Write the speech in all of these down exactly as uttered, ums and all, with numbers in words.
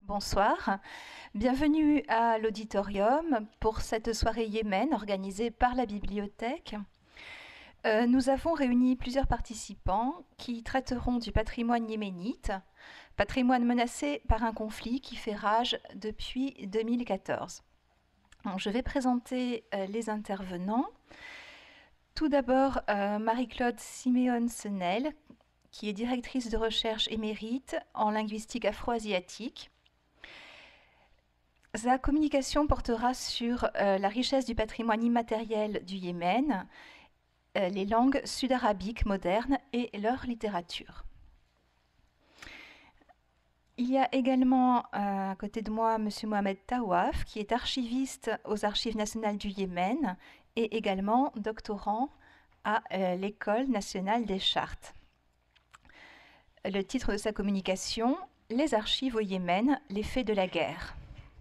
Bonsoir, bienvenue à l'auditorium pour cette soirée Yémen organisée par la bibliothèque. Euh, nous avons réuni plusieurs participants qui traiteront du patrimoine yéménite, patrimoine menacé par un conflit qui fait rage depuis deux mille quatorze. Donc, je vais présenter euh, les intervenants. Tout d'abord, euh, Marie-Claude Siméon-Senel, qui est directrice de recherche émérite en linguistique afro-asiatique. Sa communication portera sur euh, la richesse du patrimoine immatériel du Yémen, euh, les langues sud-arabiques modernes et leur littérature. Il y a également euh, à côté de moi M. Mohamed Tawaf, qui est archiviste aux Archives nationales du Yémen et également doctorant à euh, l'École nationale des chartes. Le titre de sa communication, Les archives au Yémen, les faits de la guerre.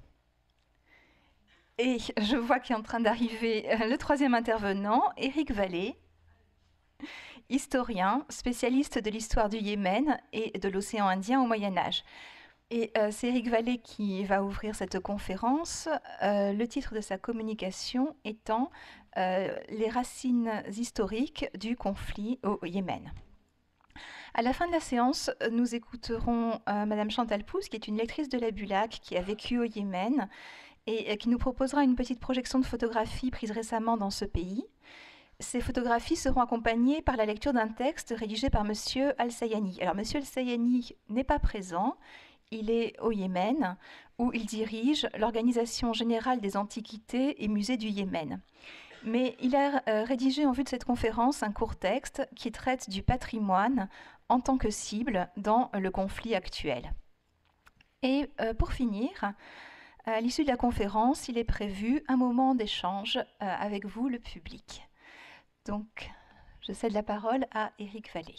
Et je vois qu'il est en train d'arriver le troisième intervenant, Éric Vallée, historien, spécialiste de l'histoire du Yémen et de l'océan Indien au Moyen-Âge. Et euh, c'est Éric Vallée qui va ouvrir cette conférence, euh, le titre de sa communication étant euh, « Les racines historiques du conflit au Yémen ». À la fin de la séance, nous écouterons euh, Madame Chantal Pousse, qui est une lectrice de la Bulac, qui a vécu au Yémen, et qui nous proposera une petite projection de photographies prises récemment dans ce pays. Ces photographies seront accompagnées par la lecture d'un texte rédigé par Monsieur Al-Sayani. Alors, Monsieur Al-Sayani n'est pas présent, il est au Yémen, où il dirige l'Organisation générale des antiquités et musées du Yémen. Mais il a euh, rédigé en vue de cette conférence un court texte qui traite du patrimoine en tant que cible dans le conflit actuel. Et euh, pour finir, à l'issue de la conférence, il est prévu un moment d'échange euh, avec vous, le public. Donc, je cède la parole à Éric Vallée.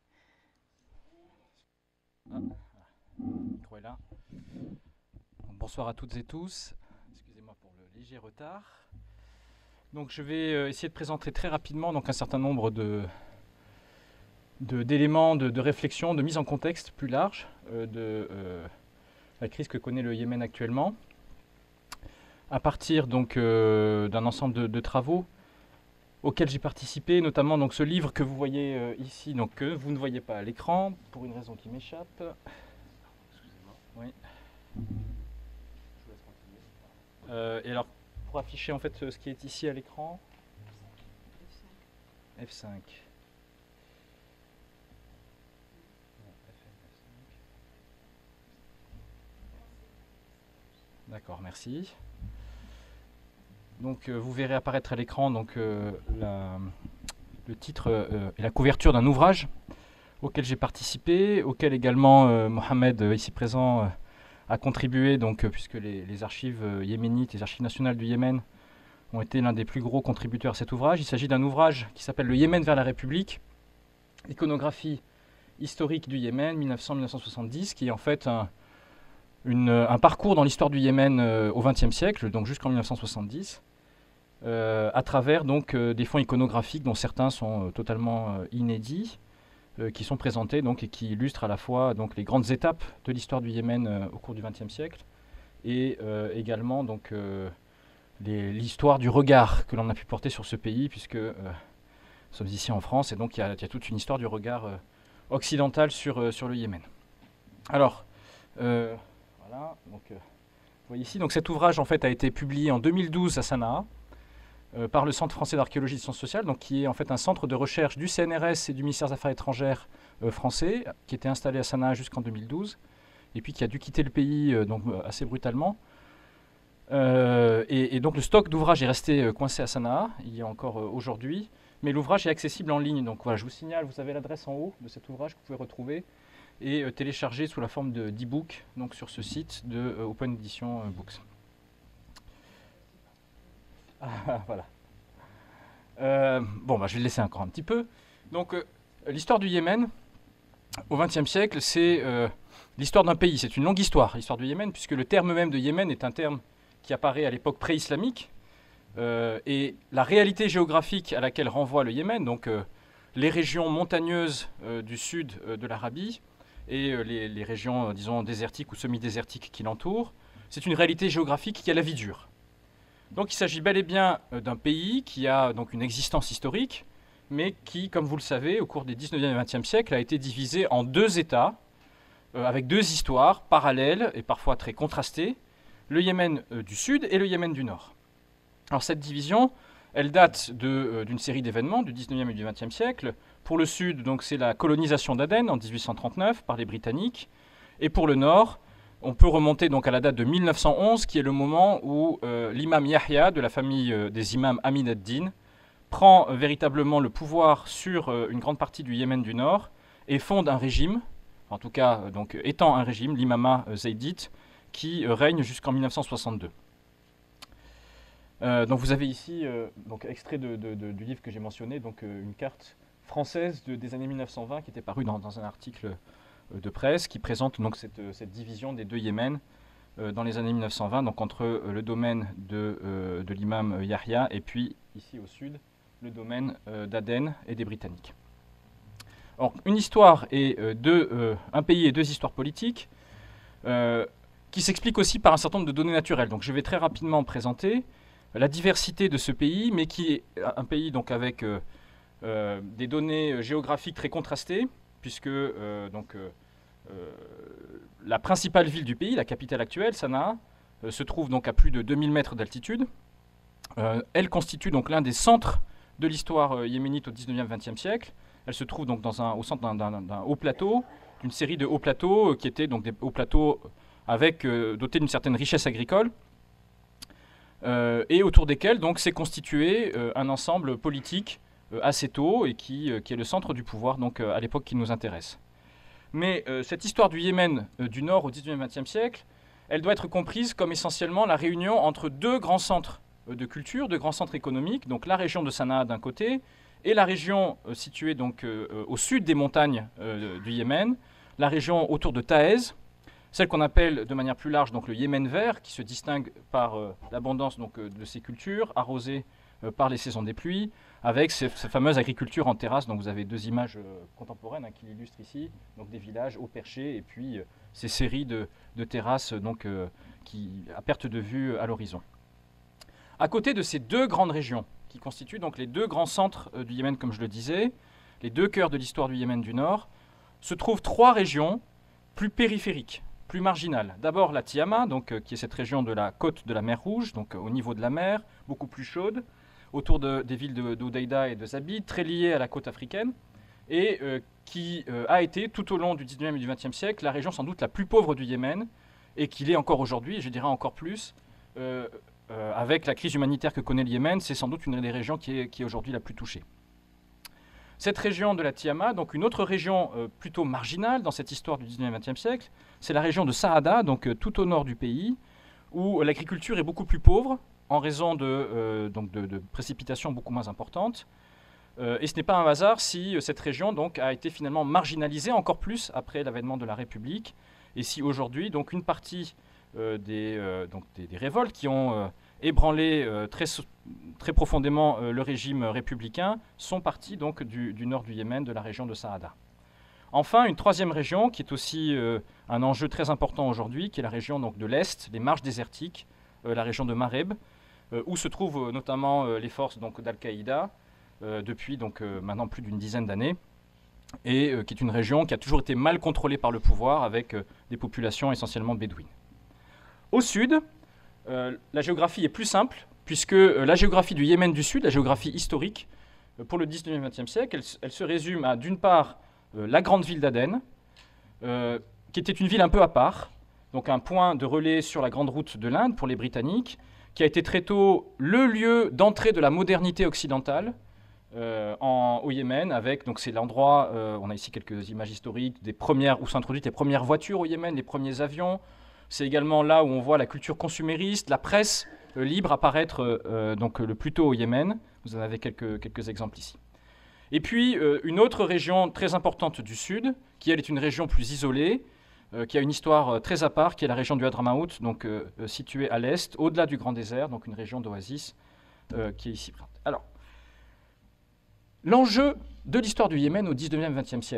Ah, le micro est là. Bonsoir à toutes et tous. Excusez-moi pour le léger retard. Donc, je vais euh, essayer de présenter très rapidement donc, un certain nombre de, de, d'éléments de, de réflexion, de mise en contexte plus large euh, de euh, la crise que connaît le Yémen actuellement, à partir donc euh, d'un ensemble de, de travaux auxquels j'ai participé, notamment donc ce livre que vous voyez euh, ici, donc que vous ne voyez pas à l'écran pour une raison qui m'échappe. Excusez-moi. Oui. Je vous laisse continuer. Euh, et alors pour afficher en fait ce qui est ici à l'écran. F cinq. D'accord, merci. Donc euh, vous verrez apparaître à l'écran donc, euh, la, le titre euh, et la couverture d'un ouvrage auquel j'ai participé, auquel également euh, Mohamed, euh, ici présent, euh, a contribué, donc, euh, puisque les, les archives euh, yéménites, les archives nationales du Yémen, ont été l'un des plus gros contributeurs à cet ouvrage. Il s'agit d'un ouvrage qui s'appelle « Le Yémen vers la République », iconographie historique du Yémen, mille neuf cents à mille neuf cent soixante-dix, qui est en fait un, une, un parcours dans l'histoire du Yémen euh, au vingtième siècle, donc jusqu'en mille neuf cent soixante-dix. Euh, à travers donc euh, des fonds iconographiques dont certains sont euh, totalement euh, inédits, euh, qui sont présentés donc, et qui illustrent à la fois donc, les grandes étapes de l'histoire du Yémen euh, au cours du vingtième siècle et euh, également donc, euh, les, l'histoire du regard que l'on a pu porter sur ce pays, puisque euh, nous sommes ici en France et donc il y, y a toute une histoire du regard euh, occidental sur, euh, sur le Yémen. Alors, euh, voilà, donc, euh, vous voyez ici, donc cet ouvrage en fait a été publié en deux mille douze à Sanaa, Euh, par le Centre français d'archéologie et de sciences sociales, donc, qui est en fait un centre de recherche du C N R S et du ministère des Affaires étrangères euh, français, qui était installé à Sanaa jusqu'en deux mille douze, et puis qui a dû quitter le pays euh, donc, assez brutalement. Euh, et, et donc le stock d'ouvrages est resté euh, coincé à Sanaa, il y a encore euh, aujourd'hui, mais l'ouvrage est accessible en ligne. Donc voilà, je vous signale, vous avez l'adresse en haut de cet ouvrage que vous pouvez retrouver et euh, télécharger sous la forme de, d'e-book donc, sur ce site de euh, Open Edition euh, Books. Ah, voilà. Euh, bon, bah, je vais le laisser encore un petit peu. Donc, euh, l'histoire du Yémen, au vingtième siècle, c'est euh, l'histoire d'un pays. C'est une longue histoire, l'histoire du Yémen, puisque le terme même de Yémen est un terme qui apparaît à l'époque pré-islamique. Euh, et la réalité géographique à laquelle renvoie le Yémen, donc euh, les régions montagneuses euh, du sud euh, de l'Arabie, et euh, les, les régions, euh, disons, désertiques ou semi-désertiques qui l'entourent. C'est une réalité géographique qui a la vie dure. Donc il s'agit bel et bien euh, d'un pays qui a donc une existence historique, mais qui, comme vous le savez, au cours des dix-neuvième et vingtième siècles, a été divisé en deux États, euh, avec deux histoires parallèles et parfois très contrastées, le Yémen euh, du Sud et le Yémen du Nord. Alors cette division, elle date de, euh, d'une série d'événements du dix-neuvième et du vingtième siècle. Pour le Sud, donc, c'est la colonisation d'Aden en dix-huit cent trente-neuf par les Britanniques, et pour le Nord, on peut remonter donc à la date de mille neuf cent onze, qui est le moment où euh, l'imam Yahya, de la famille euh, des imams Amin ad-Din, prend euh, véritablement le pouvoir sur euh, une grande partie du Yémen du Nord et fonde un régime, en tout cas euh, donc, étant un régime, l'imama euh, zaydite, qui euh, règne jusqu'en mille neuf cent soixante-deux. Euh, donc vous avez ici, euh, donc, extrait de, de, de, du livre que j'ai mentionné, donc euh, une carte française de, des années mille neuf cent vingt qui était parue dans, dans un article euh, de presse qui présente donc, cette, cette division des deux Yémen euh, dans les années mille neuf cent vingt, donc entre euh, le domaine de, euh, de l'imam Yahya et puis ici au sud, le domaine euh, d'Aden et des Britanniques. Alors, une histoire et euh, deux, euh, un pays et deux histoires politiques euh, qui s'expliquent aussi par un certain nombre de données naturelles. Donc je vais très rapidement présenter la diversité de ce pays, mais qui est un pays donc avec euh, euh, des données géographiques très contrastées, puisque euh, donc, euh, euh, la principale ville du pays, la capitale actuelle, Sanaa, euh, se trouve donc à plus de deux mille mètres d'altitude. Euh, elle constitue donc l'un des centres de l'histoire euh, yéménite au dix-neuvième vingtième siècle. Elle se trouve donc dans un, au centre d'un, d'un, d'un haut plateau, d'une série de hauts plateaux euh, qui étaient donc des hauts plateaux avec, euh, dotés d'une certaine richesse agricole, euh, et autour desquels donc s'est constitué euh, un ensemble politique euh, assez tôt et qui, euh, qui est le centre du pouvoir donc euh, à l'époque qui nous intéresse. Mais euh, cette histoire du Yémen euh, du Nord au dix-neuvième vingtième siècle, elle doit être comprise comme essentiellement la réunion entre deux grands centres euh, de culture, deux grands centres économiques, donc la région de Sanaa d'un côté et la région euh, située donc euh, au sud des montagnes euh, du Yémen, la région autour de Taez, celle qu'on appelle de manière plus large donc le Yémen vert, qui se distingue par euh, l'abondance donc euh, de ses cultures, arrosées euh, par les saisons des pluies, avec ces, ces fameuses agricultures en terrasse. Donc vous avez deux images euh, contemporaines hein, qui l'illustrent ici, donc des villages haut perchés et puis euh, ces séries de, de terrasses donc euh, qui à perte de vue à l'horizon. À côté de ces deux grandes régions, qui constituent donc les deux grands centres euh, du Yémen, comme je le disais, les deux cœurs de l'histoire du Yémen du Nord, se trouvent trois régions plus périphériques, plus marginales. D'abord la Tiama, donc, euh, qui est cette région de la côte de la mer Rouge, donc euh, au niveau de la mer, beaucoup plus chaude, autour de, des villes de, d'Hodeïda et de Zabid, très liée à la côte africaine, et euh, qui euh, a été tout au long du dix-neuvième et du vingtième siècle la région sans doute la plus pauvre du Yémen, et qui l'est encore aujourd'hui, et je dirais encore plus, euh, euh, avec la crise humanitaire que connaît le Yémen, c'est sans doute une des régions qui est, qui est aujourd'hui la plus touchée. Cette région de la Tiama, donc une autre région euh, plutôt marginale dans cette histoire du dix-neuvième et vingtième siècle, c'est la région de Saada, donc euh, tout au nord du pays, où l'agriculture est beaucoup plus pauvre, en raison de, euh, donc de, de précipitations beaucoup moins importantes. Euh, et ce n'est pas un hasard si euh, cette région donc, a été finalement marginalisée encore plus après l'avènement de la République, et si aujourd'hui donc, une partie euh, des, euh, donc, des, des révoltes qui ont euh, ébranlé euh, très, très profondément euh, le régime républicain sont parties donc, du, du nord du Yémen, de la région de Saada. Enfin, une troisième région qui est aussi euh, un enjeu très important aujourd'hui, qui est la région donc, de l'Est, les marges désertiques, euh, la région de Mareb, euh, où se trouvent euh, notamment euh, les forces donc, d'Al-Qaïda, euh, depuis donc, euh, maintenant plus d'une dizaine d'années, et euh, qui est une région qui a toujours été mal contrôlée par le pouvoir, avec euh, des populations essentiellement bédouines. Au sud, euh, la géographie est plus simple, puisque euh, la géographie du Yémen du Sud, la géographie historique, euh, pour le dix-neuvième et vingtième siècle, elle, elle se résume à, d'une part, euh, la grande ville d'Aden, euh, qui était une ville un peu à part, donc un point de relais sur la grande route de l'Inde pour les Britanniques, qui a été très tôt le lieu d'entrée de la modernité occidentale euh, en, au Yémen, avec, donc c'est l'endroit, euh, on a ici quelques images historiques, des premières, où sont introduites les premières voitures au Yémen, les premiers avions. C'est également là où on voit la culture consumériste, la presse euh, libre apparaître euh, donc, le plus tôt au Yémen. Vous en avez quelques, quelques exemples ici. Et puis, euh, une autre région très importante du sud, qui elle est une région plus isolée, euh, qui a une histoire euh, très à part, qui est la région du Hadramaout, donc euh, euh, située à l'est, au-delà du Grand Désert, donc une région d'oasis euh, qui est ici présente. Alors, l'enjeu de l'histoire du Yémen au dix-neuvième et vingtième siècle,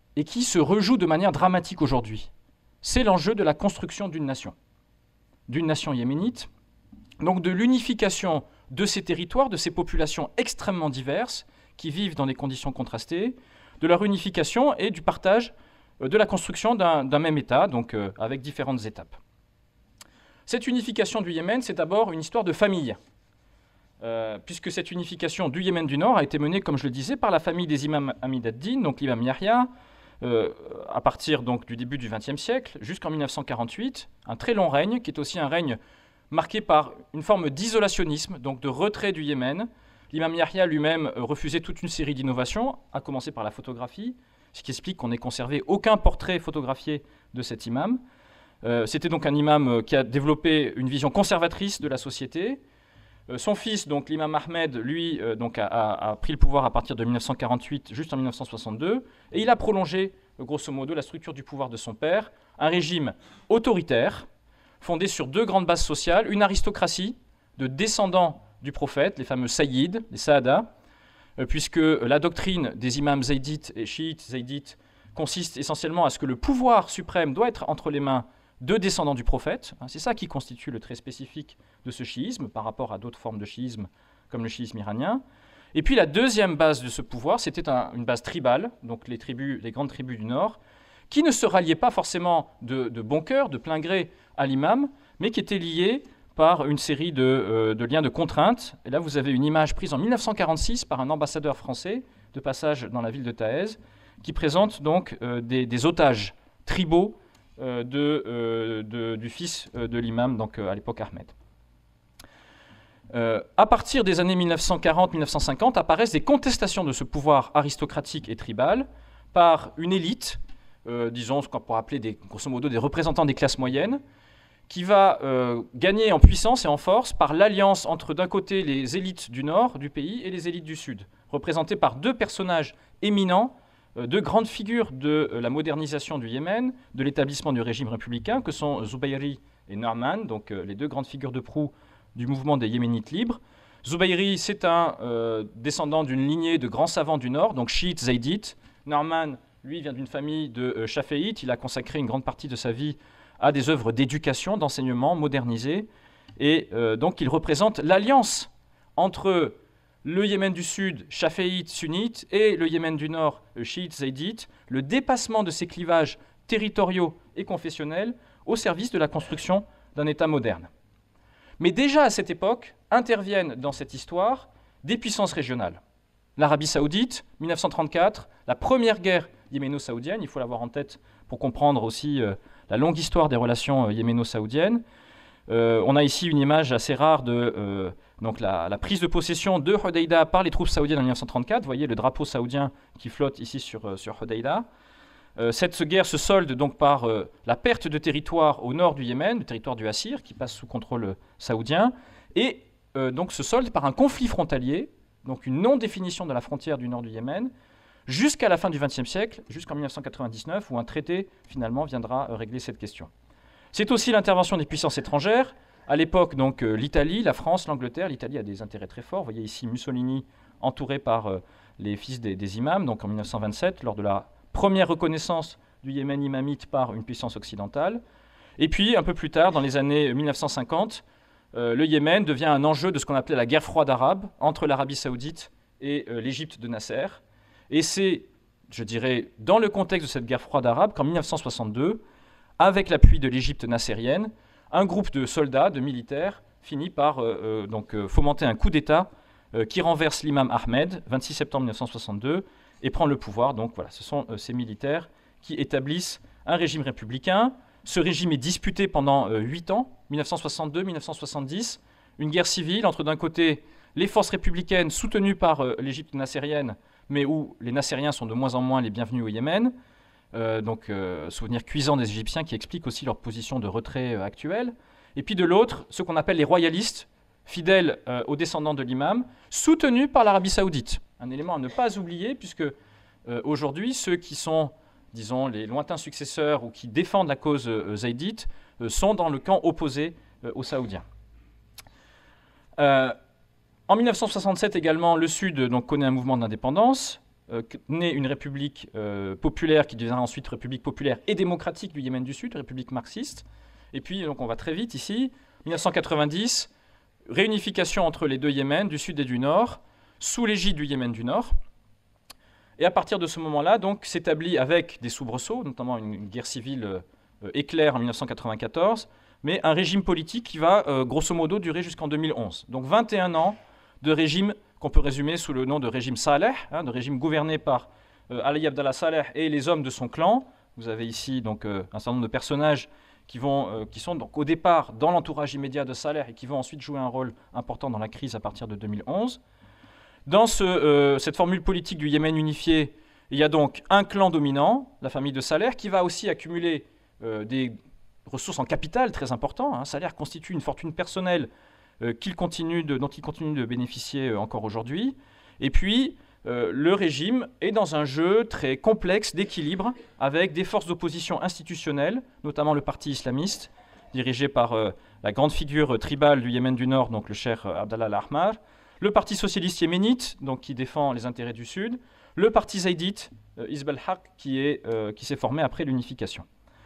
et qui se rejoue de manière dramatique aujourd'hui. C'est l'enjeu de la construction d'une nation, d'une nation yéménite, donc de l'unification de ces territoires, de ces populations extrêmement diverses qui vivent dans des conditions contrastées, de leur unification et du partage euh, de la construction d'un d'un même État, donc euh, avec différentes étapes. Cette unification du Yémen, c'est d'abord une histoire de famille, euh, puisque cette unification du Yémen du Nord a été menée, comme je le disais, par la famille des imams Hamid ad-Din, donc l'imam Yahya, euh, à partir donc, du début du vingtième siècle jusqu'en mille neuf cent quarante-huit, un très long règne, qui est aussi un règne marqué par une forme d'isolationnisme, donc de retrait du Yémen. L'imam Yahya lui-même euh, refusait toute une série d'innovations, à commencer par la photographie, ce qui explique qu'on n'ait conservé aucun portrait photographié de cet imam. Euh, C'était donc un imam euh, qui a développé une vision conservatrice de la société. Euh, son fils, donc l'imam Ahmed, lui, euh, donc, a, a, a pris le pouvoir à partir de mille neuf cent quarante-huit, juste en mille neuf cent soixante-deux, et il a prolongé, euh, grosso modo, la structure du pouvoir de son père, un régime autoritaire, fondé sur deux grandes bases sociales, une aristocratie de descendants du prophète, les fameux Sayyid, les Saada, euh, puisque la doctrine des imams zaïdites et chiites zaïdites consiste essentiellement à ce que le pouvoir suprême doit être entre les mains de descendants du prophète. C'est ça qui constitue le trait spécifique de ce chiisme par rapport à d'autres formes de chiisme, comme le chiisme iranien. Et puis la deuxième base de ce pouvoir, c'était un, une base tribale, donc les, tribus, les grandes tribus du Nord, qui ne se ralliaient pas forcément de, de bon cœur, de plein gré à l'imam, mais qui étaient liées par une série de, euh, de liens de contraintes. Et là, vous avez une image prise en mille neuf cent quarante-six par un ambassadeur français de passage dans la ville de Taez, qui présente donc euh, des, des otages tribaux euh, de, euh, de, du fils euh, de l'imam, donc euh, à l'époque Ahmed. Euh, à partir des années mille neuf cent quarante mille neuf cent cinquante apparaissent des contestations de ce pouvoir aristocratique et tribal par une élite, euh, disons ce qu'on pourrait appeler des, grosso modo des représentants des classes moyennes, qui va euh, gagner en puissance et en force par l'alliance entre d'un côté les élites du nord du pays et les élites du sud, représentées par deux personnages éminents, euh, deux grandes figures de euh, la modernisation du Yémen, de l'établissement du régime républicain, que sont Zubayri et Narman, donc euh, les deux grandes figures de proue du mouvement des Yéménites libres. Zubayri, c'est un euh, descendant d'une lignée de grands savants du nord, donc chiites, zaïdites. Narman, lui, vient d'une famille de euh, chaféites. Il a consacré une grande partie de sa vie à des œuvres d'éducation, d'enseignement modernisées. Et euh, donc, il représente l'alliance entre le Yémen du Sud, chaféite, sunnite, et le Yémen du Nord, chiite, zaïdite, le dépassement de ces clivages territoriaux et confessionnels au service de la construction d'un État moderne. Mais déjà à cette époque, interviennent dans cette histoire des puissances régionales. L'Arabie saoudite, mille neuf cent trente-quatre, la première guerre yéméno-saoudienne, il faut l'avoir en tête pour comprendre aussi euh, la longue histoire des relations euh, yéméno-saoudiennes. Euh, on a ici une image assez rare de euh, donc la, la prise de possession de Hodeïda par les troupes saoudiennes en mille neuf cent trente-quatre. Vous voyez le drapeau saoudien qui flotte ici sur, euh, sur Hodeïda. Euh, cette guerre se solde donc par euh, la perte de territoire au nord du Yémen, le territoire du Assir, qui passe sous contrôle euh, saoudien, et euh, donc se solde par un conflit frontalier, donc une non-définition de la frontière du nord du Yémen, jusqu'à la fin du vingtième siècle, jusqu'en mille neuf cent quatre-vingt-dix-neuf, où un traité finalement viendra euh, régler cette question. C'est aussi l'intervention des puissances étrangères. À l'époque, donc euh, l'Italie, la France, l'Angleterre. L'Italie a des intérêts très forts. Vous voyez ici Mussolini entouré par euh, les fils des, des imams, donc en mille neuf cent vingt-sept, lors de la première reconnaissance du Yémen imamite par une puissance occidentale. Et puis, un peu plus tard, dans les années mille neuf cent cinquante, euh, le Yémen devient un enjeu de ce qu'on appelait la guerre froide arabe entre l'Arabie saoudite et euh, l'Égypte de Nasser. Et c'est, je dirais, dans le contexte de cette guerre froide arabe qu'en mille neuf cent soixante-deux, avec l'appui de l'Égypte nassérienne, un groupe de soldats, de militaires, finit par euh, euh, donc, euh, fomenter un coup d'État euh, qui renverse l'imam Ahmed, vingt-six septembre mille neuf cent soixante-deux, et prend le pouvoir. Donc voilà, ce sont euh, ces militaires qui établissent un régime républicain. Ce régime est disputé pendant euh, huit ans, mille neuf cent soixante-deux mille neuf cent soixante-dix, une guerre civile entre d'un côté les forces républicaines soutenues par euh, l'Égypte nassérienne, mais où les nassériens sont de moins en moins les bienvenus au Yémen. Euh, donc euh, souvenir cuisant des Égyptiens qui explique aussi leur position de retrait euh, actuelle. Et puis de l'autre, ce qu'on appelle les royalistes, fidèles euh, aux descendants de l'imam, soutenus par l'Arabie saoudite. Un élément à ne pas oublier, puisque euh, aujourd'hui, ceux qui sont, disons, les lointains successeurs ou qui défendent la cause euh, zaïdite euh, sont dans le camp opposé euh, aux Saoudiens. Euh, en mille neuf cent soixante-sept également, le Sud donc, connaît un mouvement d'indépendance. euh, naît une république euh, populaire qui deviendra ensuite république populaire et démocratique du Yémen du Sud, république marxiste. Et puis, donc, on va très vite ici, mille neuf cent quatre-vingt-dix, réunification entre les deux Yémen, du Sud et du Nord, sous l'égide du Yémen du Nord. Et à partir de ce moment-là, donc, s'établit avec des soubresauts, notamment une guerre civile euh, éclair en mille neuf cent quatre-vingt-quatorze, mais un régime politique qui va, euh, grosso modo, durer jusqu'en deux mille onze. Donc vingt et un ans de régime qu'on peut résumer sous le nom de régime Saleh, hein, de régime gouverné par euh, Ali Abdallah Saleh et les hommes de son clan. Vous avez ici donc, euh, un certain nombre de personnages qui, vont, euh, qui sont donc, au départ dans l'entourage immédiat de Saleh et qui vont ensuite jouer un rôle important dans la crise à partir de deux mille onze. Dans ce, euh, cette formule politique du Yémen unifié, il y a donc un clan dominant, la famille de Saleh, qui va aussi accumuler euh, des ressources en capital très importantes. Hein. Saleh constitue une fortune personnelle euh, qu'il continue de, dont il continue de bénéficier euh, encore aujourd'hui. Et puis, euh, le régime est dans un jeu très complexe d'équilibre avec des forces d'opposition institutionnelles, notamment le parti islamiste, dirigé par euh, la grande figure euh, tribale du Yémen du Nord, donc le cheikh euh, Abdallah al-Ahmar, le parti socialiste yéménite, donc qui défend les intérêts du Sud, le parti zaïdite, euh, Hizb al-Haq, qui, est, euh, qui s'est formé après l'unification.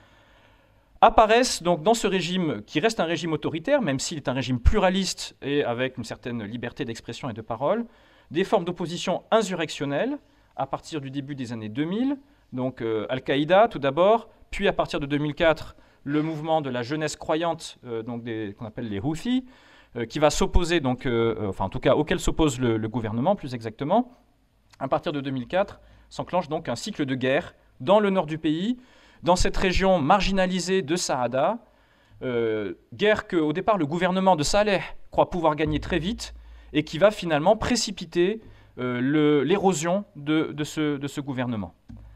Apparaissent donc dans ce régime, qui reste un régime autoritaire, même s'il est un régime pluraliste et avec une certaine liberté d'expression et de parole, des formes d'opposition insurrectionnelles à partir du début des années deux mille, donc euh, Al-Qaïda tout d'abord, puis à partir de deux mille quatre, le mouvement de la jeunesse croyante, euh, donc des, qu'on appelle les Houthis, euh, qui va s'opposer, donc, euh, enfin en tout cas auquel s'oppose le, le gouvernement plus exactement. À partir de deux mille quatre, s'enclenche donc un cycle de guerre dans le nord du pays, dans cette région marginalisée de Saada, euh, guerre qu'au départ le gouvernement de Saleh croit pouvoir gagner très vite et qui va finalement précipiter euh, le, l'érosion de, de, ce, de ce gouvernement.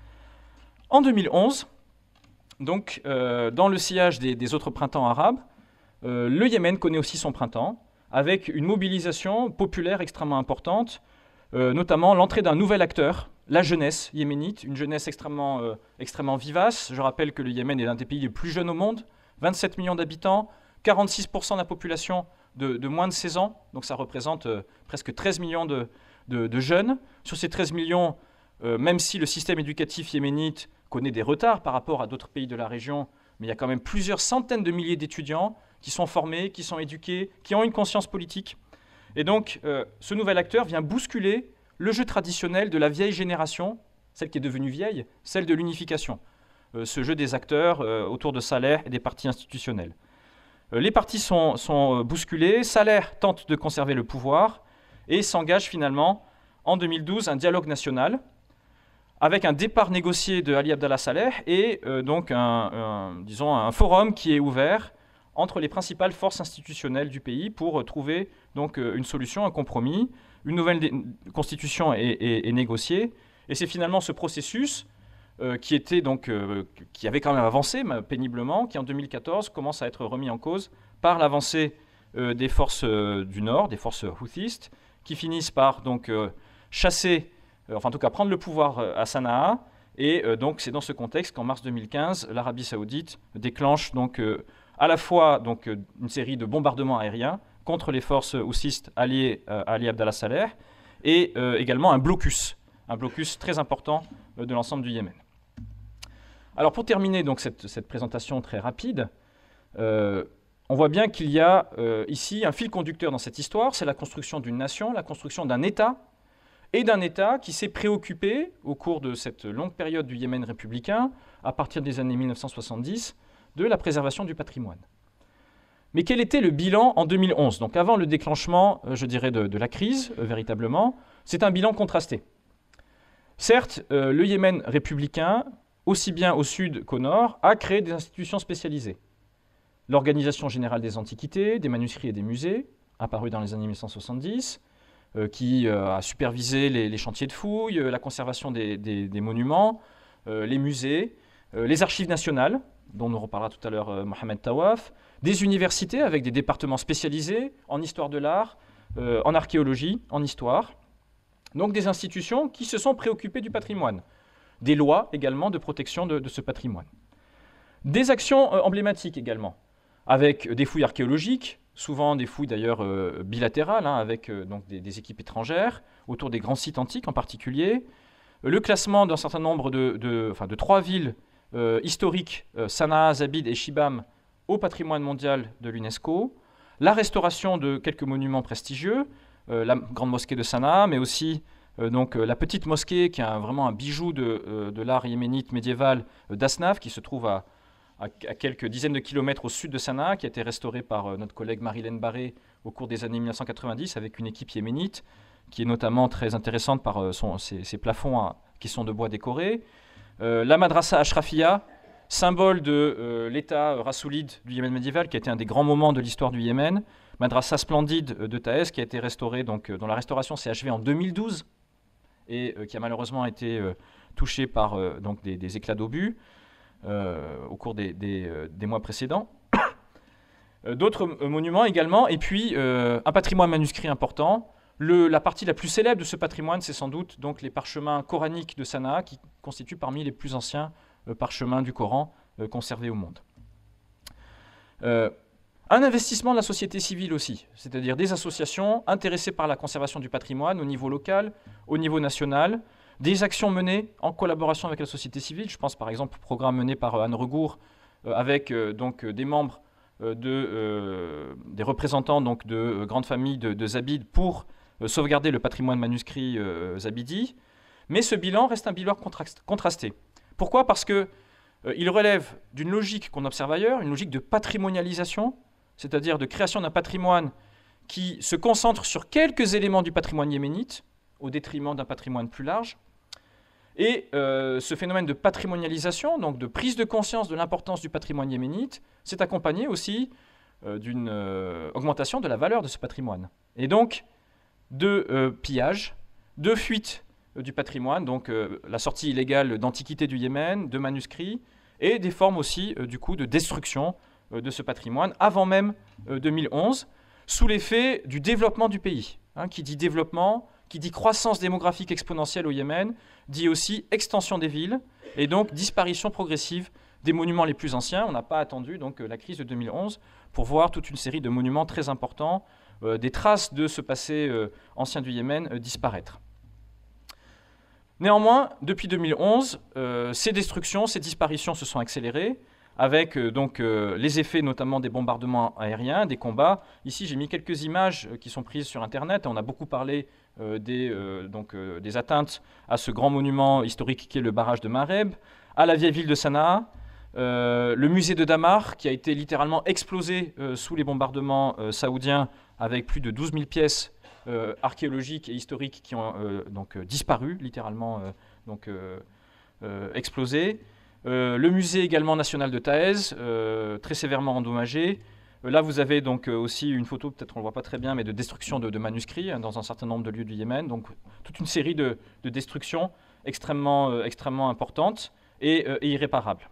En deux mille onze, donc, euh, dans le sillage des, des autres printemps arabes, euh, le Yémen connaît aussi son printemps, avec une mobilisation populaire extrêmement importante, euh, notamment l'entrée d'un nouvel acteur, la jeunesse yéménite, une jeunesse extrêmement, euh, extrêmement vivace. Je rappelle que le Yémen est l'un des pays les plus jeunes au monde, vingt-sept millions d'habitants, quarante-six pour cent de la population de, de moins de seize ans, donc ça représente euh, presque treize millions de, de, de jeunes. Sur ces treize millions, euh, même si le système éducatif yéménite connaît des retards par rapport à d'autres pays de la région, mais il y a quand même plusieurs centaines de milliers d'étudiants qui sont formés, qui sont éduqués, qui ont une conscience politique. Et donc, euh, ce nouvel acteur vient bousculer le jeu traditionnel de la vieille génération, celle qui est devenue vieille, celle de l'unification. Euh, ce jeu des acteurs euh, autour de Saleh et des partis institutionnels. Euh, les partis sont, sont euh, bousculés, Saleh tente de conserver le pouvoir et s'engage finalement en deux mille douze un dialogue national avec un départ négocié de Ali Abdallah Saleh et euh, donc un, un, disons un forum qui est ouvert entre les principales forces institutionnelles du pays pour euh, trouver donc, euh, une solution, un compromis. Une nouvelle dé- constitution est, est, est négociée, et c'est finalement ce processus euh, qui, était donc, euh, qui avait quand même avancé mais, péniblement, qui en deux mille quatorze commence à être remis en cause par l'avancée euh, des forces euh, du Nord, des forces houthistes, qui finissent par donc, euh, chasser, euh, enfin en tout cas prendre le pouvoir euh, à Sanaa, et euh, donc c'est dans ce contexte qu'en mars deux mille quinze, l'Arabie Saoudite déclenche donc, euh, à la fois donc, euh, une série de bombardements aériens contre les forces houthistes alliées euh, à Ali Abdallah Saleh, et euh, également un blocus, un blocus très important euh, de l'ensemble du Yémen. Alors pour terminer donc, cette, cette présentation très rapide, euh, on voit bien qu'il y a euh, ici un fil conducteur dans cette histoire, c'est la construction d'une nation, la construction d'un État, et d'un État qui s'est préoccupé, au cours de cette longue période du Yémen républicain, à partir des années mille neuf cent soixante-dix, de la préservation du patrimoine. Mais quel était le bilan en deux mille onze? Donc avant le déclenchement, euh, je dirais, de, de la crise, euh, véritablement, c'est un bilan contrasté. Certes, euh, le Yémen républicain, aussi bien au sud qu'au nord, a créé des institutions spécialisées. L'Organisation générale des antiquités, des manuscrits et des musées, apparue dans les années mille neuf cent soixante-dix, euh, qui euh, a supervisé les, les chantiers de fouilles, euh, la conservation des, des, des monuments, euh, les musées, euh, les archives nationales, dont nous reparlera tout à l'heure euh, Mohamed Tawaf, des universités avec des départements spécialisés en histoire de l'art, euh, en archéologie, en histoire. Donc des institutions qui se sont préoccupées du patrimoine. Des lois également de protection de, de ce patrimoine. Des actions euh, emblématiques également, avec des fouilles archéologiques, souvent des fouilles d'ailleurs euh, bilatérales, hein, avec euh, donc des, des équipes étrangères, autour des grands sites antiques en particulier, le classement d'un certain nombre de, de, enfin, de trois villes euh, historiques, euh, Sanaa, Zabid et Shibam, au patrimoine mondial de l'UNESCO, la restauration de quelques monuments prestigieux, euh, la grande mosquée de Sanaa, mais aussi euh, donc, euh, la petite mosquée qui est un, vraiment un bijou de, euh, de l'art yéménite médiéval euh, d'Asnaf, qui se trouve à, à, à quelques dizaines de kilomètres au sud de Sanaa, qui a été restaurée par euh, notre collègue Marilène Barré au cours des années mille neuf cent quatre-vingt-dix avec une équipe yéménite, qui est notamment très intéressante par euh, son, ses, ses plafonds à, qui sont de bois décorés. Euh, la madrasa Ashrafia, symbole de euh, l'état rassoulide du Yémen médiéval, qui a été un des grands moments de l'histoire du Yémen. Madrasa splendide de Taès, qui a été restaurée, donc, euh, dont la restauration s'est achevée en deux mille douze et euh, qui a malheureusement été euh, touchée par euh, donc des, des éclats d'obus euh, au cours des, des, euh, des mois précédents. euh, D'autres euh, monuments également, et puis euh, un patrimoine manuscrit important. Le, la partie la plus célèbre de ce patrimoine, c'est sans doute donc, les parchemins coraniques de Sanaa, qui constituent parmi les plus anciens euh, parchemins du Coran euh, conservés au monde. Euh, un investissement de la société civile aussi, c'est-à-dire des associations intéressées par la conservation du patrimoine au niveau local, au niveau national, des actions menées en collaboration avec la société civile. Je pense par exemple au programme mené par Anne Regour euh, avec euh, donc, des membres, euh, de, euh, des représentants donc, de euh, grandes familles de, de Zabid pour Euh, sauvegarder le patrimoine manuscrit euh, zabidi, mais ce bilan reste un bilan contrasté. Pourquoi ? Parce qu'il euh, relève d'une logique qu'on observe ailleurs, une logique de patrimonialisation, c'est-à-dire de création d'un patrimoine qui se concentre sur quelques éléments du patrimoine yéménite, au détriment d'un patrimoine plus large. Et euh, ce phénomène de patrimonialisation, donc de prise de conscience de l'importance du patrimoine yéménite, s'est accompagné aussi euh, d'une euh, augmentation de la valeur de ce patrimoine. Et donc, de euh, pillage, de fuite euh, du patrimoine, donc euh, la sortie illégale d'antiquités du Yémen, de manuscrits, et des formes aussi euh, du coup de destruction euh, de ce patrimoine avant même euh, deux mille onze, sous l'effet du développement du pays. Hein, qui dit développement, qui dit croissance démographique exponentielle au Yémen, dit aussi extension des villes, et donc disparition progressive des monuments les plus anciens. On n'a pas attendu donc la crise de deux mille onze pour voir toute une série de monuments très importants, Euh, des traces de ce passé euh, ancien du Yémen euh, disparaître. Néanmoins, depuis deux mille onze, euh, ces destructions, ces disparitions se sont accélérées, avec euh, donc, euh, les effets notamment des bombardements aériens, des combats. Ici, j'ai mis quelques images euh, qui sont prises sur Internet. On a beaucoup parlé euh, des, euh, donc, euh, des atteintes à ce grand monument historique qui est le barrage de Mareb, à la vieille ville de Sanaa, euh, le musée de Damar, qui a été littéralement explosé euh, sous les bombardements euh, saoudiens, avec plus de douze mille pièces euh, archéologiques et historiques qui ont euh, donc, euh, disparu, littéralement euh, donc, euh, euh, explosé. Euh, le musée également national de Taès, euh, très sévèrement endommagé. Euh, là, vous avez donc euh, aussi une photo, peut-être on ne le voit pas très bien, mais de destruction de, de manuscrits hein, dans un certain nombre de lieux du Yémen. Donc toute une série de, de destructions extrêmement, euh, extrêmement importantes et, euh, et irréparables.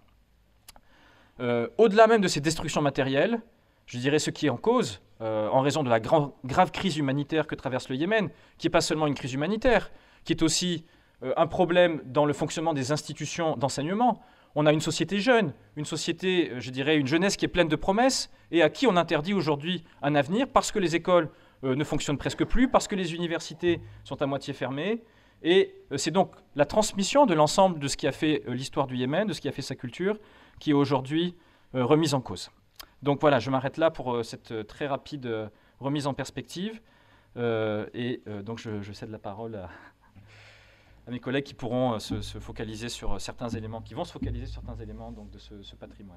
Euh, au-delà même de ces destructions matérielles, je dirais ce qui est en cause, euh, en raison de la gra- grave crise humanitaire que traverse le Yémen, qui n'est pas seulement une crise humanitaire, qui est aussi euh, un problème dans le fonctionnement des institutions d'enseignement. On a une société jeune, une société, je dirais, une jeunesse qui est pleine de promesses et à qui on interdit aujourd'hui un avenir parce que les écoles euh, ne fonctionnent presque plus, parce que les universités sont à moitié fermées. Et euh, c'est donc la transmission de l'ensemble de ce qui a fait euh, l'histoire du Yémen, de ce qui a fait sa culture, qui est aujourd'hui euh, remise en cause. Donc voilà, je m'arrête là pour euh, cette euh, très rapide euh, remise en perspective. Euh, et euh, donc je, je cède la parole à, à mes collègues qui pourront euh, se, se focaliser sur euh, certains éléments, qui vont se focaliser sur certains éléments donc, de ce, ce patrimoine.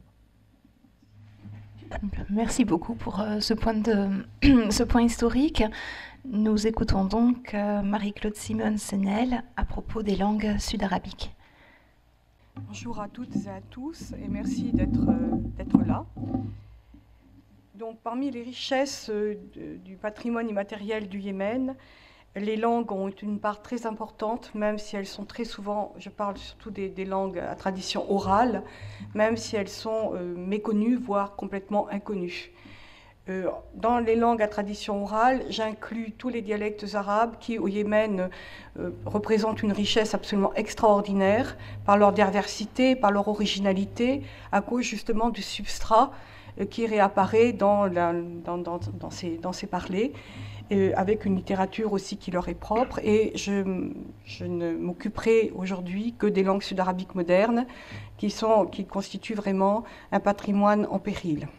Merci beaucoup pour euh, ce, point de, ce point historique. Nous écoutons donc euh, Marie-Claude Simon-Senel à propos des langues sud-arabiques. Bonjour à toutes et à tous et merci d'être euh, d'être là. Donc, parmi les richesses euh, de, du patrimoine immatériel du Yémen, les langues ont une part très importante, même si elles sont très souvent, je parle surtout des, des langues à tradition orale, même si elles sont euh, méconnues, voire complètement inconnues. Euh, dans les langues à tradition orale, j'inclus tous les dialectes arabes qui, au Yémen, euh, représentent une richesse absolument extraordinaire par leur diversité, par leur originalité, à cause justement du substrat euh, qui réapparaît dans, la, dans, dans, dans, ces, dans ces parlers. euh, avec une littérature aussi qui leur est propre. Et je, je ne m'occuperai aujourd'hui que des langues sud-arabiques modernes, qui, sont, qui constituent vraiment un patrimoine en péril.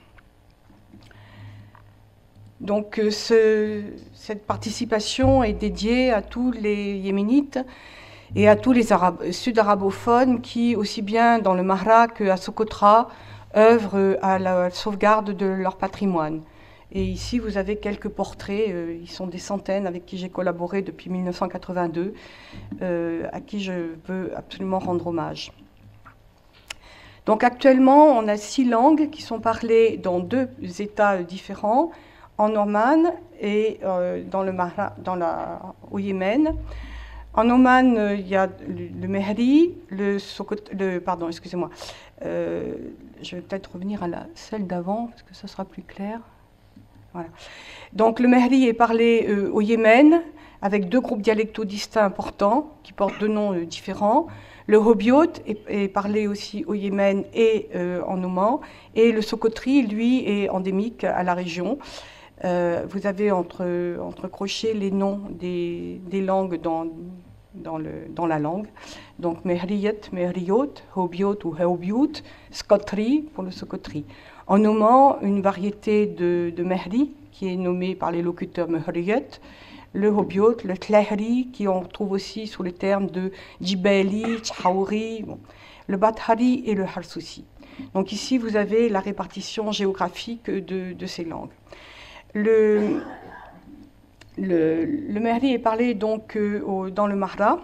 Donc ce, cette participation est dédiée à tous les Yéménites et à tous les Arabes, sud-arabophones qui, aussi bien dans le Mahra qu'à Socotra, œuvrent à la sauvegarde de leur patrimoine. Et ici, vous avez quelques portraits, euh, ils sont des centaines avec qui j'ai collaboré depuis mille neuf cent quatre-vingt-deux, euh, à qui je veux absolument rendre hommage. Donc actuellement, on a six langues qui sont parlées dans deux États différents, en Oman et euh, dans le Mahra, dans la, au Yémen. En Oman, euh, il y a le, le Mehri, le Sokot, le, pardon, excusez-moi, euh, je vais peut-être revenir à la, celle d'avant, parce que ça sera plus clair. Voilà. Donc le Mehri est parlé euh, au Yémen, avec deux groupes dialectaux distincts importants, qui portent deux noms euh, différents. Le Hobiot est, est parlé aussi au Yémen et euh, en Oman, et le Sokotri, lui, est endémique à la région. Euh, vous avez entre, entre crochets les noms des, des langues dans, dans, le, dans la langue. Donc Mehriyat, Mehriyot, Hobiot ou Hobiot, Skotri pour le Sokotri. En nommant une variété de, de Mehri qui est nommée par les locuteurs Mehriyat, le Hobiot, le Tlahri qui on retrouve aussi sous les termes de Djibali, Tchaouri, bon, le Bathari et le Harsoussi. Donc ici vous avez la répartition géographique de, de ces langues. Le, le, le Mehri est parlé donc euh, au, dans le Mahra.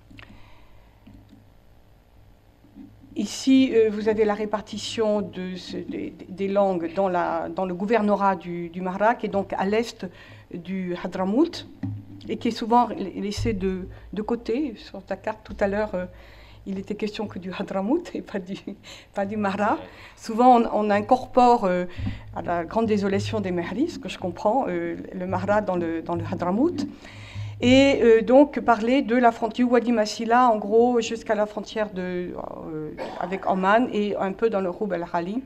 Ici, euh, vous avez la répartition de ce, des, des langues dans, la, dans le gouvernorat du, du Mahra, qui est donc à l'est du Hadramout, et qui est souvent laissé de, de côté. Sur ta carte tout à l'heure, euh, il était question que du Hadramout et pas du, pas du Mahra. Souvent, on, on incorpore, euh, à la grande désolation des Mehris, ce que je comprends, euh, le Mahra dans le, dans le Hadramout. Et euh, donc, parler de la frontière Wadi Massila, en gros, jusqu'à la frontière de, euh, avec Oman et un peu dans le Roub al-Khali.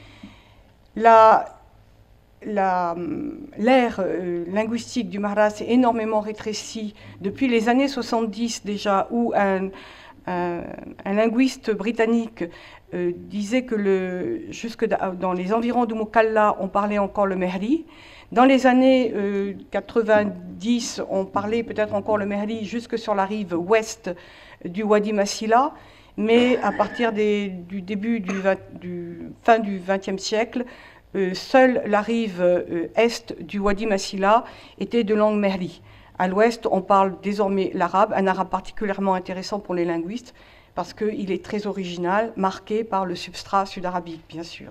La, la, l'ère euh, linguistique du Mahra s'est énormément rétrécie depuis les années soixante-dix déjà, où un Un, un linguiste britannique euh, disait que le, jusque dans les environs de Mukalla, on parlait encore le Mehri. Dans les années euh, quatre-vingt-dix, on parlait peut-être encore le Mehri jusque sur la rive ouest du Wadi Massila, mais à partir des, du début du, du fin du vingtième siècle, euh, seule la rive euh, est du Wadi Massila était de langue Mehri. À l'ouest, on parle désormais l'arabe, un arabe particulièrement intéressant pour les linguistes, parce qu'il est très original, marqué par le substrat sud-arabique, bien sûr.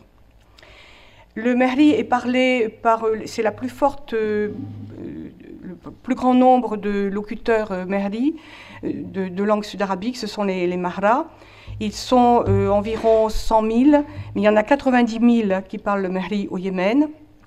Le Mehri est parlé par, c'est la plus forte, euh, le plus grand nombre de locuteurs euh, Mehri, de, de langue sud-arabique, ce sont les, les Mahra. Ils sont euh, environ cent mille, mais il y en a quatre-vingt-dix mille qui parlent le Mehri au Yémen.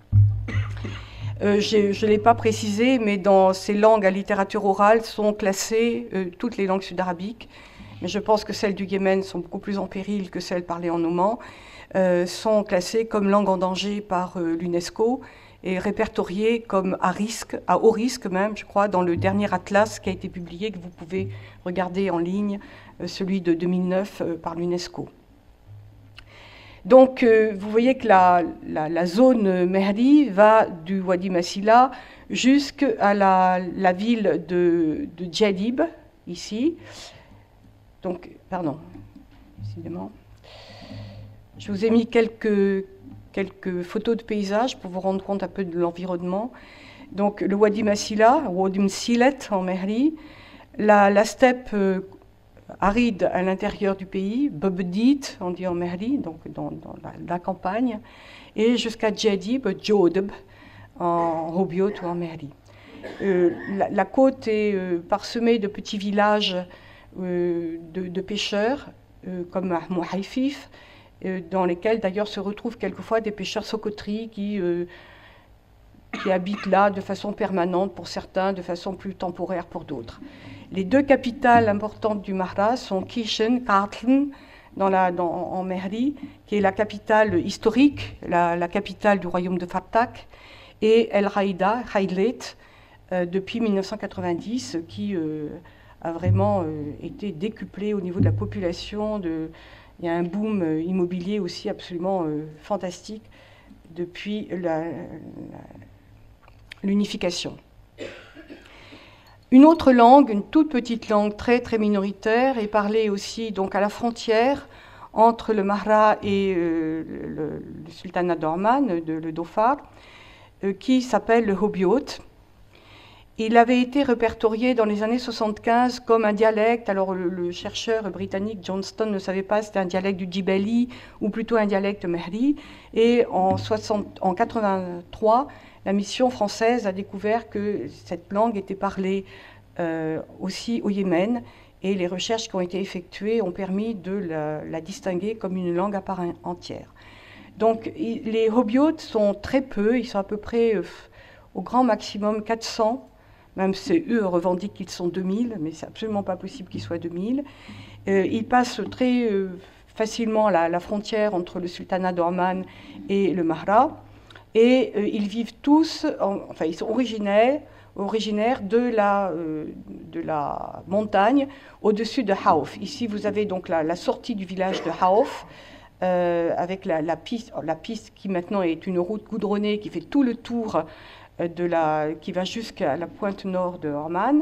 Euh, je ne l'ai pas précisé, mais dans ces langues à littérature orale sont classées euh, toutes les langues sud-arabiques. Mais je pense que celles du Yémen sont beaucoup plus en péril que celles parlées en Oman, euh, sont classées comme langues en danger par euh, l'UNESCO et répertoriées comme à risque, à haut risque même, je crois, dans le dernier atlas qui a été publié, que vous pouvez regarder en ligne, euh, celui de deux mille neuf euh, par l'UNESCO. Donc, euh, vous voyez que la, la, la zone Mehri va du Wadi Massila jusqu'à la, la ville de, de Djadib, ici. Donc, pardon, décidément. Je vous ai mis quelques, quelques photos de paysages pour vous rendre compte un peu de l'environnement. Donc, le Wadi Massila, Wadi Msilet en Mehri, la, la steppe euh, aride à l'intérieur du pays, Bebdit, on dit en Mehri, donc dans, dans la, la campagne, et jusqu'à Djadib, Djodeb, en Hobiot ou en Mehri. Euh, la, la côte est euh, parsemée de petits villages euh, de, de pêcheurs, euh, comme Mouhaifif, euh, dans lesquels d'ailleurs se retrouvent quelquefois des pêcheurs sokotris qui, euh, qui habitent là de façon permanente pour certains, de façon plus temporaire pour d'autres. Les deux capitales importantes du Mahra sont Kishen, Kartlen, dans la, dans, en Mehri, qui est la capitale historique, la, la capitale du royaume de Fartak, et El Haïda, Haïdlet, euh, depuis mille neuf cent quatre-vingt-dix, qui euh, a vraiment euh, été décuplé au niveau de la population. De, il y a un boom euh, immobilier aussi absolument euh, fantastique depuis l'unification. Une autre langue, une toute petite langue très très minoritaire, est parlée aussi donc à la frontière entre le Mahra et euh, le, le sultanat d'Orman, de, le Dhofar, euh, qui s'appelle le Hobyot. Il avait été répertorié dans les années soixante-quinze comme un dialecte. Alors le, le chercheur britannique Johnston ne savait pas si c'était un dialecte du Djibali ou plutôt un dialecte Mehri. Et en, en quatre-vingt-trois, la mission française a découvert que cette langue était parlée euh, aussi au Yémen. Et les recherches qui ont été effectuées ont permis de la, la distinguer comme une langue à part entière. Donc il, les Hobyots sont très peu, ils sont à peu près euh, au grand maximum quatre cents. Même si eux revendiquent qu'ils sont deux mille, mais c'est absolument pas possible qu'ils soient deux mille. Euh, ils passent très euh, facilement la, la frontière entre le sultanat d'Orman et le Mahra. Et euh, ils vivent tous, en, enfin ils sont originaires, originaires de, la, euh, de la montagne au-dessus de Haouf. Ici vous avez donc la, la sortie du village de Haouf, euh, avec la, la, piste, la piste qui maintenant est une route goudronnée qui fait tout le tour de la, qui va jusqu'à la pointe nord de Orman.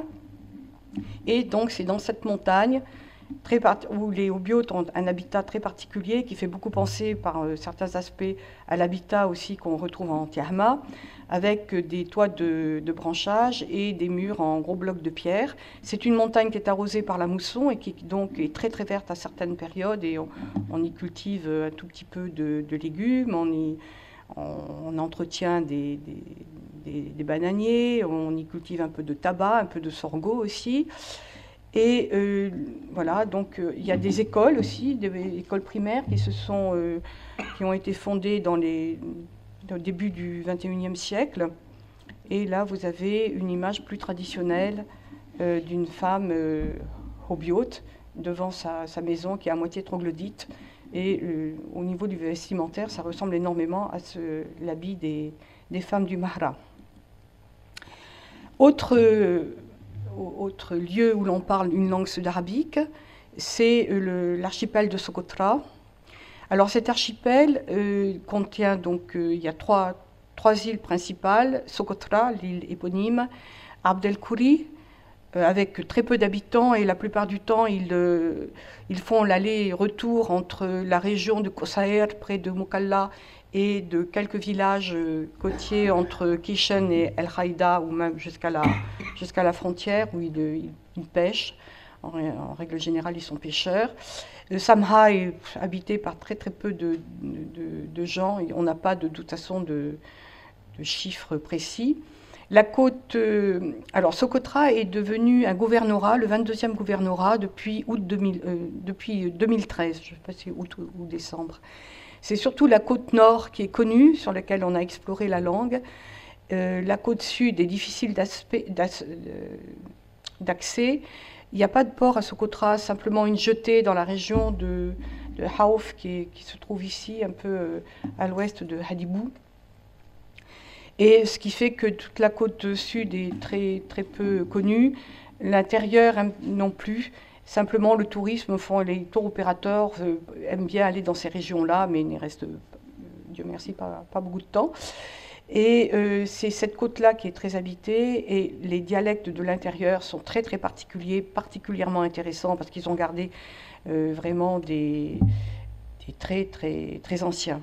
Et donc c'est dans cette montagne très où les Hobyots ont un habitat très particulier qui fait beaucoup penser par euh, certains aspects à l'habitat aussi qu'on retrouve en Tiahma, avec des toits de, de branchage et des murs en gros blocs de pierre. C'est une montagne qui est arrosée par la mousson et qui donc est très très verte à certaines périodes, et on, on y cultive un tout petit peu de, de légumes, on y on, on entretient des, des Des, des bananiers, on y cultive un peu de tabac, un peu de sorgho aussi. Et euh, voilà, donc euh, il y a des écoles aussi, des écoles primaires qui, se sont, euh, qui ont été fondées dans les, au début du vingt et unième siècle. Et là, vous avez une image plus traditionnelle euh, d'une femme euh, hobyote devant sa, sa maison qui est à moitié troglodyte. Et euh, au niveau du vestimentaire, ça ressemble énormément à ce, l'habit des, des femmes du Mahra. Autre, euh, autre lieu où l'on parle une langue sud-arabique, c'est euh, l'archipel de Socotra. Alors cet archipel euh, contient donc, euh, il y a trois, trois îles principales, Socotra, l'île éponyme, Abd el-Kouri, euh, avec très peu d'habitants, et la plupart du temps ils, euh, ils font l'aller-retour entre la région de Kosaer près de Mukalla et de quelques villages côtiers entre Kishen et El Haïda, ou même jusqu'à la, jusqu'à la frontière où ils, ils, ils pêchent. En, en règle générale, ils sont pêcheurs. Le Samha est habité par très très peu de, de, de gens. On n'a pas de, de toute façon de, de chiffres précis. La côte, euh, alors Socotra est devenu un gouvernorat, le vingt-deuxième gouvernorat depuis août deux mille, euh, depuis deux mille treize, je ne sais pas si c'est août ou, ou décembre. C'est surtout la côte nord qui est connue, sur laquelle on a exploré la langue. Euh, la côte sud est difficile d'accès. Il n'y a pas de port à Socotra, simplement une jetée dans la région de, de Haouf, qui, est, qui se trouve ici, un peu à l'ouest de Hadibou. Et ce qui fait que toute la côte sud est très, très peu connue. L'intérieur non plus. Simplement, le tourisme, font, les tours opérateurs euh, aiment bien aller dans ces régions-là, mais il n'y reste, euh, Dieu merci, pas, pas beaucoup de temps. Et euh, c'est cette côte-là qui est très habitée, et les dialectes de l'intérieur sont très très particuliers, particulièrement intéressants, parce qu'ils ont gardé euh, vraiment des, des traits très, très anciens.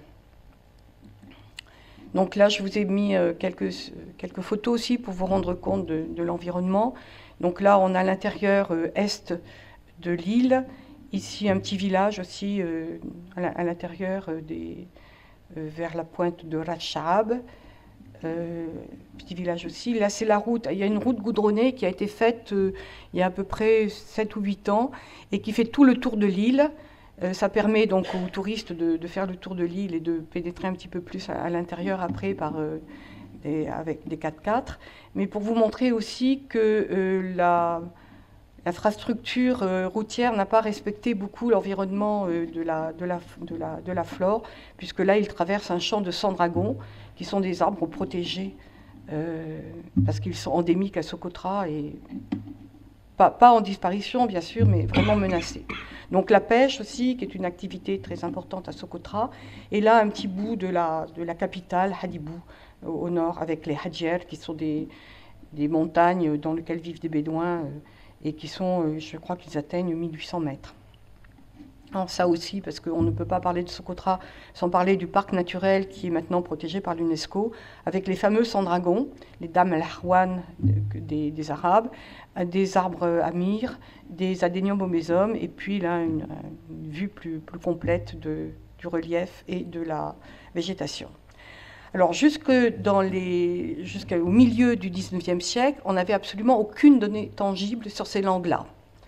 Donc là, je vous ai mis euh, quelques, quelques photos aussi pour vous rendre compte de, de l'environnement. Donc là, on a l'intérieur euh, est de l'île, ici un petit village aussi euh, à l'intérieur euh, des, euh, vers la pointe de Ras Sha'ab, euh, petit village aussi. Là c'est la route, il y a une route goudronnée qui a été faite euh, il y a à peu près sept ou huit ans et qui fait tout le tour de l'île. Euh, ça permet donc aux touristes de, de faire le tour de l'île et de pénétrer un petit peu plus à, à l'intérieur après par, euh, des, avec des quatre-quatre. Mais pour vous montrer aussi que euh, la l'infrastructure euh, routière n'a pas respecté beaucoup l'environnement euh, de, la, de, la, de, la, de la flore, puisque là, il traverse un champ de cent dragons, qui sont des arbres protégés euh, parce qu'ils sont endémiques à Socotra et pas, pas en disparition bien sûr, mais vraiment menacés. Donc la pêche aussi, qui est une activité très importante à Socotra, et là un petit bout de la, de la capitale, Hadibou, au, au nord, avec les Hadjer, qui sont des, des montagnes dans lesquelles vivent des Bédouins, euh, et qui sont, euh, je crois qu'ils atteignent mille huit cents mètres. Alors ça aussi, parce qu'on ne peut pas parler de Socotra sans parler du parc naturel qui est maintenant protégé par l'UNESCO, avec les fameux sans-dragons, les dames al-Ahwan des, des Arabes, des arbres amirs, des adéniums obésums, et puis là, une, une vue plus, plus complète de, du relief et de la végétation. Alors, jusque dans les, jusqu'au milieu du dix-neuvième siècle, on n'avait absolument aucune donnée tangible sur ces langues-là.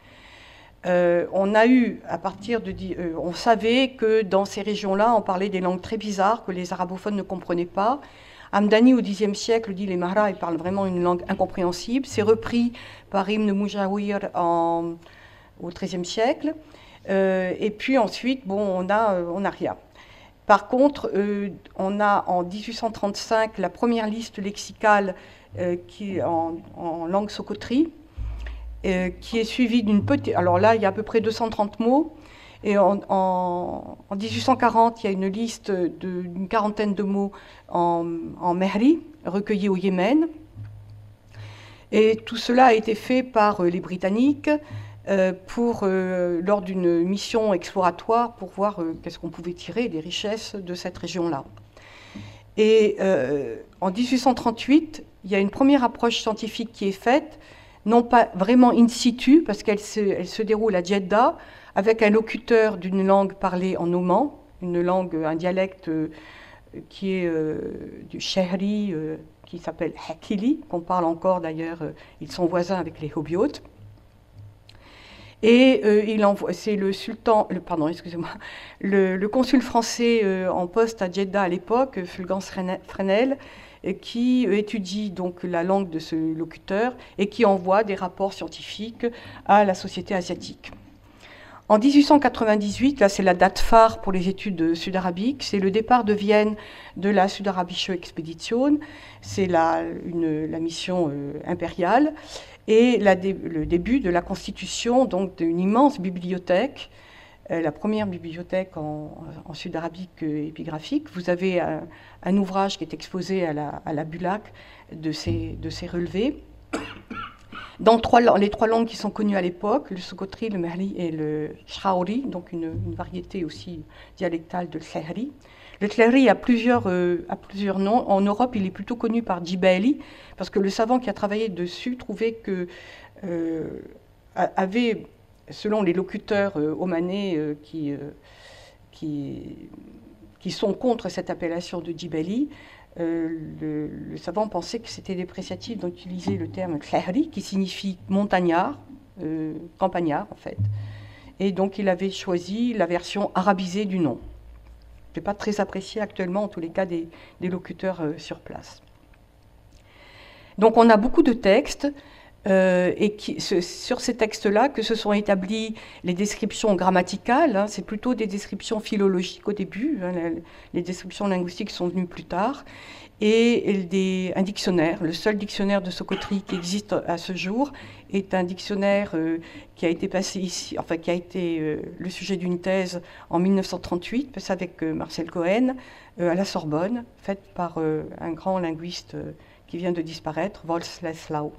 Euh, on a eu, à partir de, euh, on savait que dans ces régions-là, on parlait des langues très bizarres que les arabophones ne comprenaient pas. Hamdani, au dixième siècle, dit les Mahra, ils parlent vraiment une langue incompréhensible. C'est repris par Ibn Mujawir en, au treizième siècle. Euh, et puis ensuite, bon, on a, euh, on a rien. Par contre, euh, on a en dix-huit cent trente-cinq la première liste lexicale euh, qui, en, en langue socotri, euh, qui est suivie d'une petite... Alors là, il y a à peu près deux cent trente mots. Et en, en, en dix-huit cent quarante, il y a une liste d'une quarantaine de mots en, en mehri, recueillis au Yémen. Et tout cela a été fait par euh, les Britanniques euh, pour, euh, lors d'une mission exploratoire pour voir euh, qu'est-ce qu'on pouvait tirer des richesses de cette région-là. Et euh, en dix-huit cent trente-huit, il y a une première approche scientifique qui est faite, non pas vraiment in situ, parce qu'elle se, elle se déroule à Jeddah, avec un locuteur d'une langue parlée en oman, une langue, un dialecte euh, qui est euh, du Shehri, euh, qui s'appelle Hakili, qu'on parle encore d'ailleurs, euh, ils sont voisins avec les Hobiotes. Et euh, il envoie, c'est le sultan, le, pardon, excusez-moi, le, le consul français euh, en poste à Jeddah à l'époque, Fulgence Fresnel, euh, qui étudie donc la langue de ce locuteur et qui envoie des rapports scientifiques à la société asiatique. En dix-huit cent quatre-vingt-dix-huit, là c'est la date phare pour les études sud-arabiques, c'est le départ de Vienne de la Südarabische Expedition, c'est la, une, la mission euh, impériale, et la dé, le début de la constitution donc d'une immense bibliothèque, euh, la première bibliothèque en, en sud-arabique euh, épigraphique. Vous avez un, un ouvrage qui est exposé à la, à la Bulac de ces, de ces relevés. Dans trois, les trois langues qui sont connues à l'époque, le socotri, le mehri et le shraouri, donc une, une variété aussi dialectale de tlehri. Le tlehri a plusieurs, euh, a plusieurs noms. En Europe, il est plutôt connu par Djibali, parce que le savant qui a travaillé dessus trouvait que euh, avait, selon les locuteurs euh, omanais euh, qui, euh, qui, qui sont contre cette appellation de Djibali, Euh, le, le savant pensait que c'était dépréciatif d'utiliser le terme tlehri, qui signifie montagnard, euh, campagnard en fait. Et donc il avait choisi la version arabisée du nom. Ce n'est pas très apprécié actuellement, en tous les cas, des, des locuteurs euh, sur place. Donc on a beaucoup de textes, euh, et qui, ce, sur ces textes-là que se sont établies les descriptions grammaticales, hein, c'est plutôt des descriptions philologiques au début, hein, les, les descriptions linguistiques sont venues plus tard, et, et des, un dictionnaire. Le seul dictionnaire de socotri qui existe à ce jour est un dictionnaire euh, qui a été passé ici, enfin qui a été euh, le sujet d'une thèse en mille neuf cent trente-huit, passé avec euh, Marcel Cohen, euh, à la Sorbonne, faite par euh, un grand linguiste euh, qui vient de disparaître, Wolfsleslau.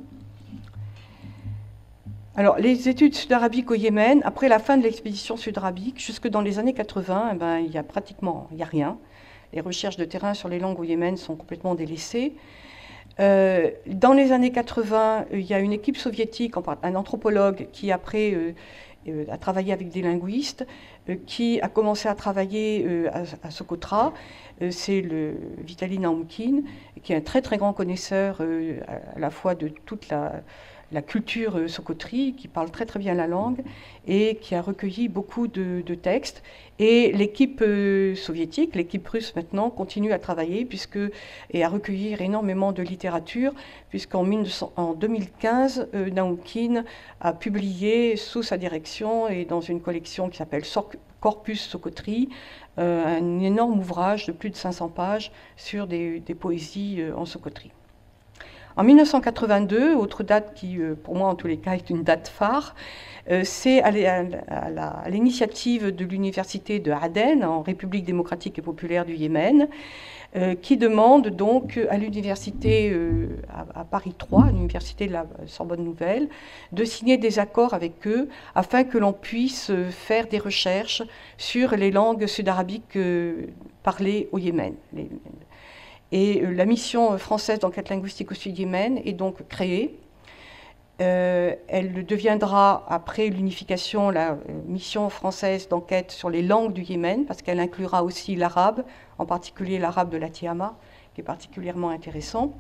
Alors, les études sud-arabiques au Yémen, après la fin de l'expédition sud-arabique, jusque dans les années quatre-vingts, eh ben, il y a pratiquement il y a rien. Les recherches de terrain sur les langues au Yémen sont complètement délaissées. Euh, dans les années quatre-vingts, il y a une équipe soviétique, un anthropologue qui après euh, euh, a travaillé avec des linguistes, euh, qui a commencé à travailler euh, à, à Socotra. Euh, C'est le Vitali Naumkin, qui est un très très grand connaisseur euh, à, à la fois de toute la la culture euh, socotri, qui parle très très bien la langue et qui a recueilli beaucoup de, de textes. Et l'équipe euh, soviétique, l'équipe russe maintenant, continue à travailler puisque, et à recueillir énormément de littérature, puisqu'en deux mille quinze, euh, Naumkin a publié sous sa direction et dans une collection qui s'appelle Corpus Socotri, euh, un énorme ouvrage de plus de cinq cents pages sur des, des poésies euh, en socotri. En mille neuf cent quatre-vingt-deux, autre date qui, pour moi en tous les cas, est une date phare, euh, c'est à l'initiative de l'université de Aden, en République démocratique et populaire du Yémen, euh, qui demande donc à l'université euh, à, à Paris trois, l'université de la Sorbonne Nouvelle, de signer des accords avec eux afin que l'on puisse faire des recherches sur les langues sud-arabiques euh, parlées au Yémen. Les, Et la mission française d'enquête linguistique au Sud-Yémen est donc créée. Euh, elle deviendra, après l'unification, la mission française d'enquête sur les langues du Yémen, parce qu'elle inclura aussi l'arabe, en particulier l'arabe de la Tiama, qui est particulièrement intéressant.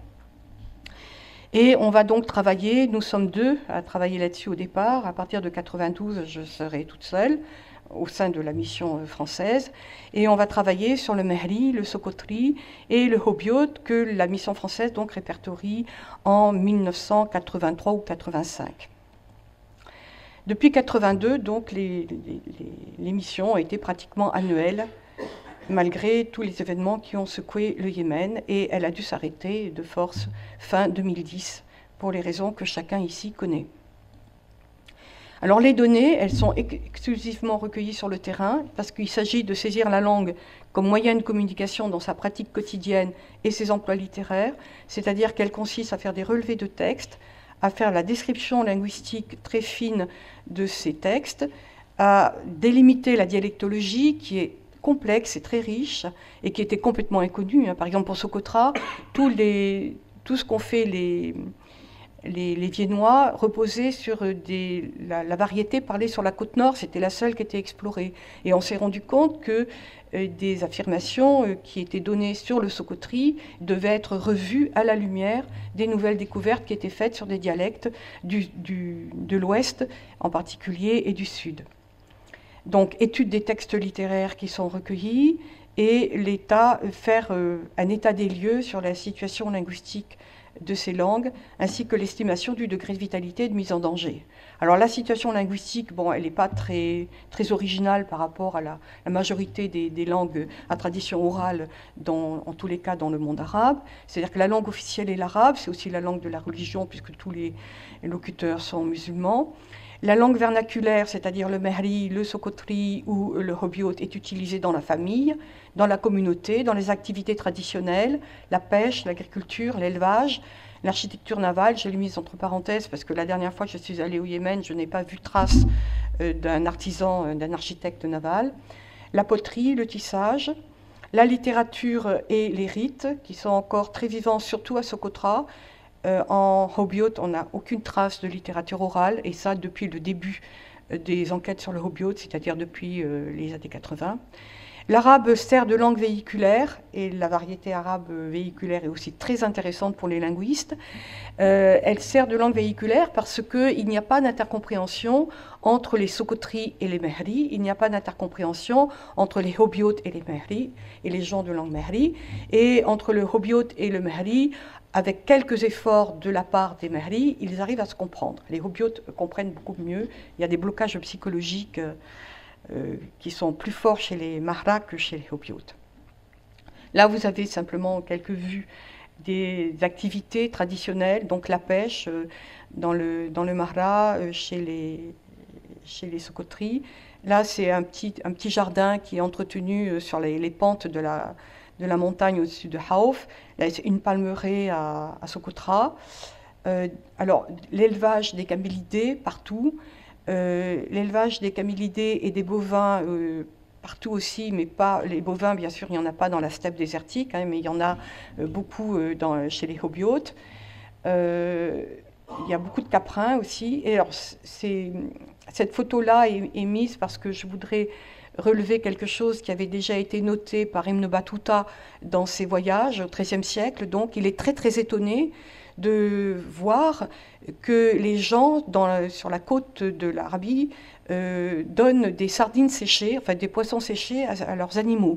Et on va donc travailler, nous sommes deux à travailler là-dessus au départ. À partir de quatre-vingt-douze, je serai toute seule au sein de la mission française, et on va travailler sur le Mehri, le Sokotri et le Hobiot que la mission française donc répertorie en mille neuf cent quatre-vingt-trois ou quatre-vingt-cinq. Depuis quatre-vingt-deux, donc, les, les, les missions ont été pratiquement annuelles, malgré tous les événements qui ont secoué le Yémen, et elle a dû s'arrêter de force fin deux mille dix, pour les raisons que chacun ici connaît. Alors les données, elles sont exclusivement recueillies sur le terrain, parce qu'il s'agit de saisir la langue comme moyen de communication dans sa pratique quotidienne et ses emplois littéraires, c'est-à-dire qu'elle consiste à faire des relevés de textes, à faire la description linguistique très fine de ces textes, à délimiter la dialectologie qui est complexe et très riche et qui était complètement inconnue. Par exemple pour Socotra, tous les, tout ce qu'ont fait les... Les, les Viennois reposaient sur des, la, la variété parlée sur la côte nord, c'était la seule qui était explorée. Et on s'est rendu compte que euh, des affirmations euh, qui étaient données sur le Sokotri devaient être revues à la lumière des nouvelles découvertes qui étaient faites sur des dialectes du, du, de l'Ouest en particulier et du Sud. Donc, étude des textes littéraires qui sont recueillis et l'État, faire euh, un état des lieux sur la situation linguistique de ces langues, ainsi que l'estimation du degré de vitalité et de mise en danger. Alors la situation linguistique, bon, elle n'est pas très, très originale par rapport à la, la majorité des, des langues à tradition orale, dans, en tous les cas dans le monde arabe. C'est-à-dire que la langue officielle est l'arabe, c'est aussi la langue de la religion, puisque tous les locuteurs sont musulmans. La langue vernaculaire, c'est-à-dire le Mehri, le Sokotri ou le Hobiot, est utilisée dans la famille, dans la communauté, dans les activités traditionnelles, la pêche, l'agriculture, l'élevage, l'architecture navale. Je l'ai mise entre parenthèses parce que la dernière fois que je suis allée au Yémen, je n'ai pas vu trace euh, d'un artisan, euh, d'un architecte naval. La poterie, le tissage, la littérature et les rites, qui sont encore très vivants, surtout à Socotra. Euh, en Hobiot, on n'a aucune trace de littérature orale, et ça depuis le début euh, des enquêtes sur le Hobiot, c'est-à-dire depuis euh, les années quatre-vingt. L'arabe sert de langue véhiculaire, et la variété arabe véhiculaire est aussi très intéressante pour les linguistes. Euh, elle sert de langue véhiculaire parce qu'il n'y a pas d'intercompréhension entre les Sokotri et les Mehri, il n'y a pas d'intercompréhension entre les Hobiot et les Mehri, et les gens de langue Mehri, et entre le Hobiot et le Mehri, avec quelques efforts de la part des Mehri, ils arrivent à se comprendre. Les Hobiotes comprennent beaucoup mieux. Il y a des blocages psychologiques euh, qui sont plus forts chez les Mahra que chez les Hobiotes. Là, vous avez simplement quelques vues des activités traditionnelles, donc la pêche euh, dans le, dans le Mahra, euh, chez les, chez les Sokotri. Là, c'est un petit, un petit jardin qui est entretenu euh, sur les, les pentes de la... de la montagne au-dessus de Haouf, une palmeraie à, à Socotra. Euh, alors, l'élevage des camélidés partout, euh, l'élevage des camélidés et des bovins euh, partout aussi, mais pas les bovins, bien sûr, il n'y en a pas dans la steppe désertique, hein, mais il y en a euh, beaucoup euh, dans, chez les Hobiotes. Euh, il y a beaucoup de caprins aussi. Et alors, cette photo-là est, est mise parce que je voudrais relever quelque chose qui avait déjà été noté par Ibn Battuta dans ses voyages au treizième siècle. Donc, il est très, très étonné de voir que les gens dans, sur la côte de l'Arabie euh, donnent des sardines séchées, enfin des poissons séchés à, à leurs animaux.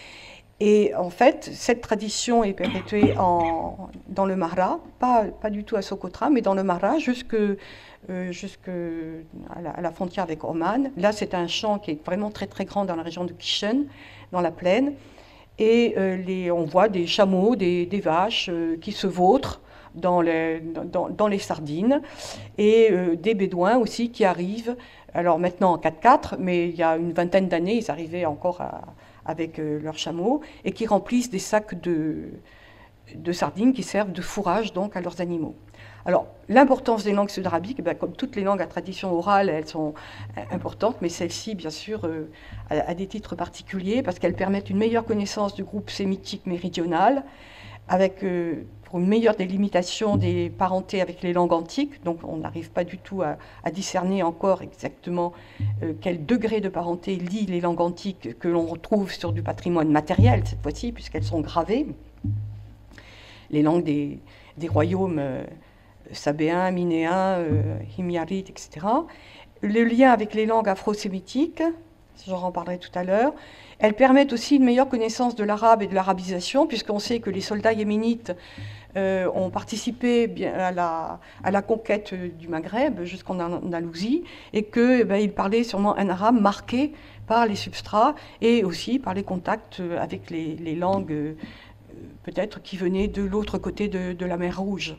Et en fait, cette tradition est perpétuée en, dans le Mahra, pas, pas du tout à Socotra, mais dans le Mahra, jusque, euh, jusque à, la, à la frontière avec Oman. Là, c'est un champ qui est vraiment très très grand dans la région de Kishen, dans la plaine. Et euh, les, on voit des chameaux, des, des vaches euh, qui se vautrent dans les, dans, dans les Sardines, et euh, des Bédouins aussi qui arrivent, alors maintenant en quatre quatre, mais il y a une vingtaine d'années, ils arrivaient encore à, avec euh, leurs chameaux, et qui remplissent des sacs de, de sardines qui servent de fourrage donc à leurs animaux. Alors, l'importance des langues sud-arabiques, eh bien, comme toutes les langues à tradition orale, elles sont importantes, mais celle-ci, bien sûr, euh, a, a des titres particuliers parce qu'elles permettent une meilleure connaissance du groupe sémitique méridional, avec euh, pour une meilleure délimitation des parentés avec les langues antiques. Donc, on n'arrive pas du tout à, à discerner encore exactement euh, quel degré de parenté lie les langues antiques que l'on retrouve sur du patrimoine matériel, cette fois-ci, puisqu'elles sont gravées. Les langues des, des royaumes euh, sabéens, minéens, euh, himyarites, et cetera. Le lien avec les langues afro-sémitiques, j'en reparlerai tout à l'heure. Elles permettent aussi une meilleure connaissance de l'arabe et de l'arabisation, puisqu'on sait que les soldats yéménites euh, ont participé bien à, la, à la conquête du Maghreb jusqu'en Andalousie, et qu'ils eh ben, parlaient sûrement un arabe marqué par les substrats et aussi par les contacts avec les, les langues euh, peut-être qui venaient de l'autre côté de, de la mer Rouge.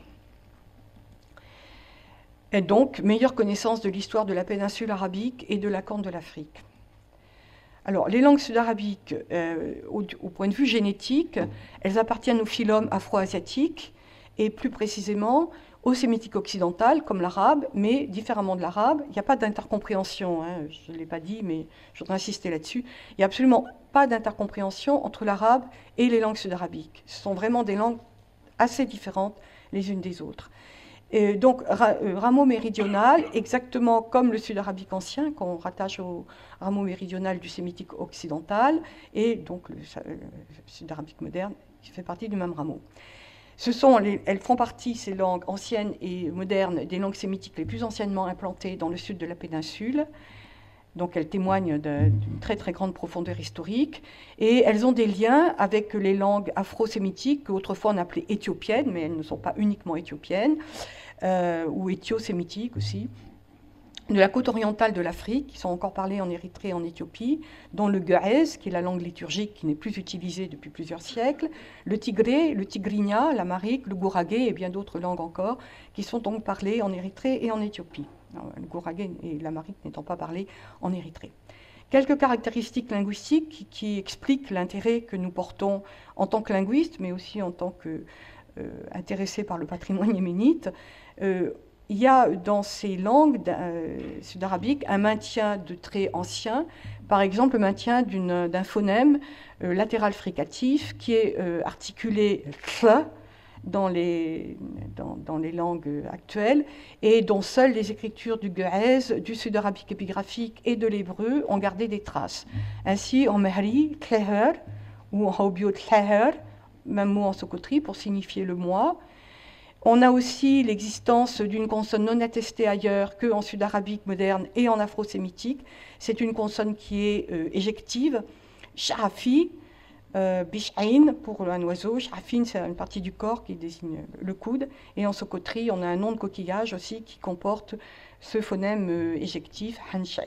Et donc, meilleure connaissance de l'histoire de la péninsule arabique et de la Corne de l'Afrique. Alors, les langues sud-arabiques, euh, au, au point de vue génétique, elles appartiennent au phylum afro-asiatique et plus précisément au sémitique occidental, comme l'arabe, mais différemment de l'arabe. Il n'y a pas d'intercompréhension, hein, je ne l'ai pas dit, mais je voudrais insister là-dessus. Il n'y a absolument pas d'intercompréhension entre l'arabe et les langues sud-arabiques. Ce sont vraiment des langues assez différentes les unes des autres. Et donc, rameau méridional, exactement comme le sud-arabique ancien, qu'on rattache au rameau méridional du sémitique occidental, et donc le, le sud-arabique moderne, qui fait partie du même rameau. Ce sont les, elles font partie, ces langues anciennes et modernes, des langues sémitiques les plus anciennement implantées dans le sud de la péninsule. Donc elles témoignent d'une très très grande profondeur historique, et elles ont des liens avec les langues afro-sémitiques, qu'autrefois on appelait éthiopiennes, mais elles ne sont pas uniquement éthiopiennes, euh, ou éthio-sémitiques aussi, de la côte orientale de l'Afrique, qui sont encore parlées en Érythrée et en Éthiopie, dont le Ge'ez, qui est la langue liturgique qui n'est plus utilisée depuis plusieurs siècles, le Tigré, le Tigrinya, l'Amharique, le Gouragé et bien d'autres langues encore, qui sont donc parlées en Érythrée et en Éthiopie. Alors, le Gouragé et l'Amharique n'étant pas parlés en Érythrée. Quelques caractéristiques linguistiques qui, qui expliquent l'intérêt que nous portons en tant que linguistes, mais aussi en tant qu'intéressés euh, par le patrimoine yéménite. Euh, il y a dans ces langues euh, sud-arabiques un maintien de traits anciens, par exemple le maintien d'un phonème euh, latéral fricatif qui est euh, articulé th dans les, dans, dans les langues actuelles, et dont seules les écritures du Ge'ez, du sud-arabique épigraphique et de l'hébreu ont gardé des traces. Ainsi, en Mehri, tleher, ou en Haubio tleher, même mot en sokotri pour signifier le moi. On a aussi l'existence d'une consonne non attestée ailleurs qu'en sud-arabique moderne et en afro-sémitique. C'est une consonne qui est euh, éjective, sharafi, Euh, Bish'ain pour un oiseau, Shafin c'est une partie du corps qui désigne le coude, et en sokotri on a un nom de coquillage aussi qui comporte ce phonème euh, éjectif, Hanshay.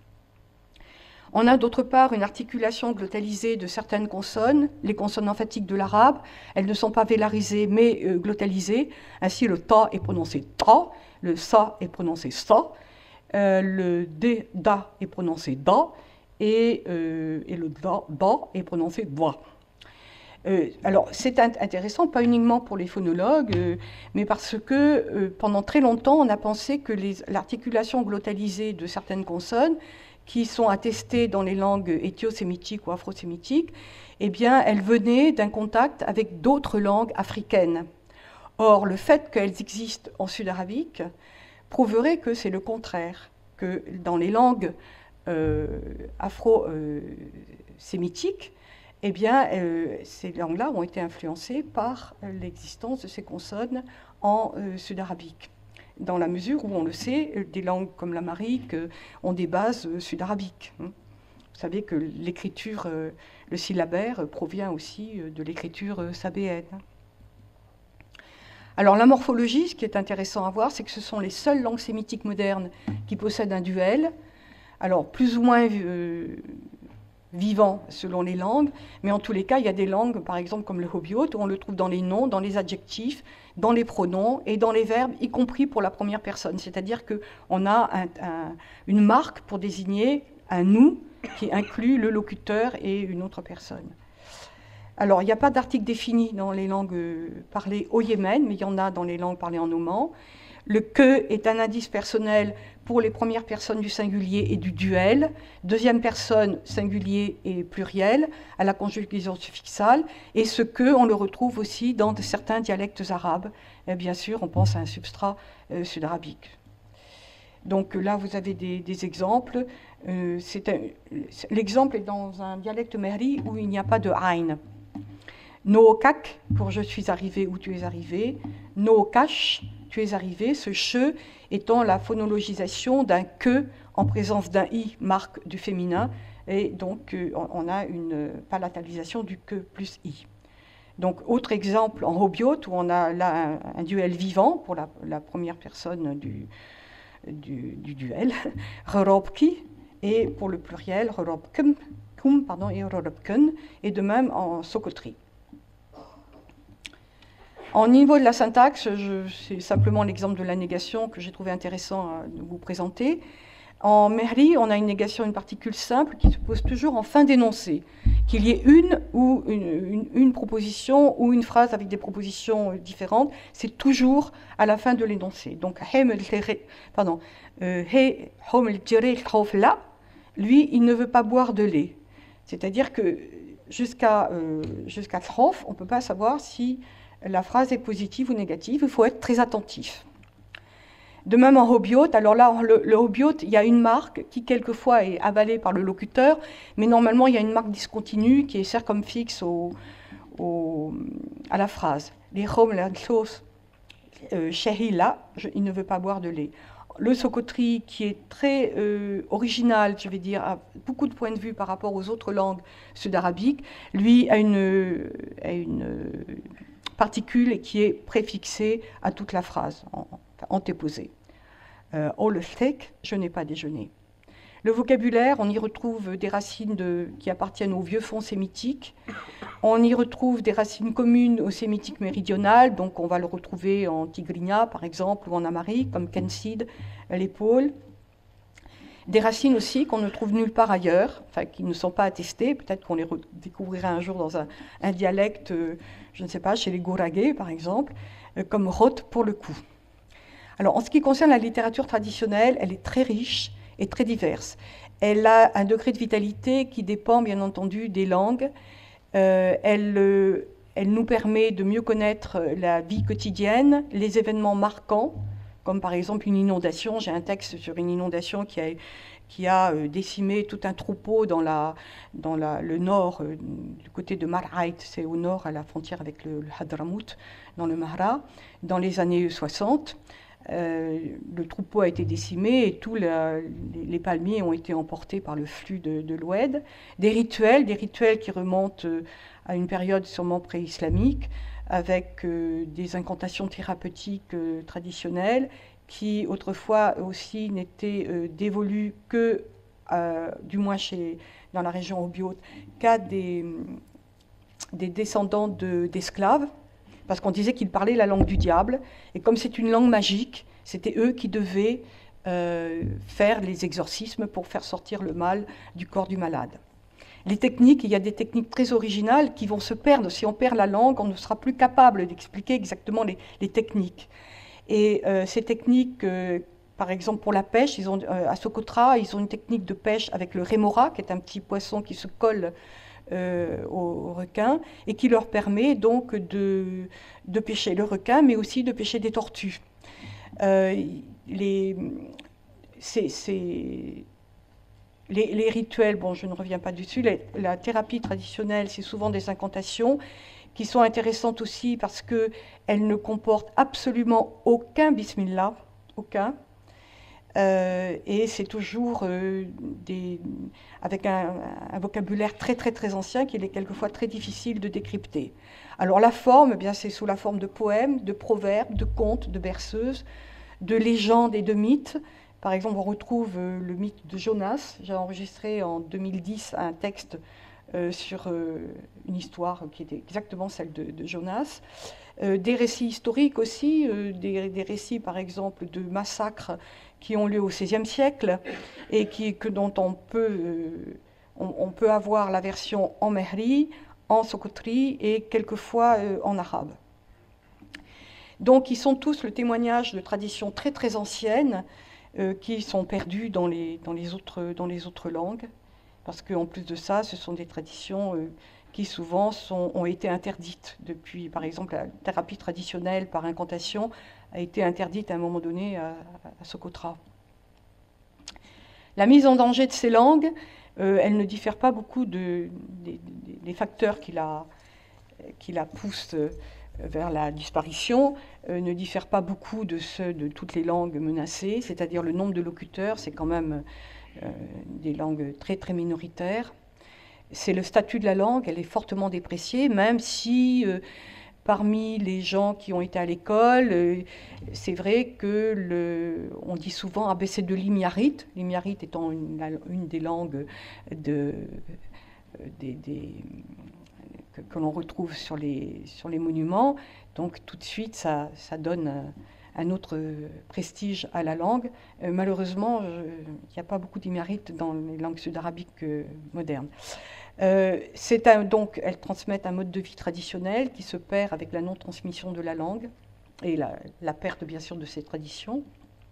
On a d'autre part une articulation glottalisée de certaines consonnes, les consonnes emphatiques de l'arabe, elles ne sont pas vélarisées mais euh, glottalisées, ainsi le ta est prononcé ta, le sa est prononcé sa, euh, le d, da est prononcé da, Et, euh, et le da, da est prononcé doigt. Euh, alors, c'est int intéressant, pas uniquement pour les phonologues, euh, mais parce que euh, pendant très longtemps, on a pensé que l'articulation glottalisée de certaines consonnes, qui sont attestées dans les langues éthio-sémitiques ou afro-sémitiques, eh bien, elles venaient d'un contact avec d'autres langues africaines. Or, le fait qu'elles existent en sud-arabique prouverait que c'est le contraire, que dans les langues Euh, afro-sémitiques, euh, eh bien, euh, ces langues-là ont été influencées par euh, l'existence de ces consonnes en euh, sud-arabique. Dans la mesure où, on le sait, euh, des langues comme l'amharique euh, ont des bases euh, sud-arabiques. Hein. Vous savez que l'écriture, euh, le syllabaire, euh, provient aussi euh, de l'écriture euh, sabéenne. Alors, la morphologie, ce qui est intéressant à voir, c'est que ce sont les seules langues sémitiques modernes qui possèdent un duel. Alors, plus ou moins euh, vivant selon les langues, mais en tous les cas, il y a des langues, par exemple comme le Hobyot, où on le trouve dans les noms, dans les adjectifs, dans les pronoms et dans les verbes, y compris pour la première personne. C'est-à-dire qu'on a un, un, une marque pour désigner un « nous » qui inclut le locuteur et une autre personne. Alors, il n'y a pas d'article défini dans les langues parlées au Yémen, mais il y en a dans les langues parlées en oman. Le « que » est un indice personnel pour les premières personnes du singulier et du duel, deuxième personne singulier et pluriel, à la conjugaison suffixale, et ce « que », on le retrouve aussi dans certains dialectes arabes. Et bien sûr, on pense à un substrat euh, sud-arabique. Donc là, vous avez des, des exemples. Euh, L'exemple est dans un dialecte mehri où il n'y a pas de « aïn ». No kak pour je suis arrivé ou tu es arrivé, no kash, tu es arrivé, ce che étant la phonologisation d'un que en présence d'un i, marque du féminin, et donc euh, on a une palatalisation du que plus i. Donc autre exemple en Hobyot où on a là un, un duel vivant pour la, la première personne du, du, du duel, Rorobki, et pour le pluriel, Rorobkum, kum, pardon, et Rorobkun, et de même en Sokotri. En niveau de la syntaxe, c'est simplement l'exemple de la négation que j'ai trouvé intéressant à vous présenter. En mehri, on a une négation, une particule simple qui se pose toujours en fin d'énoncé. Qu'il y ait une ou une, une, une proposition ou une phrase avec des propositions différentes, c'est toujours à la fin de l'énoncé. Donc, pardon, lui, il ne veut pas boire de lait. C'est-à-dire que jusqu'à euh, jusqu'à trof, on ne peut pas savoir si la phrase est positive ou négative, il faut être très attentif. De même en Hobyot, alors là, le, le Hobyot, il y a une marque qui quelquefois est avalée par le locuteur, mais normalement il y a une marque discontinue qui est circonfixe au, au, à la phrase. Les Chom, la sauce, Shehila, il ne veut pas boire de lait. Le Sokotri, qui est très euh, original, je vais dire, à beaucoup de points de vue par rapport aux autres langues sud-arabiques, lui a une, a une particule qui est préfixée à toute la phrase, en, enfin, antéposée. Euh, oh le steak, je n'ai pas déjeuné. Le vocabulaire, on y retrouve des racines de, qui appartiennent au vieux fond sémitique. On y retrouve des racines communes au sémitique méridional, donc on va le retrouver en tigrinya, par exemple, ou en amharique, comme kensid, l'épaule. Des racines aussi qu'on ne trouve nulle part ailleurs, enfin qui ne sont pas attestées, peut-être qu'on les découvrira un jour dans un, un dialecte, euh, je ne sais pas, chez les Gouragais par exemple, euh, comme rot pour le coup. Alors en ce qui concerne la littérature traditionnelle, elle est très riche et très diverse. Elle a un degré de vitalité qui dépend bien entendu des langues. Euh, elle, euh, elle nous permet de mieux connaître la vie quotidienne, les événements marquants, comme par exemple une inondation. J'ai un texte sur une inondation qui a, qui a euh, décimé tout un troupeau dans, la, dans la, le nord, euh, du côté de Mar'aït, c'est au nord à la frontière avec le, le Hadramout, dans le Mahra, dans les années soixante. Euh, le troupeau a été décimé et tous les, les palmiers ont été emportés par le flux de, de l'Oued. Des rituels, des rituels qui remontent à une période sûrement pré-islamique, avec euh, des incantations thérapeutiques euh, traditionnelles qui autrefois aussi n'étaient euh, dévolues que, euh, du moins chez, dans la région Hobyot, qu'à des, des descendants de, d'esclaves, parce qu'on disait qu'ils parlaient la langue du diable, et comme c'est une langue magique, c'était eux qui devaient euh, faire les exorcismes pour faire sortir le mal du corps du malade. Les techniques, il y a des techniques très originales qui vont se perdre. Si on perd la langue, on ne sera plus capable d'expliquer exactement les, les techniques. Et euh, ces techniques, euh, par exemple pour la pêche, ils ont, euh, à Socotra, ils ont une technique de pêche avec le rémora, qui est un petit poisson qui se colle Euh, aux requins et qui leur permet donc de, de pêcher le requin, mais aussi de pêcher des tortues. Euh, les, c'est, c'est, les, les rituels, bon, je ne reviens pas dessus, les, la thérapie traditionnelle, c'est souvent des incantations qui sont intéressantes aussi parce qu'elles ne comportent absolument aucun bismillah, aucun. Euh, et c'est toujours euh, des, avec un, un vocabulaire très très très ancien qu'il est quelquefois très difficile de décrypter. Alors la forme, eh bien, c'est sous la forme de poèmes, de proverbes, de contes, de berceuses, de légendes et de mythes Par exemple, on retrouve euh, le mythe de Jonas. J'ai enregistré en deux mille dix un texte euh, sur euh, une histoire qui était exactement celle de, de Jonas. Euh, des récits historiques aussi, euh, des, des récits par exemple de massacres qui ont lieu au seizième siècle et qui, que, dont on peut, euh, on, on peut avoir la version en mehri, en sokotri et quelquefois euh, en arabe. Donc ils sont tous le témoignage de traditions très très anciennes euh, qui sont perdues dans les, dans, les autres, dans les autres langues, parce qu'en plus de ça, ce sont des traditions euh, qui souvent sont, ont été interdites depuis, par exemple, la thérapie traditionnelle par incantation a été interdite à un moment donné à, à Socotra. La mise en danger de ces langues, euh, elle ne diffère pas beaucoup de, de, de, des facteurs qui la, qui la poussent vers la disparition, euh, ne diffèrent pas beaucoup de ceux de toutes les langues menacées, c'est-à-dire le nombre de locuteurs, c'est quand même euh, des langues très très minoritaires. C'est le statut de la langue, elle est fortement dépréciée, même si euh, parmi les gens qui ont été à l'école, euh, c'est vrai que le, on dit souvent abaissé de l'imiarite, l'imiarite étant une, la, une des langues de, des, des, que, que l'on retrouve sur les, sur les monuments. Donc tout de suite, ça, ça donne un, un autre prestige à la langue. Euh, malheureusement, il n'y a pas beaucoup d'imiarite dans les langues sud-arabiques euh, modernes. Euh, un, donc, elles transmettent un mode de vie traditionnel qui se perd avec la non-transmission de la langue et la, la perte, bien sûr, de ces traditions.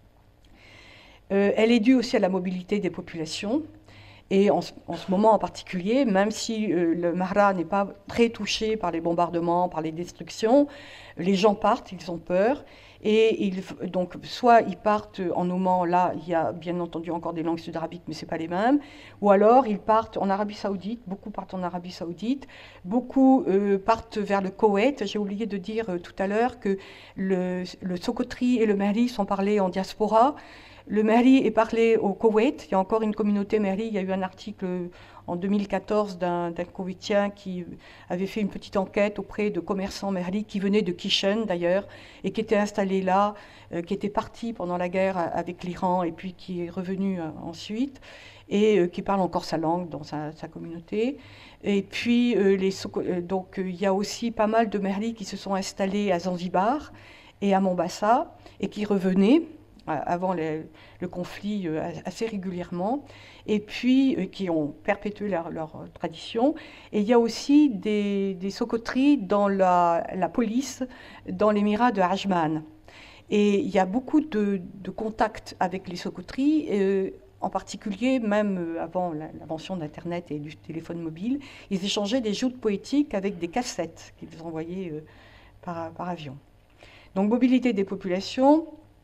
Euh, elle est due aussi à la mobilité des populations. Et en, en ce moment en particulier, même si euh, le Mahra n'est pas très touché par les bombardements, par les destructions, les gens partent, ils ont peur. Et ils, donc, soit ils partent en Oman, là, il y a bien entendu encore des langues sud-arabiques, mais ce n'est pas les mêmes. Ou alors, ils partent en Arabie Saoudite, beaucoup partent en Arabie Saoudite, beaucoup euh, partent vers le Koweït. J'ai oublié de dire euh, tout à l'heure que le, le Sokotri et le Mehri sont parlés en diaspora. Le Mehri est parlé au Koweït, il y a encore une communauté Mehri, il y a eu un article en deux mille quatorze d'un Koweïtien qui avait fait une petite enquête auprès de commerçants Mehri qui venaient de Kishen d'ailleurs et qui étaient installés là, euh, qui étaient partis pendant la guerre avec l'Iran et puis qui est revenu euh, ensuite et euh, qui parle encore sa langue dans sa, sa communauté. Et puis euh, les, euh, donc euh, il y a aussi pas mal de Mehri qui se sont installés à Zanzibar et à Mombasa et qui revenaient avant le, le conflit euh, assez régulièrement, et puis euh, qui ont perpétué leur, leur tradition. Et il y a aussi des, des Sokotris dans la, la police, dans l'émirat de Ajman. Et il y a beaucoup de, de contacts avec les Sokotris, euh, en particulier, même avant l'invention d'Internet et du téléphone mobile, ils échangeaient des joutes poétiques avec des cassettes qu'ils envoyaient euh, par, par avion. Donc, mobilité des populations,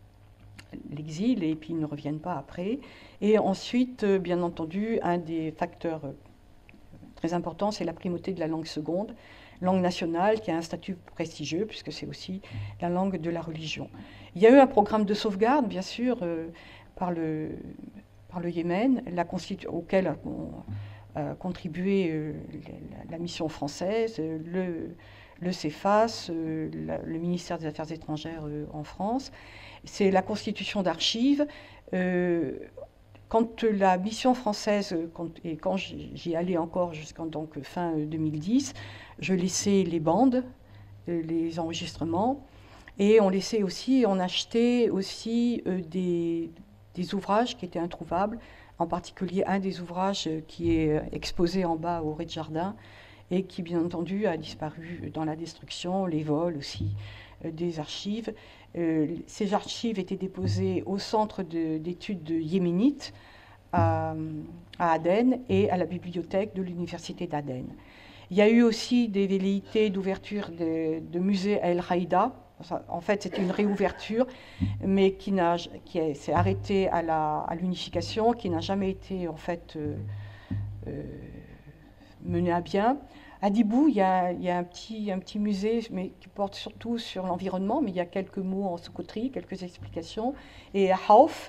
l'exil, et puis ils ne reviennent pas après. Et ensuite, bien entendu, un des facteurs très importants, c'est la primauté de la langue seconde, langue nationale qui a un statut prestigieux, puisque c'est aussi la langue de la religion. Il y a eu un programme de sauvegarde, bien sûr, euh, par, le, par le Yémen, la auquel a euh, contribué euh, la, la mission française, le, le CEFAS, euh, la, le ministère des Affaires étrangères euh, en France. C'est la constitution d'archives. Euh, quand la mission française, quand, et quand j'y allais encore jusqu'en donc, fin deux mille dix, je laissais les bandes, les enregistrements, et on laissait aussi, on achetait aussi euh, des, des ouvrages qui étaient introuvables, en particulier un des ouvrages qui est exposé en bas au rez-de-jardin et qui, bien entendu, a disparu dans la destruction, les vols aussi euh, des archives. Euh, ces archives étaient déposées au centre d'études yéménite à, à Aden et à la bibliothèque de l'université d'Aden. Il y a eu aussi des velléités d'ouverture de, de musées à El Haïda. En fait, c'était une réouverture, mais qui, qui s'est arrêtée à l'unification, qui n'a jamais été en fait euh, euh, menée à bien. À Dibou, il y a, il y a un, petit, un petit musée, mais qui porte surtout sur l'environnement, mais il y a quelques mots en Sokotri, quelques explications. Et à Hauf,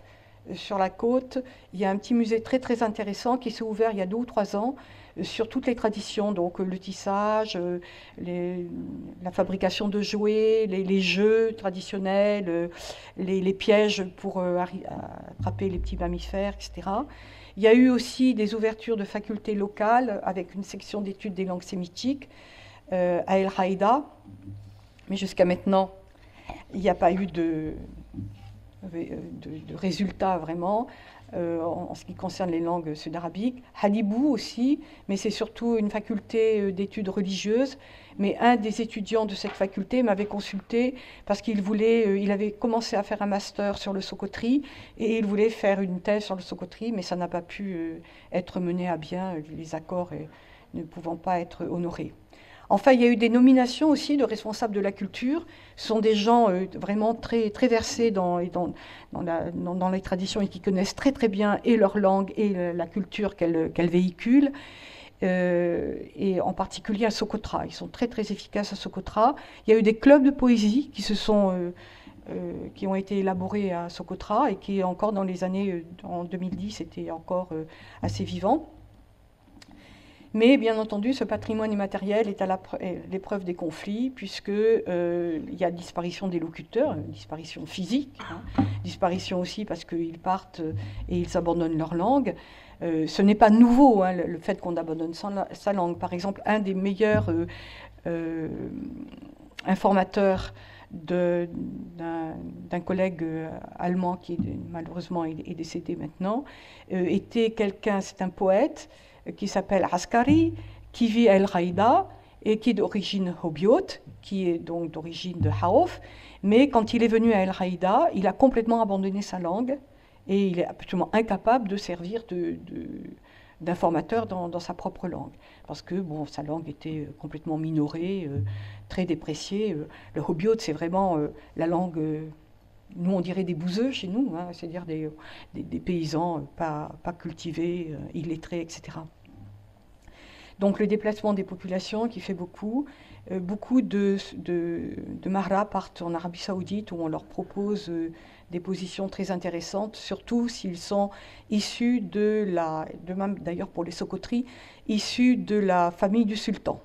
sur la côte, il y a un petit musée très très intéressant qui s'est ouvert il y a deux ou trois ans euh, sur toutes les traditions, donc euh, le tissage, euh, les, la fabrication de jouets, les, les jeux traditionnels, euh, les, les pièges pour euh, attraper les petits mammifères, et cetera. Il y a eu aussi des ouvertures de facultés locales avec une section d'études des langues sémitiques euh, à El Haïda, mais jusqu'à maintenant, il n'y a pas eu de, de, de résultats vraiment euh, en, en ce qui concerne les langues sud-arabiques. Halibou aussi, mais c'est surtout une faculté d'études religieuses. Mais un des étudiants de cette faculté m'avait consulté parce qu'il voulait, euh, il avait commencé à faire un master sur le Sokotri et il voulait faire une thèse sur le Sokotri, mais ça n'a pas pu euh, être mené à bien, les accords euh, ne pouvant pas être honorés. Enfin, il y a eu des nominations aussi de responsables de la culture. Ce sont des gens euh, vraiment très, très versés dans, dans, dans, la, dans, dans les traditions et qui connaissent très très bien et leur langue et la, la culture qu'elles qu'elles véhiculent. Euh, et en particulier à Socotra. Ils sont très très efficaces à Socotra. Il y a eu des clubs de poésie qui, se sont, euh, euh, qui ont été élaborés à Socotra et qui encore dans les années, euh, en deux mille dix, étaient encore euh, assez vivants. Mais bien entendu, ce patrimoine immatériel est à l'épreuve des conflits, puisqu'il euh, y a disparition des locuteurs, disparition physique, hein, disparition aussi parce qu'ils partent et ils abandonnent leur langue. Euh, ce n'est pas nouveau, hein, le, le fait qu'on abandonne sa, sa langue. Par exemple, un des meilleurs euh, euh, informateurs d'un collègue euh, allemand qui est, malheureusement est, est décédé maintenant, euh, était quelqu'un, c'est un poète, qui s'appelle Askari, qui vit à El Haïda et qui est d'origine hobiote, qui est donc d'origine de Haouf. Mais quand il est venu à El Haïda, il a complètement abandonné sa langue et il est absolument incapable de servir d'informateur dans, dans sa propre langue. Parce que bon, sa langue était complètement minorée, euh, très dépréciée. Le hobiote, c'est vraiment euh, la langue... Euh, nous, on dirait des bouseux chez nous, hein, c'est-à-dire des, des, des paysans pas, pas cultivés, euh, illettrés, et cetera. Donc le déplacement des populations qui fait beaucoup. Euh, beaucoup de, de, de Mahra partent en Arabie Saoudite où on leur propose euh, des positions très intéressantes, surtout s'ils sont issus de la, de même d'ailleurs pour les Sokotris, issus de la famille du sultan.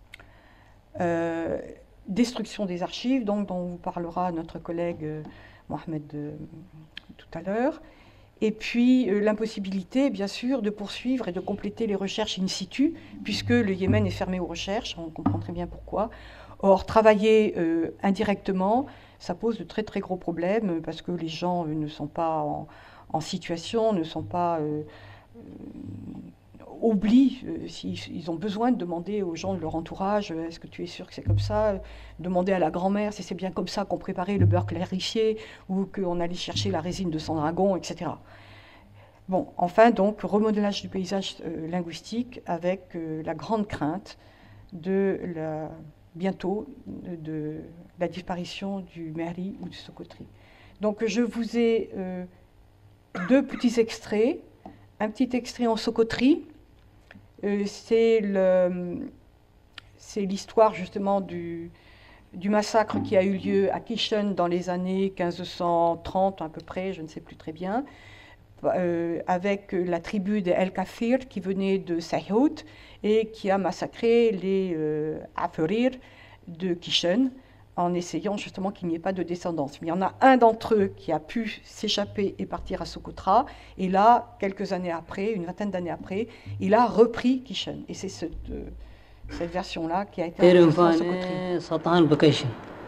Euh, destruction des archives, donc, dont vous parlera notre collègue euh, Mohamed euh, tout à l'heure. Et puis euh, l'impossibilité, bien sûr, de poursuivre et de compléter les recherches in situ, puisque le Yémen est fermé aux recherches, on comprend très bien pourquoi. Or, travailler euh, indirectement, ça pose de très très gros problèmes, parce que les gens euh, ne sont pas en, en situation, ne sont pas... Euh, euh, oublient, euh, s'ils ont besoin de demander aux gens de leur entourage, euh, est-ce que tu es sûr que c'est comme ça, euh, demander à la grand-mère si c'est bien comme ça qu'on préparait le beurre clarifié ou qu'on allait chercher la résine de sang dragon, et cetera. Bon, enfin donc, remodelage du paysage euh, linguistique avec euh, la grande crainte de la, bientôt de, de la disparition du Mehri ou du Sokotri. Donc je vous ai euh, deux petits extraits, un petit extrait en Sokotri. Euh, c'est l'histoire justement du, du massacre qui a eu lieu à Kishen dans les années quinze cent trente à peu près, je ne sais plus très bien, euh, avec la tribu des El Kafir qui venait de Saïhout et qui a massacré les euh, Aferir de Kishen en essayant justement qu'il n'y ait pas de descendance. Mais il y en a un d'entre eux qui a pu s'échapper et partir à Socotra, et là, quelques années après, une vingtaine d'années après, il a repris Kishen. Et c'est cette, euh, cette version-là qui a été enregistrée à Socotri.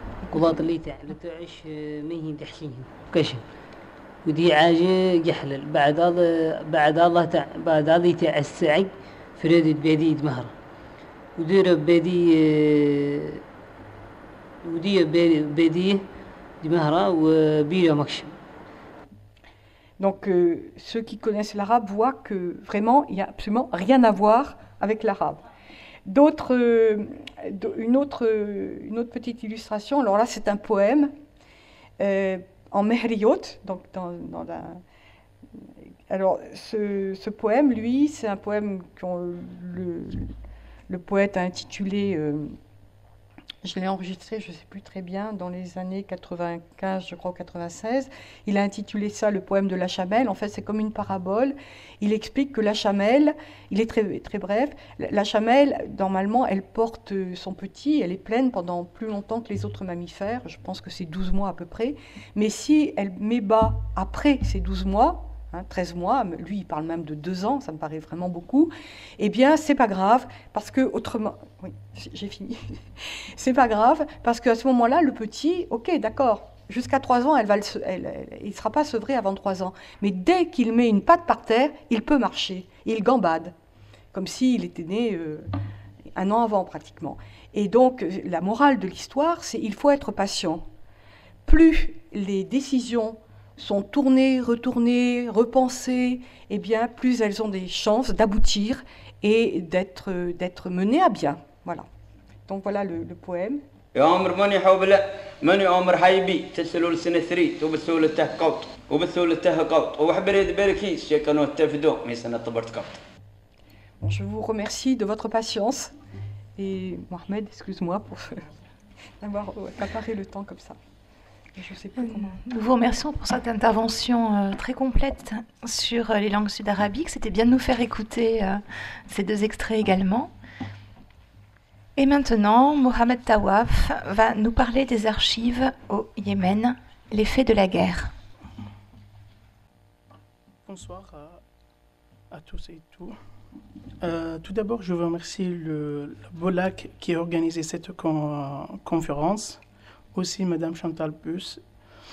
ودي عاجة جحلل بعد هذا بعد هذا تاع بعد هذه تاع السعي فريدة بيدي مهر ودير بيدي ودي بيدي مهرة وبيرة مكشم. Donc euh, ceux qui connaissent l'arabe voient que vraiment il n'y a absolument rien à voir avec l'arabe. D'autres, euh, une autre, une autre petite illustration. Alors là c'est un poème. Euh, en Mehriyot, donc dans, dans la... Alors, ce, ce poème, lui, c'est un poème que le, le poète a intitulé euh, Je l'ai enregistré, je ne sais plus très bien, dans les années quatre-vingt-quinze, je crois, ou quatre-vingt-seize. Il a intitulé ça le poème de la Chamelle. En fait, c'est comme une parabole. Il explique que la Chamelle, il est très, très bref, la Chamelle, normalement, elle porte son petit, elle est pleine pendant plus longtemps que les autres mammifères. Je pense que c'est douze mois à peu près. Mais si elle met bas après ces douze mois, Hein, treize mois, lui il parle même de deux ans, ça me paraît vraiment beaucoup, eh bien c'est pas grave, parce que autrement, oui, j'ai fini, c'est pas grave, parce qu'à ce moment-là, le petit, ok, d'accord, jusqu'à trois ans, elle va le, elle, elle, il ne sera pas sevré avant trois ans, mais dès qu'il met une patte par terre, il peut marcher, il gambade, comme s'il était né euh, un an avant pratiquement. Et donc la morale de l'histoire, c'est il faut être patient. Plus les décisions sont tournées, retournées, repensées, eh bien, plus elles ont des chances d'aboutir et d'être, d'être menées à bien. Voilà. Donc voilà le, le poème. Bon, je vous remercie de votre patience. Et Mohamed, excuse-moi pour d'avoir accaparé le temps comme ça. Je sais plus comment. Nous vous remercions pour cette intervention euh, très complète sur euh, les langues sud-arabiques. C'était bien de nous faire écouter euh, ces deux extraits également. Et maintenant, Mohamed Tawaf va nous parler des archives au Yémen, les faits de la guerre. Bonsoir à, à tous et toutes. Euh, tout d'abord, je veux remercier le, le BOLAC qui a organisé cette con, conférence. Aussi Madame Chantal Bus.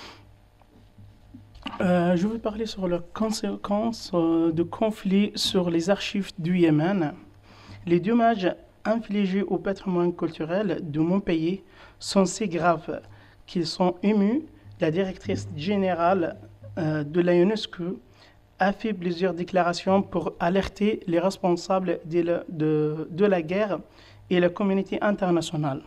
Euh, je veux parler sur les conséquences euh, de conflits sur les archives du Yémen. Les dommages infligés au patrimoine culturel de mon pays sont si graves qu'ils sont émus. La directrice générale euh, de la UNESCO a fait plusieurs déclarations pour alerter les responsables de la, de, de la guerre et la communauté internationale.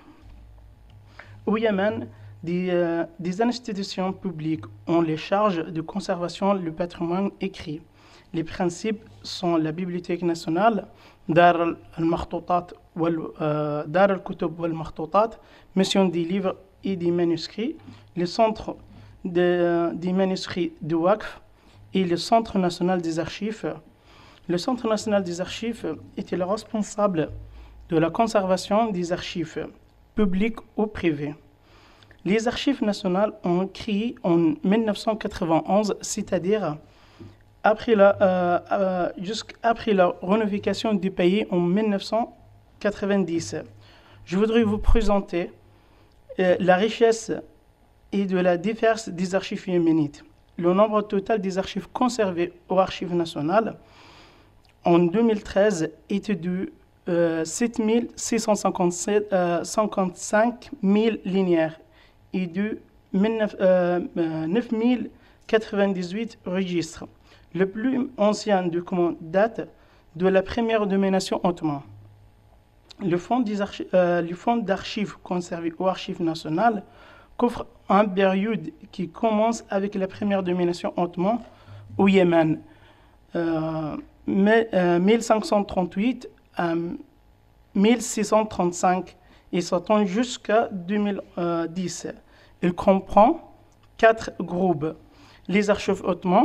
Au Yémen, des, euh, des institutions publiques ont les charges de conservation du patrimoine écrit. Les principes sont la Bibliothèque nationale, Dar al-Makhtoutat, euh, Dar al-Kutub wal-Makhtoutat, Mission des livres et des manuscrits, le Centre de, des manuscrits de Waqf et le Centre national des archives. Le Centre national des archives était le responsable de la conservation des archives publiques ou privées. Les archives nationales ont créé en mille neuf cent quatre-vingt-onze, c'est-à-dire après la, euh, euh, jusqu'après la réunification du pays en mille neuf cent quatre-vingt-dix. Je voudrais vous présenter euh, la richesse et de la diversité des archives yéménites. Le nombre total des archives conservées aux archives nationales en deux mille treize était de euh, sept mille six cent cinquante-cinq mille linéaires et de neuf mille quatre-vingt-dix-huit registres. Le plus ancien document date de la première domination ottomane. Le fonds, des archi- euh, le fonds d'archives conservé aux archives nationales couvre une période qui commence avec la première domination ottomane au Yémen, euh, mille cinq cent trente-huit à mille six cent trente-cinq, et s'attend jusqu'à deux mille dix. Il comprend quatre groupes. Les archives ottomanes,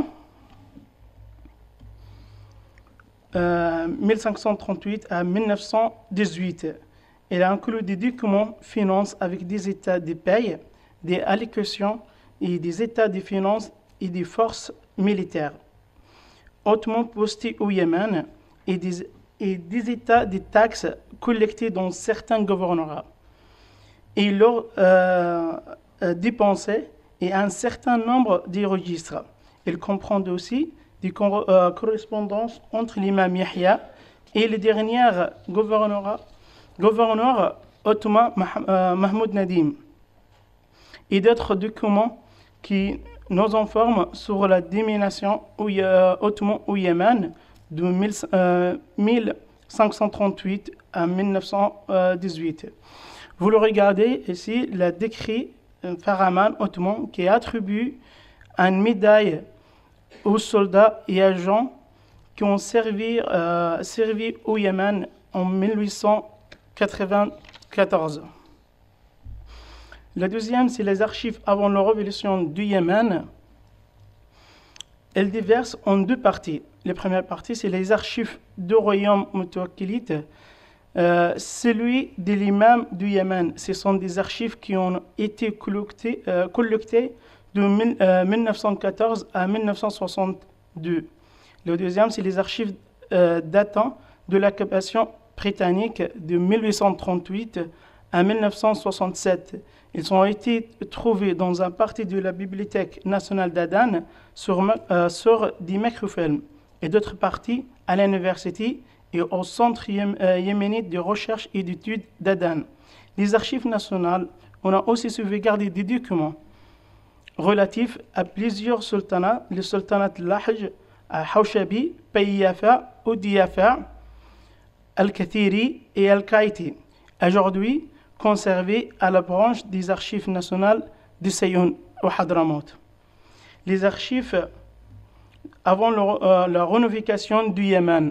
euh, mille cinq cent trente-huit à mille neuf cent dix-huit. Il inclut des documents finances avec des états de paye, des allocations et des états de finances et des forces militaires ottomanes postés au Yémen et des, et des états de taxes collectées dans certains gouvernorats et leurs euh, euh, dépensés et un certain nombre de registres. Il comprend aussi des cor- euh, correspondances entre l'imam Yahya et le dernier gouverneur, gouverneur ottoman Mah- euh, Mahmoud Nadim et d'autres documents qui nous informent sur la domination ottomane au Yémen de mille, euh, mille cinq cent trente-huit à mille neuf cent dix-huit. Vous le regardez ici, le décret Faraman ottoman qui attribue une médaille aux soldats et agents qui ont servi, euh, servi au Yémen en mille huit cent quatre-vingt-quatorze. La deuxième, c'est les archives avant la révolution du Yémen. Elles diversent en deux parties. La première partie, c'est les archives du royaume Mutawakkilite, euh, celui de l'imam du Yémen. Ce sont des archives qui ont été collectées, euh, collectées de mille, euh, mille neuf cent quatorze à mille neuf cent soixante-deux. Le deuxième, c'est les archives euh, datant de l'occupation britannique de mille huit cent trente-huit à mille neuf cent soixante-sept. Ils ont été trouvés dans un partie de la Bibliothèque nationale d'Aden sur, euh, sur des microfilms et d'autres parties à l'université et au Centre yéménite de recherche et d'études d'Aden. Les archives nationales ont aussi sauvegardé des documents relatifs à plusieurs sultanats, le sultanat Lahj, Hawshabi, Payyafa, Oudiyafa, Al-Kathiri et Al-Kaïti, aujourd'hui conservés à la branche des archives nationales de Sayoun au Hadramaut. Les archives avant le, euh, la réunification du Yémen.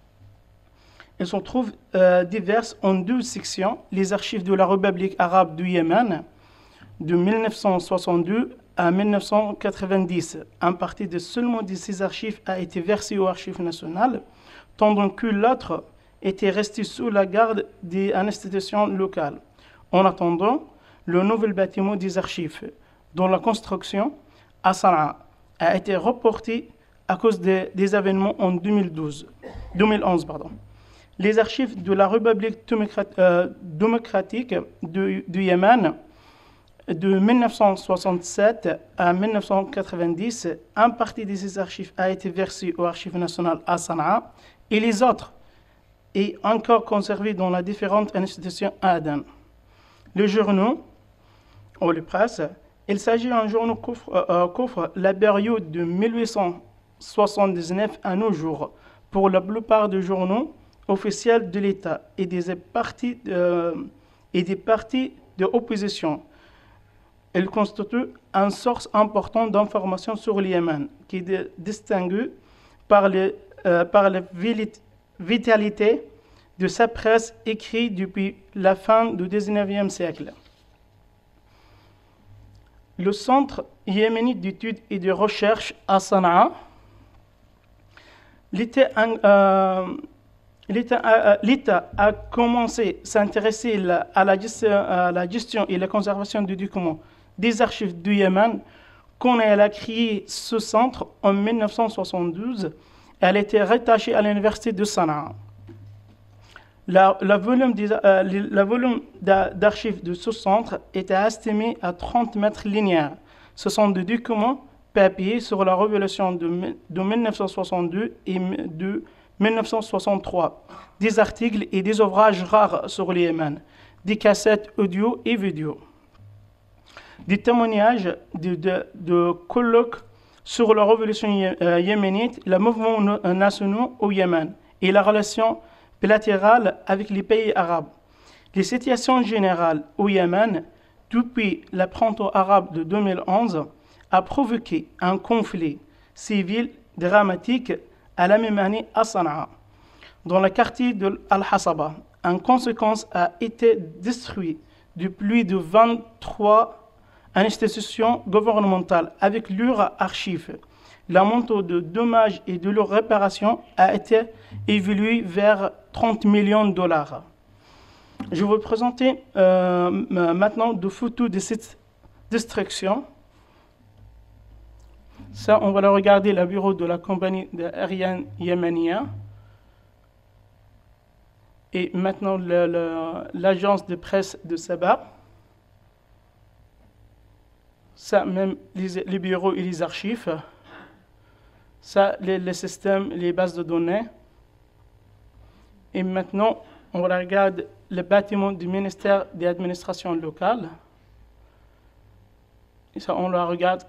Elles se trouvent euh, diverses en deux sections. Les archives de la République arabe du Yémen de mille neuf cent soixante-deux à mille neuf cent quatre-vingt-dix. Un partie de seulement de ces archives a été versée aux archives nationales, tandis que l'autre était resté sous la garde des institutions locales. En attendant, le nouvel bâtiment des archives, dont la construction à Sanaa a été reportée à cause des, des événements en deux mille douze, deux mille onze. Pardon. Les archives de la République euh, démocratique du, du Yémen de mille neuf cent soixante-sept à mille neuf cent quatre-vingt-dix, une partie de ces archives a été versée aux archives nationales à Sanaa et les autres est encore conservée dans les différentes institutions à Aden. Les journaux, ou les presses, il s'agit d'un journal qui euh, couvre la période de mille huit cent soixante-dix-neuf à nos jours pour la plupart des journaux officiels de l'État et des partis, euh, et des partis de opposition. Il constitue une source importante d'informations sur le Yémen qui est distinguée par, le, euh, par la vitalité de sa presse écrite depuis la fin du dix-neuvième siècle. Le Centre yéménite d'études et de recherche à Sanaa, l'État euh, euh, a commencé à s'intéresser à la, gestion, à la gestion et la conservation des documents des archives du Yémen quand elle a créé ce centre en mille neuf cent soixante-douze. Elle était rattachée à l'université de Sanaa. La, la volume, des, euh, la volume d'archives de ce centre était estimé à trente mètres linéaires. Ce sont des documents papier sur la révolution de, de mille neuf cent soixante-deux et de mille neuf cent soixante-trois, des articles et des ouvrages rares sur le Yémen, des cassettes audio et vidéo, des témoignages de, de, de colloques sur la révolution yéménite, le mouvement national au Yémen et la relation bilatérale avec les pays arabes. Les situations générales au Yémen, depuis le printemps arabe de deux mille onze, a provoqué un conflit civil dramatique à la même année à Sanaa, dans le quartier de Al-Hasaba. En conséquence, a été détruit de plus de vingt-trois institutions gouvernementales avec leurs archives. Le montant de dommages et de leur réparation a été évalué vers trente millions de dollars. Je vais vous présenter euh, maintenant des photos de cette destruction. Ça, on va le regarder, le bureau de la compagnie aérienne yéménienne. Et maintenant, le, le, l'agence de presse de Sabah. Ça, même les, les bureaux et les archives. Ça, les, les systèmes, les bases de données. Et maintenant, on regarde le bâtiment du ministère de l'administration locale. Et ça, on le regarde.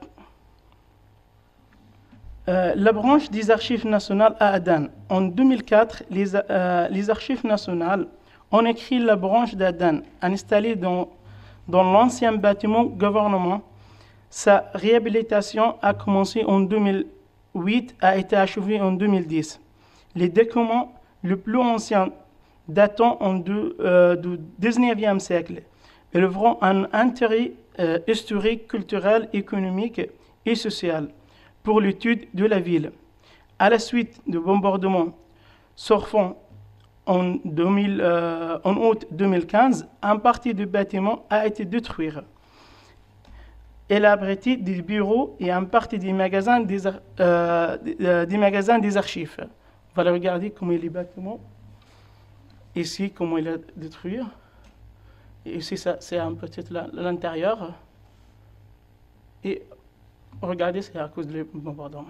Euh, la branche des archives nationales à Aden. En deux mille quatre, les, euh, les archives nationales ont écrit la branche d'Aden, installée dans, dans l'ancien bâtiment gouvernement. Sa réhabilitation a commencé en deux mille huit, a été achevée en deux mille dix. Les documents les plus anciens datant en de, euh, du dix-neuvième siècle. Ils auront un intérêt euh, historique, culturel, économique et social pour l'étude de la ville. À la suite de bombardements surfant en, deux mille, euh, en août deux mille quinze, un partie du bâtiment a été détruit. Elle a abrité des bureaux et un partie des magasins des, euh, des, des magasins des archives. Voilà, regardez comment est le bâtiment. Ici, comment il est détruit. Et ici, ça, c'est un petit l'intérieur. Et regardez, c'est à cause du bombardement.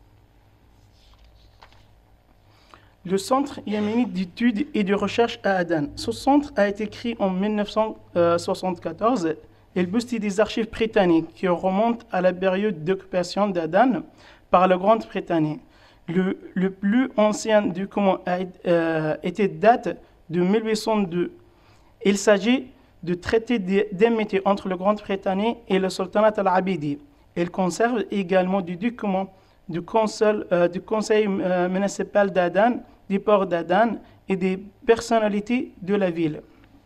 Le Centre yéménite d'études et de recherche à Aden. Ce centre a été créé en mille neuf cent soixante-quatorze. Il boostait des archives britanniques qui remontent à la période d'occupation d'Aden par la Grande-Bretagne. Le, le plus ancien document a euh, été date de mille huit cent deux. Il s'agit de traité d'amitié entre la Grande-Bretagne et le sultanat al-Abidi. Il conserve également des documents du conseil, euh, du conseil euh, municipal d'Aden, du port d'Aden et des personnalités de la ville.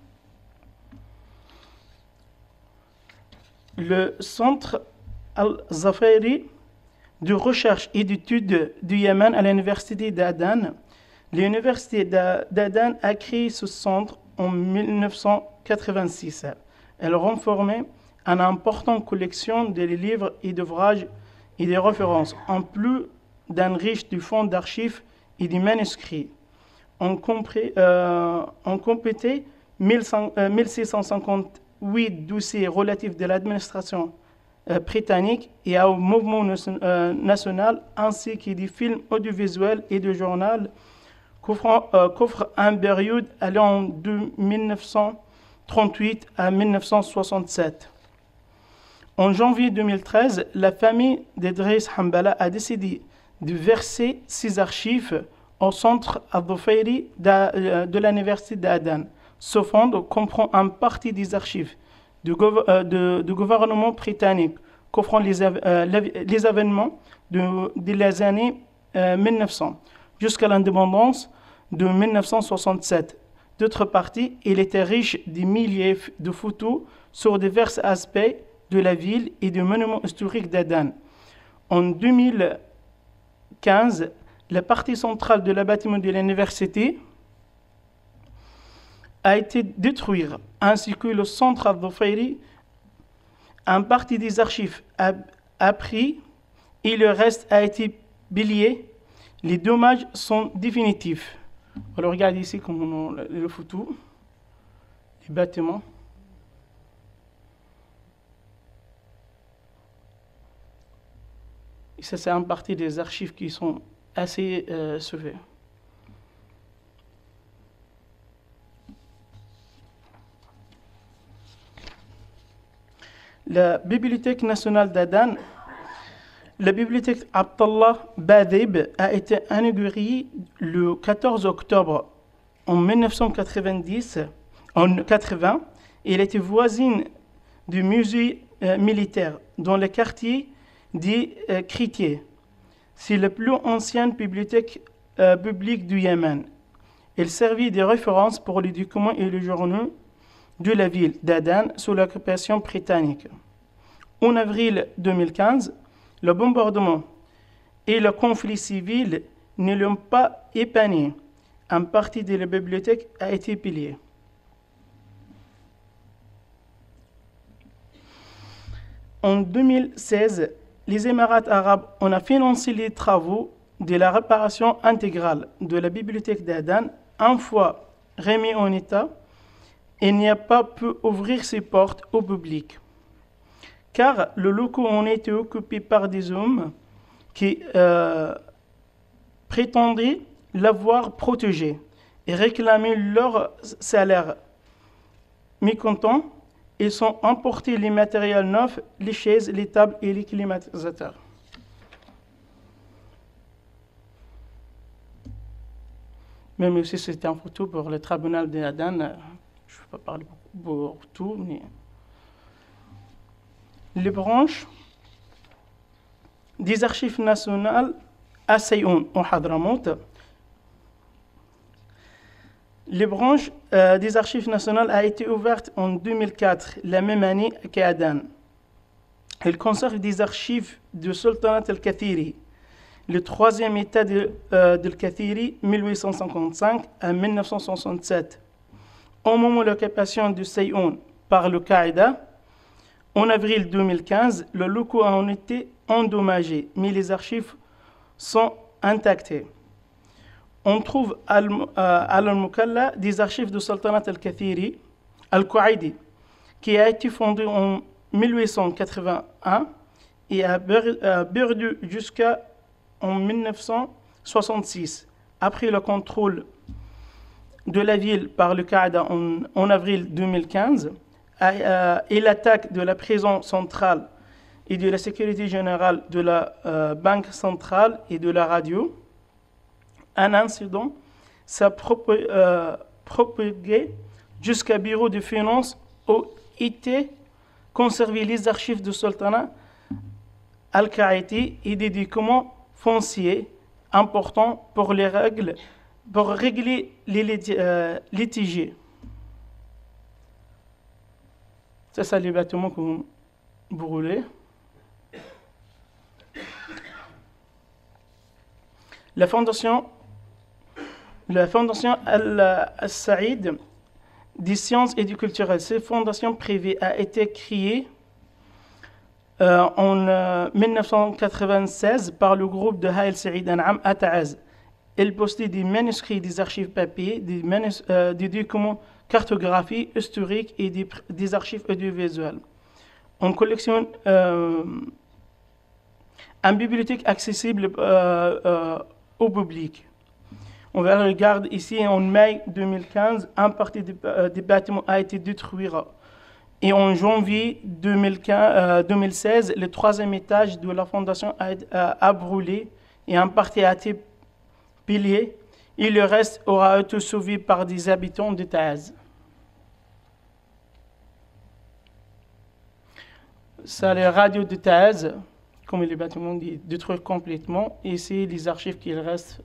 Le Centre Al-Zafiri de recherche et d'études du Yémen à l'Université d'Aden. L'Université d'Aden a créé ce centre en mille neuf cent quatre-vingt-six. Elle renfermait une importante collection de livres et d'ouvrages et de références, en plus d'un riche du fonds d'archives et des manuscrits. On, compré, euh, on compétait mille six cent cinquante-huit dossiers relatifs de l'administration euh, britannique et au mouvement euh, national, ainsi que des films audiovisuels et de journaux qu'offrent euh, qu'offre un période allant de mille neuf cent trente-huit à mille neuf cent soixante-sept. En janvier deux mille treize, la famille d'Idriss Hambala a décidé de verser ses archives au centre Al-Dhufayri de, de l'université d'Aden. Ce fonds comprend une partie des archives du, gouv euh, de, de gouvernement britannique couvrant les, euh, les événements de, de les années euh, mille neuf cents jusqu'à l'indépendance de mille neuf cent soixante-sept. D'autre part, il était riche de milliers de photos sur divers aspects de la ville et du monument historique d'Aden. En deux mille quinze, la partie centrale de la bâtiment de l'université a été détruite, ainsi que le centre Al-Dhufayri. Un partie des archives a, a pris et le reste a été pillé. Les dommages sont définitifs. Alors regardez ici comme on a le photo, les bâtiments. Et ça, c'est une partie des archives qui sont assez euh, sauvées. La Bibliothèque nationale d'Aden, la bibliothèque Abdallah Badib a été inaugurée le quatorze octobre en mille neuf cent quatre-vingt-dix, en quatre-vingts. Elle était voisine du musée euh, militaire dans le quartier des euh, Critiers. C'est la plus ancienne bibliothèque euh, publique du Yémen. Elle servit de référence pour les documents et les journaux de la ville d'Aden sous l'occupation britannique. En avril deux mille quinze, le bombardement et le conflit civil ne l'ont pas épargné. Une partie de la bibliothèque a été pillée. En deux mille seize, les Émirats arabes ont financé les travaux de la réparation intégrale de la bibliothèque d'Aden. Une fois remis en état, il n'y a pas pu ouvrir ses portes au public, car le locaux ont été occupés par des hommes qui euh, prétendaient l'avoir protégé et réclamaient leur salaire. Mécontents, ils ont emporté les matériels neufs, les chaises, les tables et les climatisateurs. Même aussi, c'était une photo pour le tribunal d'Aden. Je ne vais pas parler pour tout, mais les branches des archives nationales à Sayoun, au Hadramout. Les branches euh, des archives nationales a été ouverte en deux mille quatre, la même année qu'à Aden. Elle conserve des archives de Sultanat al-Kathiri, le troisième état de, euh, de al-Kathiri, mille huit cent cinquante-cinq à mille neuf cent soixante-sept. Au moment de l'occupation de Sayoun par le Qaïda, en avril deux mille quinze, le locaux a été endommagé, mais les archives sont intactées. On trouve à Al-Mukalla des archives de Sultanat al-Kathiri, al-Qaïdi, qui a été fondé en mille huit cent quatre-vingt-un et a perdu jusqu'en mille neuf cent soixante-six. Après le contrôle de la ville par le Qaïda en, en avril deux mille quinze euh, et l'attaque de la prison centrale et de la sécurité générale de la euh, banque centrale et de la radio, un incident s'est propagé, euh, propagé jusqu'à bureau de finances où étaient conservés les archives du sultanat al-Qaïdi et des documents fonciers importants pour les règles, pour régler les litiges. C'est ça les bâtiments que vous brûlez. La fondation, la fondation Al-Saïd des sciences et du culturel, cette fondation privée a été créée euh, en euh, mille neuf cent quatre-vingt-seize par le groupe de Haïl Saïd An'am à Taaz. Elle possède des manuscrits, des archives papier, des, manus, euh, des documents cartographiques, historiques et des, des archives audiovisuelles. On collectionne euh, une bibliothèque accessible euh, euh, au public. On regarde ici en mai deux mille quinze, un partie des, euh, des bâtiments a été détruit. Et en janvier deux mille quinze, euh, deux mille seize, le troisième étage de la fondation a, a, a brûlé et un partie a été pillé. Et le reste aura été sauvé par des habitants de Taaz. Ça, les radios de Taaz, comme les bâtiments détruits complètement, et c'est les archives qui restent.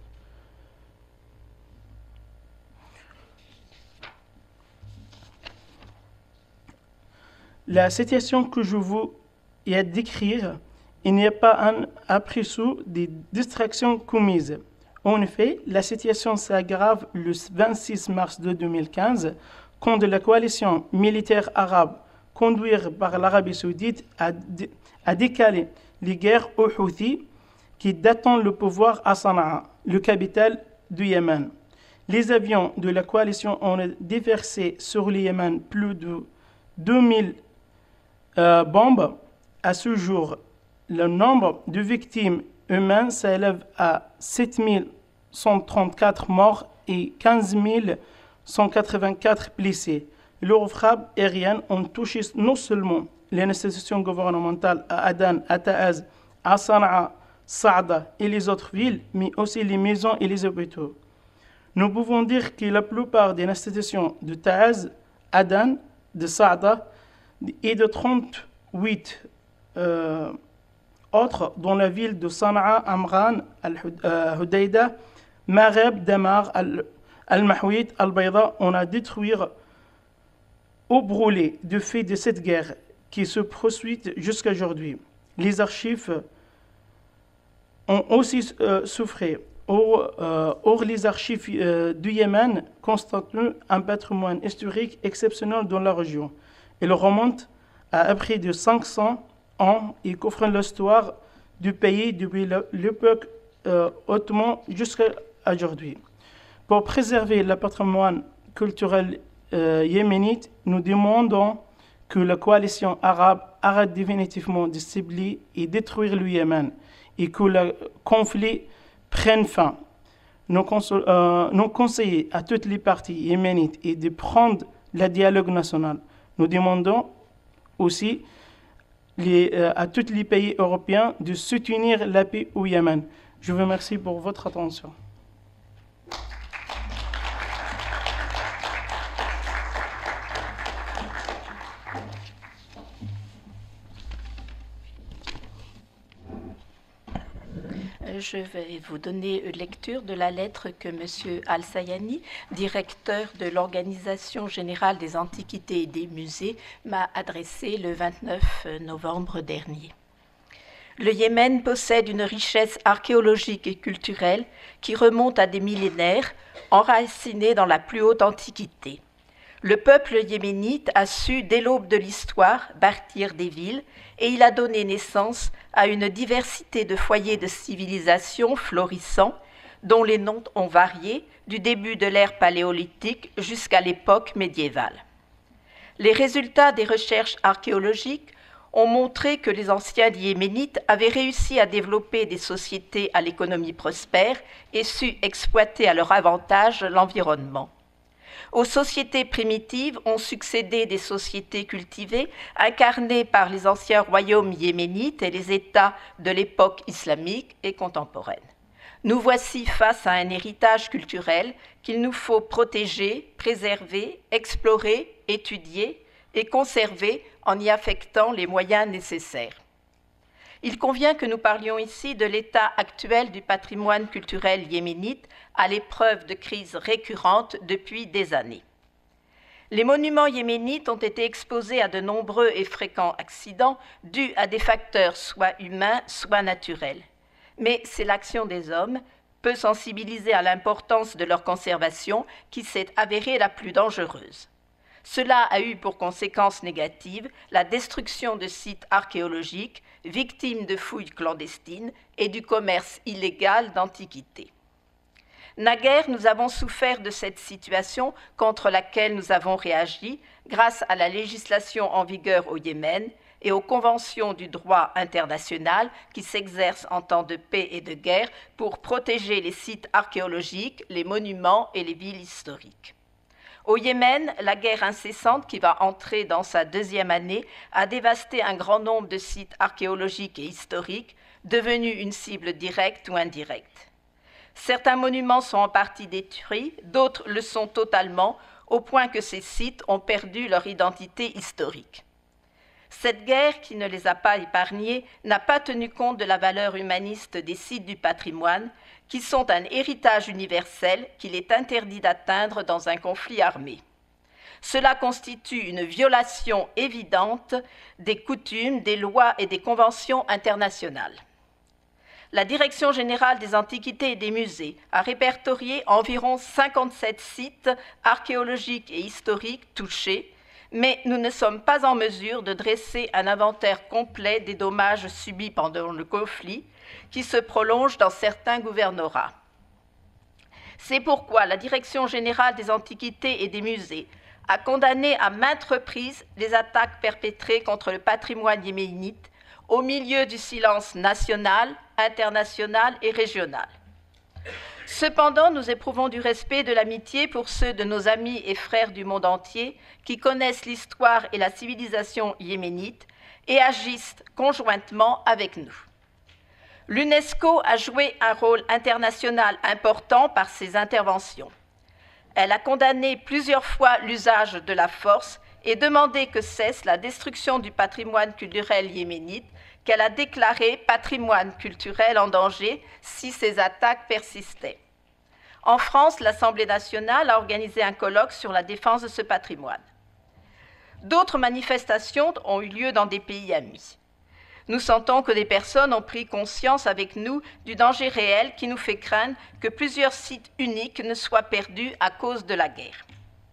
La situation que je vous ai à décrire, il n'y a pas un après-sous des distractions commises. En effet, la situation s'aggrave le vingt-six mars deux mille quinze, quand la coalition militaire arabe, conduite par l'Arabie saoudite, a, dé- a décalé les guerres aux Houthis qui détiennent le pouvoir à Sana'a, le capitale du Yémen. Les avions de la coalition ont déversé sur le Yémen plus de deux mille euh, bombes. À ce jour, le nombre de victimes humaines s'élève à sept mille cent trente-quatre morts et quinze mille cent quatre-vingt-quatre blessés. Leurs frappes aériennes ont touché non seulement les institutions gouvernementales à Aden, à Taaz, à Sana'a, Saada et les autres villes, mais aussi les maisons et les hôpitaux. Nous pouvons dire que la plupart des institutions de Taaz, Aden, de Saada et de trente-huit euh, autres dans la ville de Sana'a, Amran, Al-Hudayda, Maghreb, Damar, Al-Mahouit, Al-Bayda, on a détruit ou brûlé du fait de cette guerre qui se poursuit jusqu'à aujourd'hui. Les archives ont aussi euh, souffert. Or, euh, or, les archives euh, du Yémen constituent un patrimoine historique exceptionnel dans la région. Ils remontent à près de cinq cents ans et couvrent l'histoire du pays depuis l'époque euh, ottomane jusqu'à aujourd'hui. Pour préserver le patrimoine culturel euh, yéménite, nous demandons que la coalition arabe arrête définitivement de cibler et détruire le Yémen et que le conflit prenne fin. Nous, conso- euh, nous conseillons à toutes les parties yéménites et de prendre le dialogue national. Nous demandons aussi les, euh, à tous les pays européens de soutenir la paix au Yémen. Je vous remercie pour votre attention. Je vais vous donner lecture de la lettre que M. Al-Sayani, directeur de l'Organisation générale des antiquités et des musées, m'a adressée le vingt-neuf novembre dernier. Le Yémen possède une richesse archéologique et culturelle qui remonte à des millénaires, enracinée dans la plus haute antiquité. Le peuple yéménite a su, dès l'aube de l'histoire, bâtir des villes, et il a donné naissance à une diversité de foyers de civilisation florissants, dont les noms ont varié du début de l'ère paléolithique jusqu'à l'époque médiévale. Les résultats des recherches archéologiques ont montré que les anciens Yéménites avaient réussi à développer des sociétés à l'économie prospère et su exploiter à leur avantage l'environnement. Aux sociétés primitives ont succédé des sociétés cultivées incarnées par les anciens royaumes yéménites et les États de l'époque islamique et contemporaine. Nous voici face à un héritage culturel qu'il nous faut protéger, préserver, explorer, étudier et conserver en y affectant les moyens nécessaires. Il convient que nous parlions ici de l'état actuel du patrimoine culturel yéménite à l'épreuve de crises récurrentes depuis des années. Les monuments yéménites ont été exposés à de nombreux et fréquents accidents dus à des facteurs soit humains, soit naturels. Mais c'est l'action des hommes, peu sensibilisés à l'importance de leur conservation, qui s'est avérée la plus dangereuse. Cela a eu pour conséquence négative la destruction de sites archéologiques, victimes de fouilles clandestines et du commerce illégal d'antiquités. Naguère, nous avons souffert de cette situation contre laquelle nous avons réagi grâce à la législation en vigueur au Yémen et aux conventions du droit international qui s'exercent en temps de paix et de guerre pour protéger les sites archéologiques, les monuments et les villes historiques. Au Yémen, la guerre incessante qui va entrer dans sa deuxième année a dévasté un grand nombre de sites archéologiques et historiques, devenus une cible directe ou indirecte. Certains monuments sont en partie détruits, d'autres le sont totalement, au point que ces sites ont perdu leur identité historique. Cette guerre, qui ne les a pas épargnés, n'a pas tenu compte de la valeur humaniste des sites du patrimoine, qui sont un héritage universel qu'il est interdit d'atteindre dans un conflit armé. Cela constitue une violation évidente des coutumes, des lois et des conventions internationales. La Direction générale des antiquités et des musées a répertorié environ cinquante-sept sites archéologiques et historiques touchés, mais nous ne sommes pas en mesure de dresser un inventaire complet des dommages subis pendant le conflit qui se prolonge dans certains gouvernorats. C'est pourquoi la Direction générale des antiquités et des musées a condamné à maintes reprises les attaques perpétrées contre le patrimoine yéménite au milieu du silence national, international et régional. Cependant, nous éprouvons du respect et de l'amitié pour ceux de nos amis et frères du monde entier qui connaissent l'histoire et la civilisation yéménite et agissent conjointement avec nous. L'UNESCO a joué un rôle international important par ses interventions. Elle a condamné plusieurs fois l'usage de la force et demandé que cesse la destruction du patrimoine culturel yéménite qu'elle a déclaré patrimoine culturel en danger si ces attaques persistaient. En France, l'Assemblée nationale a organisé un colloque sur la défense de ce patrimoine. D'autres manifestations ont eu lieu dans des pays amis. Nous sentons que des personnes ont pris conscience avec nous du danger réel qui nous fait craindre que plusieurs sites uniques ne soient perdus à cause de la guerre.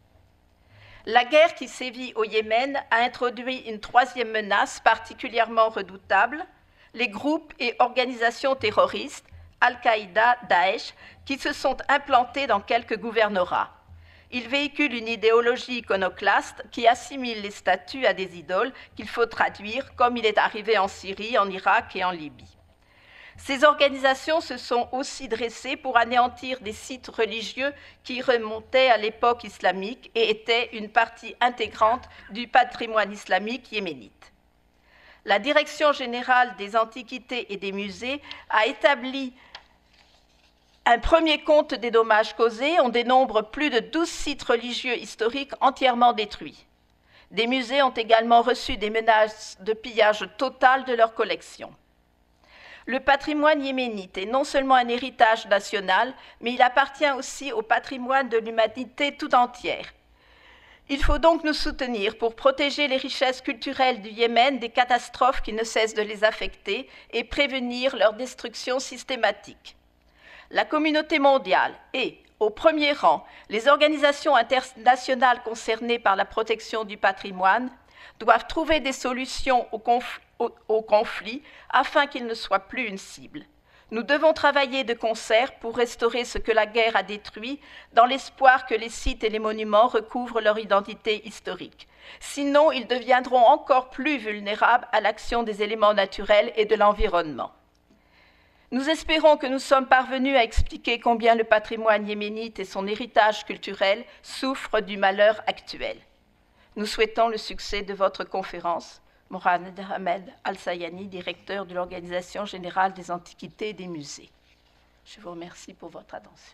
La guerre qui sévit au Yémen a introduit une troisième menace particulièrement redoutable, les groupes et organisations terroristes, Al-Qaïda, Daesh, qui se sont implantés dans quelques gouvernorats. Ils véhiculent une idéologie iconoclaste qui assimile les statues à des idoles qu'il faut traduire comme il est arrivé en Syrie, en Irak et en Libye. Ces organisations se sont aussi dressées pour anéantir des sites religieux qui remontaient à l'époque islamique et étaient une partie intégrante du patrimoine islamique yéménite. La Direction générale des antiquités et des musées a établi un premier compte des dommages causés. On dénombre plus de douze sites religieux historiques entièrement détruits. Des musées ont également reçu des menaces de pillage total de leurs collections. Le patrimoine yéménite est non seulement un héritage national, mais il appartient aussi au patrimoine de l'humanité tout entière. Il faut donc nous soutenir pour protéger les richesses culturelles du Yémen des catastrophes qui ne cessent de les affecter et prévenir leur destruction systématique. La communauté mondiale et, au premier rang, les organisations internationales concernées par la protection du patrimoine doivent trouver des solutions au conflit, au, au conflit afin qu'il ne soit plus une cible. Nous devons travailler de concert pour restaurer ce que la guerre a détruit, dans l'espoir que les sites et les monuments recouvrent leur identité historique. Sinon, ils deviendront encore plus vulnérables à l'action des éléments naturels et de l'environnement. Nous espérons que nous sommes parvenus à expliquer combien le patrimoine yéménite et son héritage culturel souffrent du malheur actuel. Nous souhaitons le succès de votre conférence. Mohamed Al-Sayani, directeur de l'Organisation générale des antiquités et des musées. Je vous remercie pour votre attention.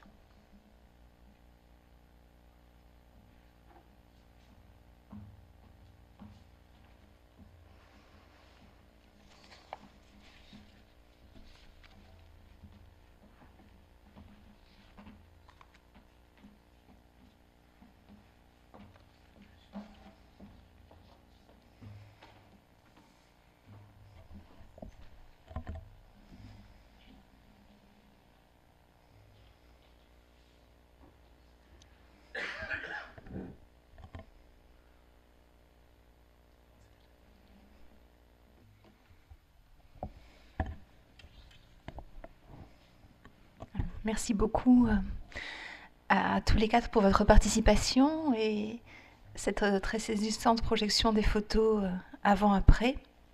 Merci beaucoup à tous les quatre pour votre participation et cette très saisissante projection des photos avant-après.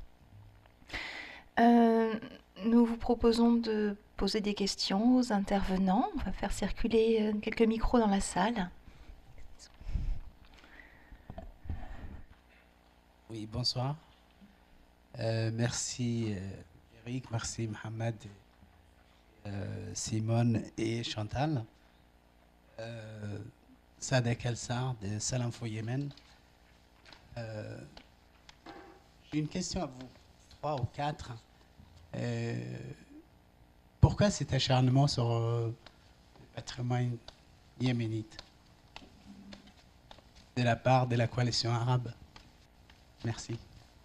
Euh, nous vous proposons de poser des questions aux intervenants. On va faire circuler quelques micros dans la salle. Oui, bonsoir. Euh, merci euh, Eric, merci Mohamed. Euh, Simone et Chantal. Euh, Sadek El-Sar de Salamfo Yémen. Euh, J'ai une question à vous, trois ou quatre. Euh, pourquoi cet acharnement sur euh, le patrimoine yéménite de la part de la coalition arabe? Merci.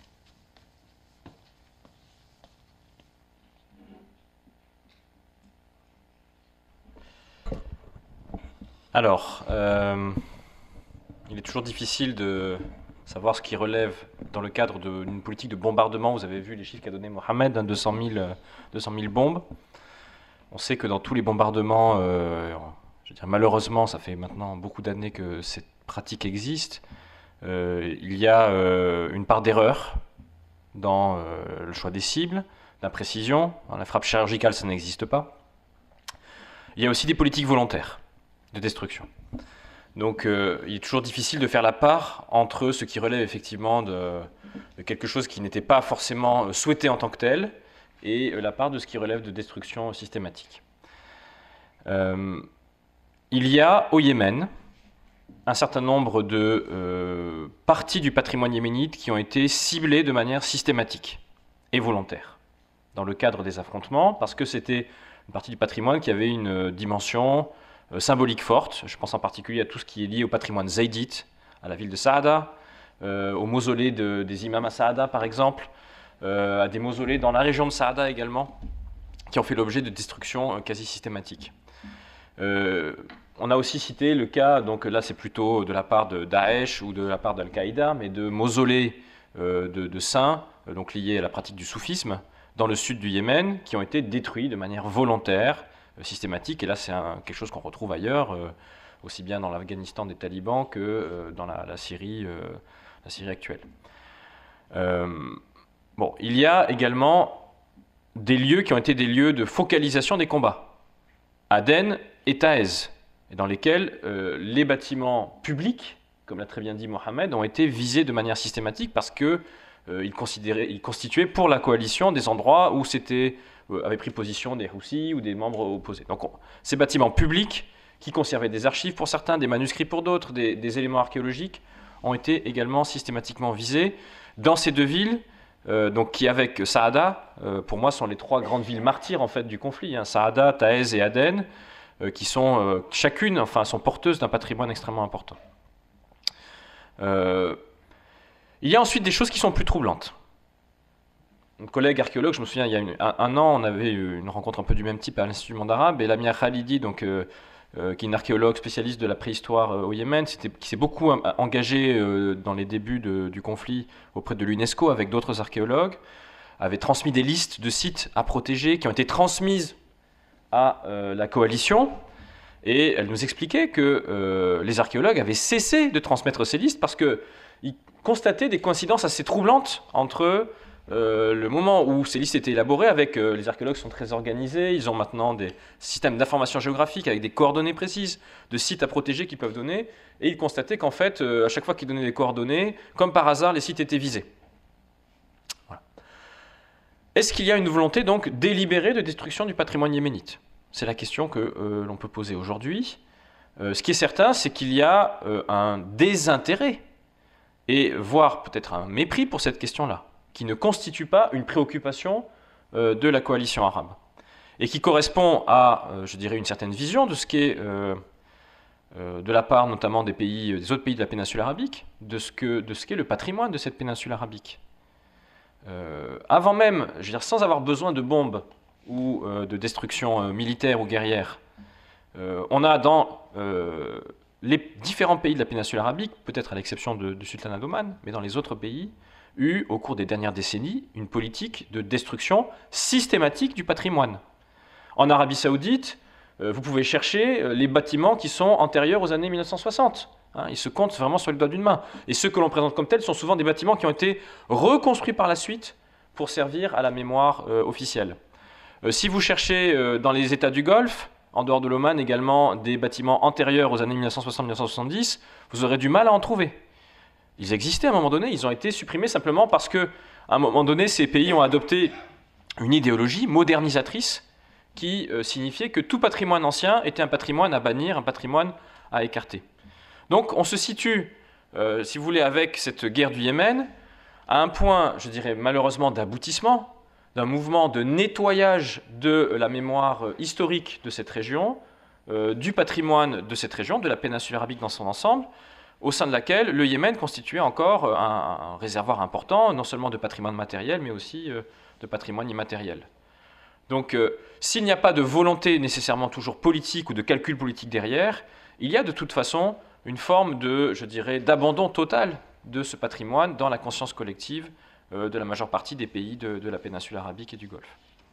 Alors, euh, il est toujours difficile de savoir ce qui relève dans le cadre d'une politique de bombardement. Vous avez vu les chiffres qu'a donné Mohamed, hein, deux cent mille bombes. On sait que dans tous les bombardements, euh, je veux dire, malheureusement, ça fait maintenant beaucoup d'années que cette pratique existe. Euh, il y a euh, une part d'erreur dans euh, le choix des cibles, d'imprécision. La frappe chirurgicale, ça n'existe pas. Il y a aussi des politiques volontaires de destruction. Donc euh, il est toujours difficile de faire la part entre ce qui relève effectivement de, de quelque chose qui n'était pas forcément souhaité en tant que tel et euh, la part de ce qui relève de destruction systématique. Euh, il y a au Yémen un certain nombre de euh, parties du patrimoine yéménite qui ont été ciblées de manière systématique et volontaire dans le cadre des affrontements parce que c'était une partie du patrimoine qui avait une dimension Euh, symbolique forte. Je pense en particulier à tout ce qui est lié au patrimoine zaïdite, à la ville de Saada, euh, au mausolée de, des imams à Saada par exemple, euh, à des mausolées dans la région de Saada également, qui ont fait l'objet de destruction euh, quasi systématiques. Euh, on a aussi cité le cas, donc là c'est plutôt de la part de Daesh ou de la part d'Al-Qaïda, mais de mausolées euh, de, de saints, euh, donc liés à la pratique du soufisme, dans le sud du Yémen, qui ont été détruits de manière volontaire, systématique, et là c'est quelque chose qu'on retrouve ailleurs, euh, aussi bien dans l'Afghanistan des talibans que euh, dans la, la, Syrie, euh, la Syrie actuelle. Euh, bon, il y a également des lieux qui ont été des lieux de focalisation des combats, Aden et Taez, et dans lesquels euh, les bâtiments publics, comme l'a très bien dit Mohamed, ont été visés de manière systématique parce qu'ils euh, ils constituaient pour la coalition des endroits où c'était avaient pris position des Houssis ou des membres opposés. Donc on, ces bâtiments publics qui conservaient des archives pour certains, des manuscrits pour d'autres, des, des éléments archéologiques, ont été également systématiquement visés dans ces deux villes, euh, donc qui avec Saada euh, pour moi, sont les trois grandes villes martyrs en fait, du conflit. Hein. Saada, Taez et Aden, euh, qui sont euh, chacune, enfin, sont porteuses d'un patrimoine extrêmement important. Euh, il y a ensuite des choses qui sont plus troublantes. Un collègue archéologue, je me souviens, il y a une, un, un an, on avait eu une rencontre un peu du même type à l'Institut du monde arabe, et Lamia Khalidi, donc, euh, euh, qui est une archéologue spécialiste de la préhistoire euh, au Yémen, qui s'est beaucoup euh, engagée euh, dans les débuts de, du conflit auprès de l'UNESCO avec d'autres archéologues, avait transmis des listes de sites à protéger qui ont été transmises à euh, la coalition, et elle nous expliquait que euh, les archéologues avaient cessé de transmettre ces listes parce qu'ils constataient des coïncidences assez troublantes entre euh, le moment où ces listes étaient élaborées avec, euh, les archéologues sont très organisés, ils ont maintenant des systèmes d'information géographique avec des coordonnées précises de sites à protéger qu'ils peuvent donner, et ils constataient qu'en fait, euh, à chaque fois qu'ils donnaient des coordonnées, comme par hasard, les sites étaient visés. Voilà. Est-ce qu'il y a une volonté donc délibérée de destruction du patrimoine yéménite ? C'est la question que euh, l'on peut poser aujourd'hui. Euh, ce qui est certain, c'est qu'il y a euh, un désintérêt, et voire peut-être un mépris pour cette question-là, qui ne constitue pas une préoccupation euh, de la coalition arabe, et qui correspond à, euh, je dirais, une certaine vision de ce qu'est, euh, euh, de la part notamment des, pays, des autres pays de la péninsule arabique, de ce, que, de ce qu'est le patrimoine de cette péninsule arabique. Euh, avant même, je veux dire, sans avoir besoin de bombes, ou euh, de destruction euh, militaire ou guerrière. Euh, on a dans euh, les différents pays de la péninsule arabique, peut-être à l'exception de, du sultanat d'Oman, mais dans les autres pays, eu au cours des dernières décennies une politique de destruction systématique du patrimoine. En Arabie Saoudite, euh, vous pouvez chercher euh, les bâtiments qui sont antérieurs aux années mille neuf cent soixante. Hein, ils se comptent vraiment sur le doigt d'une main. Et ceux que l'on présente comme tels sont souvent des bâtiments qui ont été reconstruits par la suite pour servir à la mémoire euh, officielle. Euh, si vous cherchez euh, dans les États du Golfe, en dehors de l'Oman également, des bâtiments antérieurs aux années mille neuf cent soixante à mille neuf cent soixante-dix, vous aurez du mal à en trouver. Ils existaient à un moment donné, ils ont été supprimés simplement parce qu'à un moment donné, ces pays ont adopté une idéologie modernisatrice qui euh, signifiait que tout patrimoine ancien était un patrimoine à bannir, un patrimoine à écarter. Donc on se situe, euh, si vous voulez, avec cette guerre du Yémen, à un point, je dirais malheureusement, d'aboutissement, d'un mouvement de nettoyage de la mémoire historique de cette région, euh, du patrimoine de cette région, de la péninsule arabique dans son ensemble, au sein de laquelle le Yémen constituait encore un, un réservoir important, non seulement de patrimoine matériel, mais aussi euh, de patrimoine immatériel. Donc, euh, s'il n'y a pas de volonté nécessairement toujours politique ou de calcul politique derrière, il y a de toute façon une forme de, je dirais, d'abandon total de ce patrimoine dans la conscience collective de la majeure partie des pays de, de la péninsule arabique et du Golfe.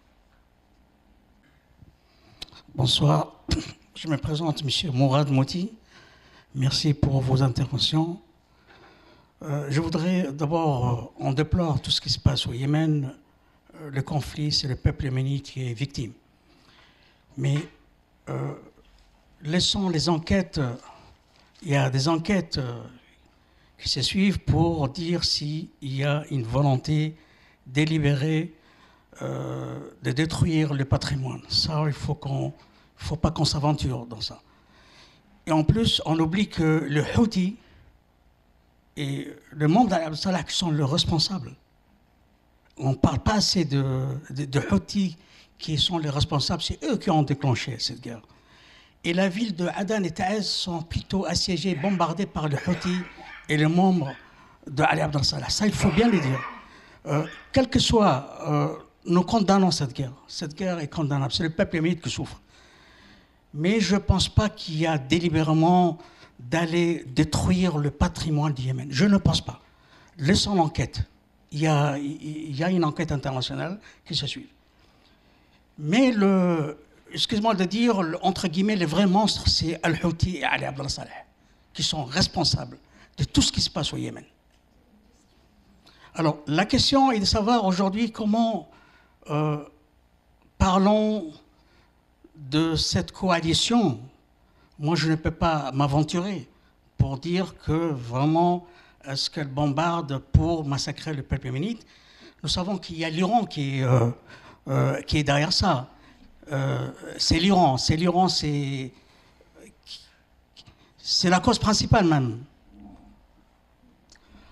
Bonsoir, je me présente, M. Mourad Moti. Merci pour vos interventions. Euh, je voudrais d'abord, on déplore tout ce qui se passe au Yémen. Euh, le conflit, c'est le peuple yéménite qui est victime. Mais euh, laissons les enquêtes, il y a des enquêtes euh, qui se suivent pour dire s'il y a une volonté délibérée euh, de détruire le patrimoine. Ça, il faut qu'on, faut pas qu'on s'aventure dans ça. Et en plus, on oublie que le Houthi et le membre d'Al Salah qui sont les responsables. On ne parle pas assez de, de, de Houthi qui sont les responsables, c'est eux qui ont déclenché cette guerre. Et la ville de Aden et Taez sont plutôt assiégées, bombardées par le Houthi et les membres de Ali Abdel Salah. Ça, il faut bien le dire. Euh, quel que soit, euh, nous condamnons cette guerre. Cette guerre est condamnable. C'est le peuple yéménite qui souffre. Mais je ne pense pas qu'il y a délibérément d'aller détruire le patrimoine du Yémen. Je ne pense pas. Laissons l'enquête. Il y a, il y a une enquête internationale qui se suit. Mais le, excuse-moi de dire, entre guillemets, les vrais monstres, c'est Al-Houthi et Ali Abdel Salah, qui sont responsables de tout ce qui se passe au Yémen. Alors, la question est de savoir aujourd'hui comment euh, parlons de cette coalition. Moi, je ne peux pas m'aventurer pour dire que vraiment, est-ce qu'elle bombarde pour massacrer le peuple yéménite. Nous savons qu'il y a l'Iran qui, euh, euh, qui est derrière ça. Euh, c'est l'Iran. C'est l'Iran, c'est, c'est la cause principale même.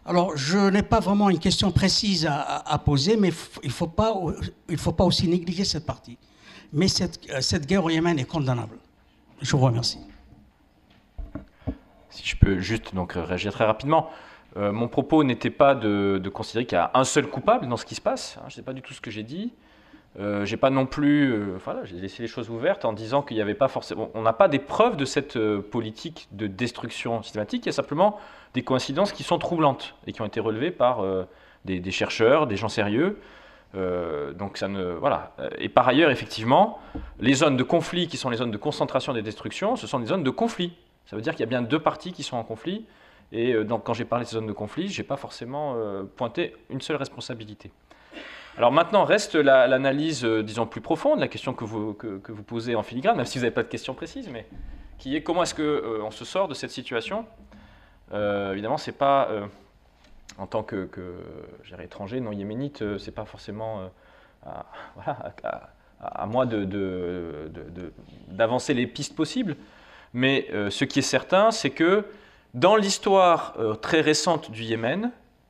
Alors, je n'ai pas vraiment une question précise à, à poser, mais il ne faut pas, il faut pas aussi négliger cette partie. Mais cette, cette guerre au Yémen est condamnable. Je vous remercie. Si je peux juste donc réagir très rapidement. Euh, mon propos n'était pas de, de considérer qu'il y a un seul coupable dans ce qui se passe. Hein, je ne sais pas du tout ce que j'ai dit. Euh, j'ai pas non plus, euh, voilà, j'ai laissé les choses ouvertes en disant qu'il n'y avait pas forcément, on n'a pas des preuves de cette euh, politique de destruction systématique. Il y a simplement des coïncidences qui sont troublantes et qui ont été relevées par euh, des, des chercheurs, des gens sérieux. Euh, donc ça ne, voilà. Et par ailleurs, effectivement, les zones de conflit qui sont les zones de concentration des destructions, ce sont des zones de conflit. Ça veut dire qu'il y a bien deux parties qui sont en conflit. Et euh, donc, quand j'ai parlé de ces zones de conflit, je n'ai pas forcément euh, pointé une seule responsabilité. Alors maintenant, reste la, l'analyse, euh, disons, plus profonde, la question que vous, que, que vous posez en filigrane, même si vous n'avez pas de question précise, mais qui est comment est-ce qu'on euh, se sort de cette situation. euh, Évidemment, ce n'est pas, euh, en tant que, que étranger, non yéménite, euh, ce n'est pas forcément euh, à, voilà, à, à, à moi de, de, de, de, d'avancer les pistes possibles. Mais euh, ce qui est certain, c'est que dans l'histoire euh, très récente du Yémen,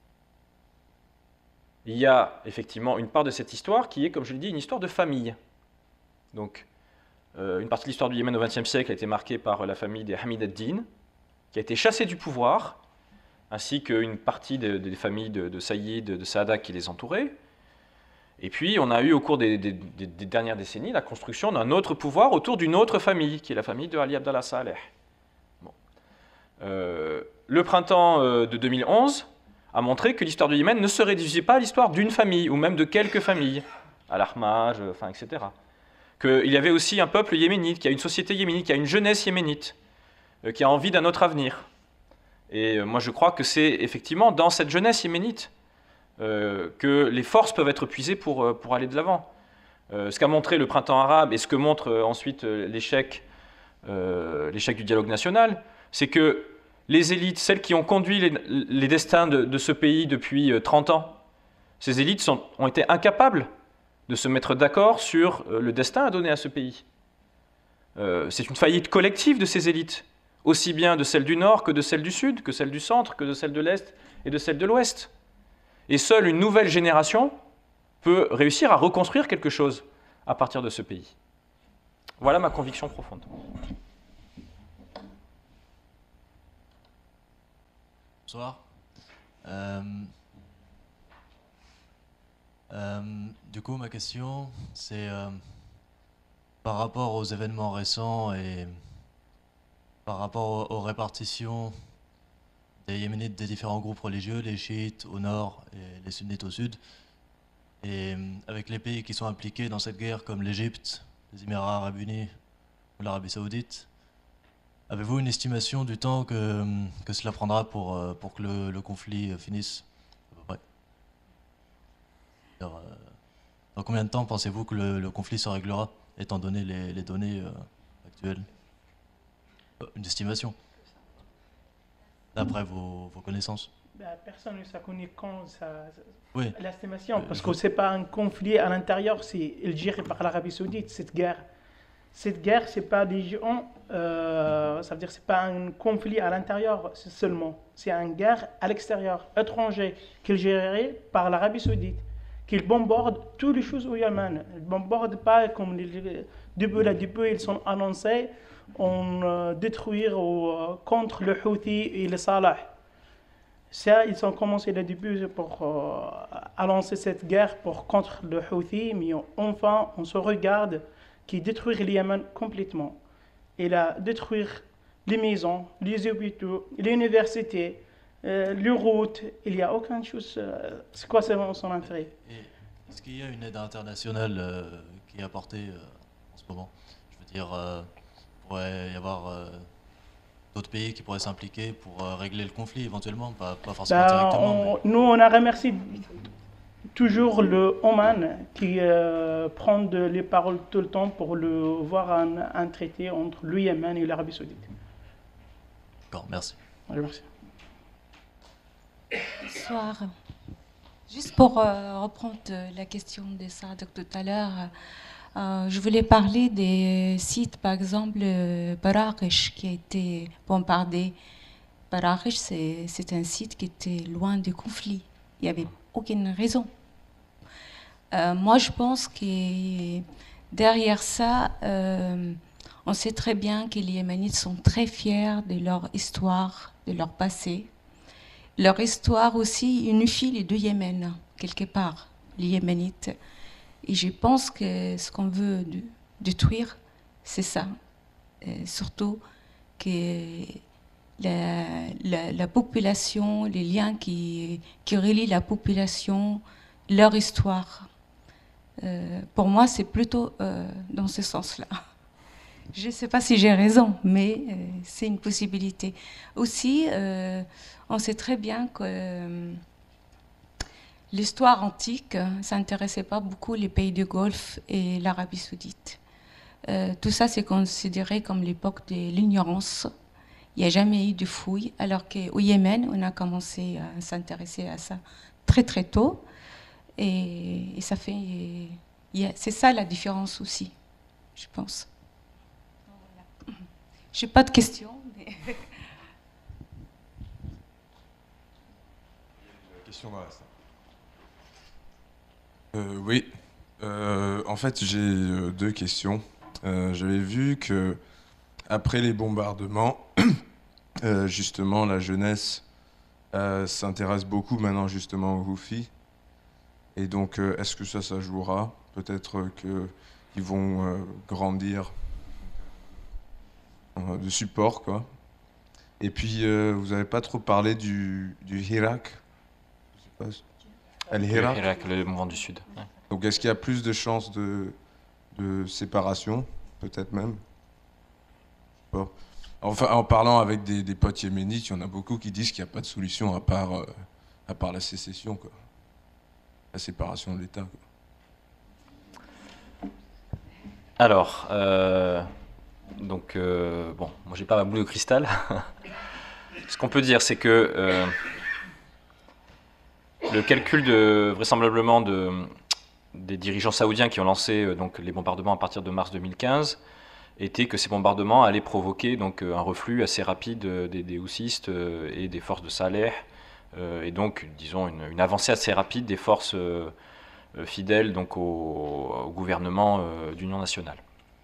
il y a effectivement une part de cette histoire qui est, comme je l'ai dit, une histoire de famille. Donc, euh, une partie de l'histoire du Yémen au vingtième siècle a été marquée par la famille des Hamid ad-Din, qui a été chassée du pouvoir, ainsi qu'une partie de, de, des familles de, de Saïd, de Saada qui les entouraient. Et puis, on a eu au cours des, des, des, des dernières décennies la construction d'un autre pouvoir autour d'une autre famille, qui est la famille de Ali Abdallah Saleh. Bon. Euh, le printemps euh, de deux mille onze a montré que l'histoire du Yémen ne se réduisait pas à l'histoire d'une famille, ou même de quelques familles, Al-Ahmaj, enfin, et cetera. Qu'il y avait aussi un peuple yéménite, qu'il y a une société yéménite, qu'il y a une jeunesse yéménite, euh, qui a envie d'un autre avenir. Et euh, moi, je crois que c'est effectivement dans cette jeunesse yéménite euh, que les forces peuvent être puisées pour, euh, pour aller de l'avant. Euh, ce qu'a montré le printemps arabe et ce que montre euh, ensuite euh, l'échec, euh, l'échec du dialogue national, c'est que les élites, celles qui ont conduit les, les destins de, de ce pays depuis euh, trente ans, ces élites sont, ont été incapables de se mettre d'accord sur euh, le destin à donner à ce pays. Euh, c'est une faillite collective de ces élites, aussi bien de celles du Nord que de celles du Sud, que celles du Centre, que de celles de l'Est et de celles de l'Ouest. Et seule une nouvelle génération peut réussir à reconstruire quelque chose à partir de ce pays. Voilà ma conviction profonde. Bonsoir. Euh, euh, du coup, ma question, c'est euh, par rapport aux événements récents et par rapport aux, aux répartitions des Yéménites des différents groupes religieux, les chiites au nord et les sunnites au sud, et avec les pays qui sont impliqués dans cette guerre comme l'Égypte, les Émirats arabes unis ou l'Arabie saoudite. Avez-vous une estimation du temps que, que cela prendra pour, pour que le, le conflit finisse à peu près? Alors, euh, dans combien de temps pensez-vous que le, le conflit se réglera, étant donné les, les données euh, actuelles? Une estimation, d'après vos, vos connaissances? Ben, personne ne sait connaît quand ça, oui. l'estimation, euh, parce je... que ce n'est pas un conflit à l'intérieur, c'est géré par l'Arabie saoudite, cette guerre. Cette guerre, c'est pas des gens, euh, ça veut dire c'est pas un conflit à l'intérieur seulement, c'est une guerre à l'extérieur, étranger, qui est gérée par l'Arabie saoudite, qui bombarde toutes les choses au Yémen. Ils ne bombardent pas comme les, depuis le début, ils sont annoncés en euh, détruire ou, euh, contre le Houthi et le Salah. Ça, ils ont commencé le début pour euh, annoncer cette guerre pour contre le Houthi, mais enfin, on se regarde qui détruire le Yémen complètement. Il a détruit les maisons, les hôpitaux, les universités, euh, les routes. Il n'y a aucune chose. Euh, c'est quoi son intérêt? Est-ce qu'il y a une aide internationale euh, qui est apportée euh, en ce moment? Je veux dire, euh, il pourrait y avoir euh, d'autres pays qui pourraient s'impliquer pour euh, régler le conflit éventuellement, pas, pas forcément ben, directement. On, mais... Nous, on a remercié toujours le Oman qui euh, prend de, les paroles tout le temps pour le, voir un, un traité entre le Yémen et l'Arabie saoudite. D'accord, merci. Merci. Bonsoir. Juste pour euh, reprendre la question de Sadak tout à l'heure, euh, je voulais parler des sites, par exemple, Barakesh qui a été bombardé Barachish, c'est un site qui était loin du conflit. Il n'y avait aucune raison. Euh, moi, je pense que derrière ça, euh, on sait très bien que les Yéménites sont très fiers de leur histoire, de leur passé. Leur histoire aussi unifie les deux Yémen, quelque part, les Yéménites. Et je pense que ce qu'on veut détruire, c'est ça. Et surtout que la, la, la population, les liens qui, qui relient la population, leur histoire. Euh, pour moi, c'est plutôt euh, dans ce sens-là. Je ne sais pas si j'ai raison, mais euh, c'est une possibilité. Aussi, euh, on sait très bien que euh, l'histoire antique, ça n'intéressait pas beaucoup les pays du Golfe et l'Arabie saoudite. Euh, tout ça, c'est considéré comme l'époque de l'ignorance. Il n'y a jamais eu de fouilles, alors qu'au Yémen, on a commencé à s'intéresser à ça très très tôt. Et, et ça fait... C'est ça la différence aussi, je pense. Voilà. Je n'ai pas de questions. Mais... Question dans la salle. Euh, oui. Euh, en fait, j'ai euh, deux questions. Euh, J'avais vu que après les bombardements, euh, justement, la jeunesse euh, s'intéresse beaucoup maintenant justement aux Houthis. Et donc, euh, est-ce que ça, ça jouera? Peut-être qu'ils vont euh, grandir euh, de support, quoi. Et puis, euh, vous n'avez pas trop parlé du, du Hirak. Je sais pas. El Hirak. Le Hirak, le mouvement du Sud. Ouais. Donc, est-ce qu'il y a plus de chances de, de séparation, peut-être même? Bon. Enfin, en parlant avec des, des potes yéménites, il y en a beaucoup qui disent qu'il n'y a pas de solution à part, euh, à part la sécession, quoi. La séparation de l'État, quoi. Alors, euh, donc, euh, bon, moi j'ai pas ma boule de cristal. Ce qu'on peut dire, c'est que euh, le calcul de, vraisemblablement de, des dirigeants saoudiens qui ont lancé euh, donc, les bombardements à partir de mars deux mille quinze était que ces bombardements allaient provoquer donc, un reflux assez rapide des, des houthistes euh, et des forces de Saleh, euh, et donc, disons, une, une avancée assez rapide des forces euh, fidèles donc, au, au gouvernement euh, d'union nationale.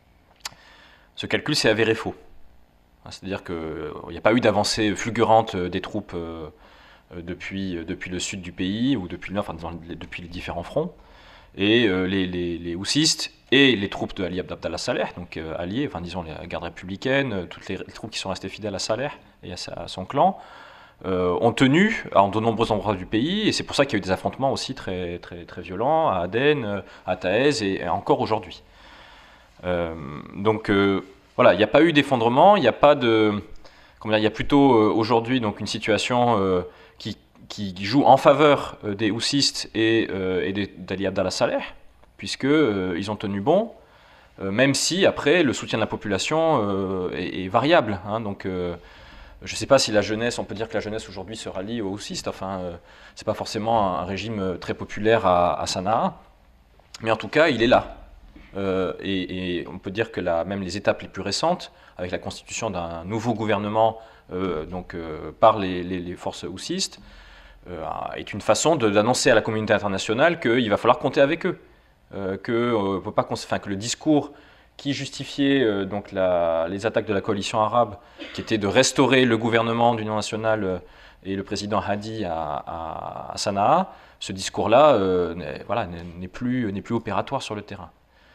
Ce calcul s'est avéré faux. C'est-à-dire qu'il n'y a pas eu d'avancée fulgurante des troupes euh, depuis, depuis le sud du pays, ou depuis le nord, enfin dans, depuis les différents fronts. Et euh, les, les, les houthistes et les troupes de Ali Abdallah Saleh, donc euh, alliés, enfin disons les gardes républicaines, toutes les, les troupes qui sont restées fidèles à Saleh et à, sa, à son clan, Euh, ont tenu en de nombreux endroits du pays, et c'est pour ça qu'il y a eu des affrontements aussi très, très, très violents à Aden, à Taez et, et encore aujourd'hui. Euh, donc euh, voilà, il n'y a pas eu d'effondrement, il n'y a pas de, comment dire, il y a plutôt euh, aujourd'hui donc une situation euh, qui, qui joue en faveur euh, des houthistes et, euh, et d'Ali Abdallah Saleh, puisque euh, ils ont tenu bon, euh, même si après le soutien de la population euh, est, est variable, hein, donc euh, je ne sais pas si la jeunesse, on peut dire que la jeunesse aujourd'hui se rallie aux houthistes, enfin, euh, ce n'est pas forcément un, un régime très populaire à, à Sanaa, mais en tout cas, il est là. Euh, et, et on peut dire que la, même les étapes les plus récentes, avec la constitution d'un nouveau gouvernement euh, donc, euh, par les, les, les forces houthistes, euh, est une façon d'annoncer à la communauté internationale qu'il va falloir compter avec eux, euh, que, euh, peut pas, enfin, que le discours qui justifiait euh, donc la, les attaques de la coalition arabe, qui était de restaurer le gouvernement d'union nationale euh, et le président Hadi à, à, à Sanaa, ce discours-là euh, n'est voilà, n'est plus, n'est plus opératoire sur le terrain.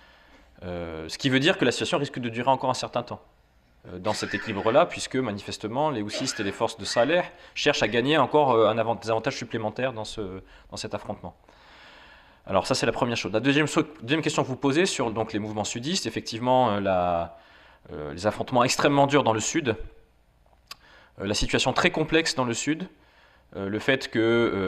Euh, ce qui veut dire que la situation risque de durer encore un certain temps euh, dans cet équilibre-là, puisque manifestement les houthistes et les forces de Saleh cherchent à gagner encore euh, un avant, des avantages supplémentaires dans, ce, dans cet affrontement. Alors ça c'est la première chose. La deuxième, deuxième question que vous posez sur donc, les mouvements sudistes, effectivement euh, la, euh, les affrontements extrêmement durs dans le sud, euh, la situation très complexe dans le sud, euh, le fait que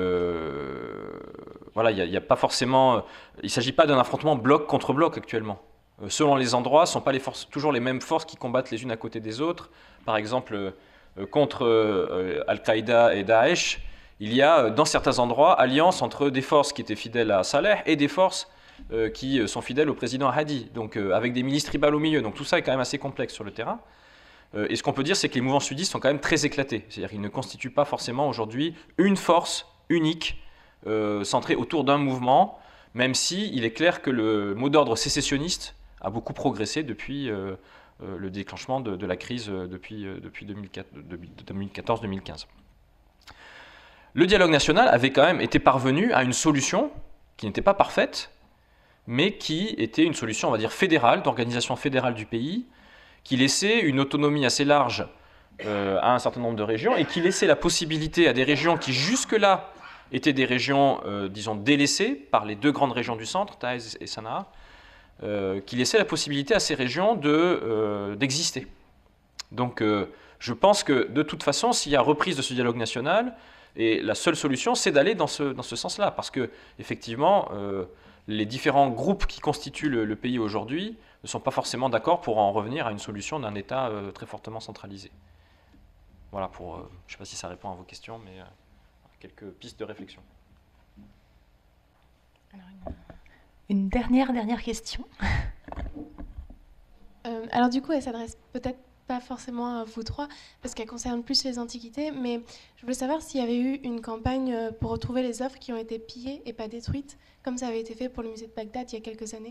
euh, voilà, il n'y a, a pas forcément, il ne s'agit pas d'un affrontement bloc contre bloc actuellement. Euh, selon les endroits, ce ne sont pas les forces, toujours les mêmes forces qui combattent les unes à côté des autres. Par exemple, euh, contre euh, Al-Qaïda et Daesh, il y a dans certains endroits alliance entre des forces qui étaient fidèles à Saleh et des forces euh, qui sont fidèles au président Hadi, donc euh, avec des milices tribales au milieu. Donc tout ça est quand même assez complexe sur le terrain. Euh, et ce qu'on peut dire, c'est que les mouvements sudistes sont quand même très éclatés. C'est-à-dire qu'ils ne constituent pas forcément aujourd'hui une force unique, euh, centrée autour d'un mouvement, même si il est clair que le mot d'ordre sécessionniste a beaucoup progressé depuis euh, euh, le déclenchement de, de la crise euh, depuis, euh, depuis deux mille quatorze deux mille quinze. Le dialogue national avait quand même été parvenu à une solution qui n'était pas parfaite, mais qui était une solution, on va dire, fédérale, d'organisation fédérale du pays, qui laissait une autonomie assez large euh, à un certain nombre de régions, et qui laissait la possibilité à des régions qui jusque-là étaient des régions, euh, disons, délaissées par les deux grandes régions du centre, Taïz et Sanaa, euh, qui laissait la possibilité à ces régions de, euh, d'exister. Donc euh, je pense que de toute façon, s'il y a reprise de ce dialogue national, et la seule solution, c'est d'aller dans ce, dans ce sens-là, parce que effectivement, euh, les différents groupes qui constituent le, le pays aujourd'hui ne sont pas forcément d'accord pour en revenir à une solution d'un État euh, très fortement centralisé. Voilà, pour, euh, je ne sais pas si ça répond à vos questions, mais euh, quelques pistes de réflexion. Alors, une, une dernière, dernière question. Euh, alors du coup, elle s'adresse peut-être pas forcément à vous trois, parce qu'elle concerne plus les antiquités, mais je voulais savoir s'il y avait eu une campagne pour retrouver les œuvres qui ont été pillées et pas détruites, comme ça avait été fait pour le musée de Bagdad il y a quelques années.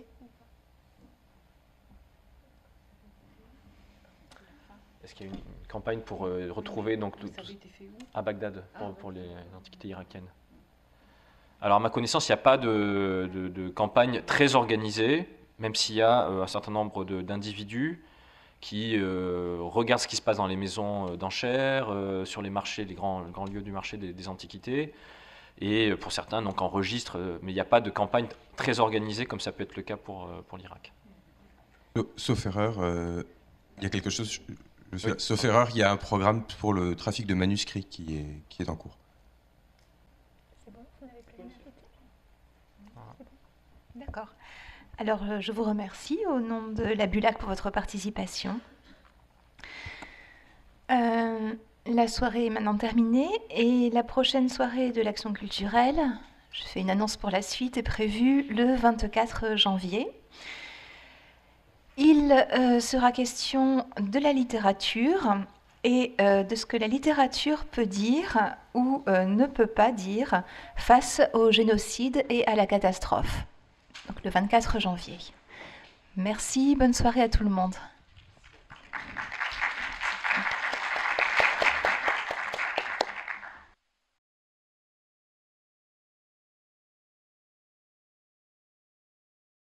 Est-ce qu'il y a eu une campagne pour euh, retrouver donc, tout, tout, à Bagdad pour, pour les antiquités irakiennes? Alors à ma connaissance, il n'y a pas de, de, de campagne très organisée, même s'il y a euh, un certain nombre de, d'individus qui euh, regardent ce qui se passe dans les maisons d'enchères, euh, sur les marchés, les grands, les grands lieux du marché des, des antiquités, et pour certains donc enregistrent, mais il n'y a pas de campagne très organisée comme ça peut être le cas pour, pour l'Irak. Sauf erreur, euh, il y a quelque chose, je suis, oui. Sauf erreur, il y a un programme pour le trafic de manuscrits qui est, qui est en cours. C'est bon, vous n'avez plus d'invités ? D'accord. Alors, euh, je vous remercie au nom de la Bulac pour votre participation. Euh, la soirée est maintenant terminée et la prochaine soirée de l'Action culturelle, je fais une annonce pour la suite, est prévue le vingt-quatre janvier. Il euh, sera question de la littérature et euh, de ce que la littérature peut dire ou euh, ne peut pas dire face au génocide et à la catastrophe. Donc le vingt-quatre janvier. Merci, bonne soirée à tout le monde.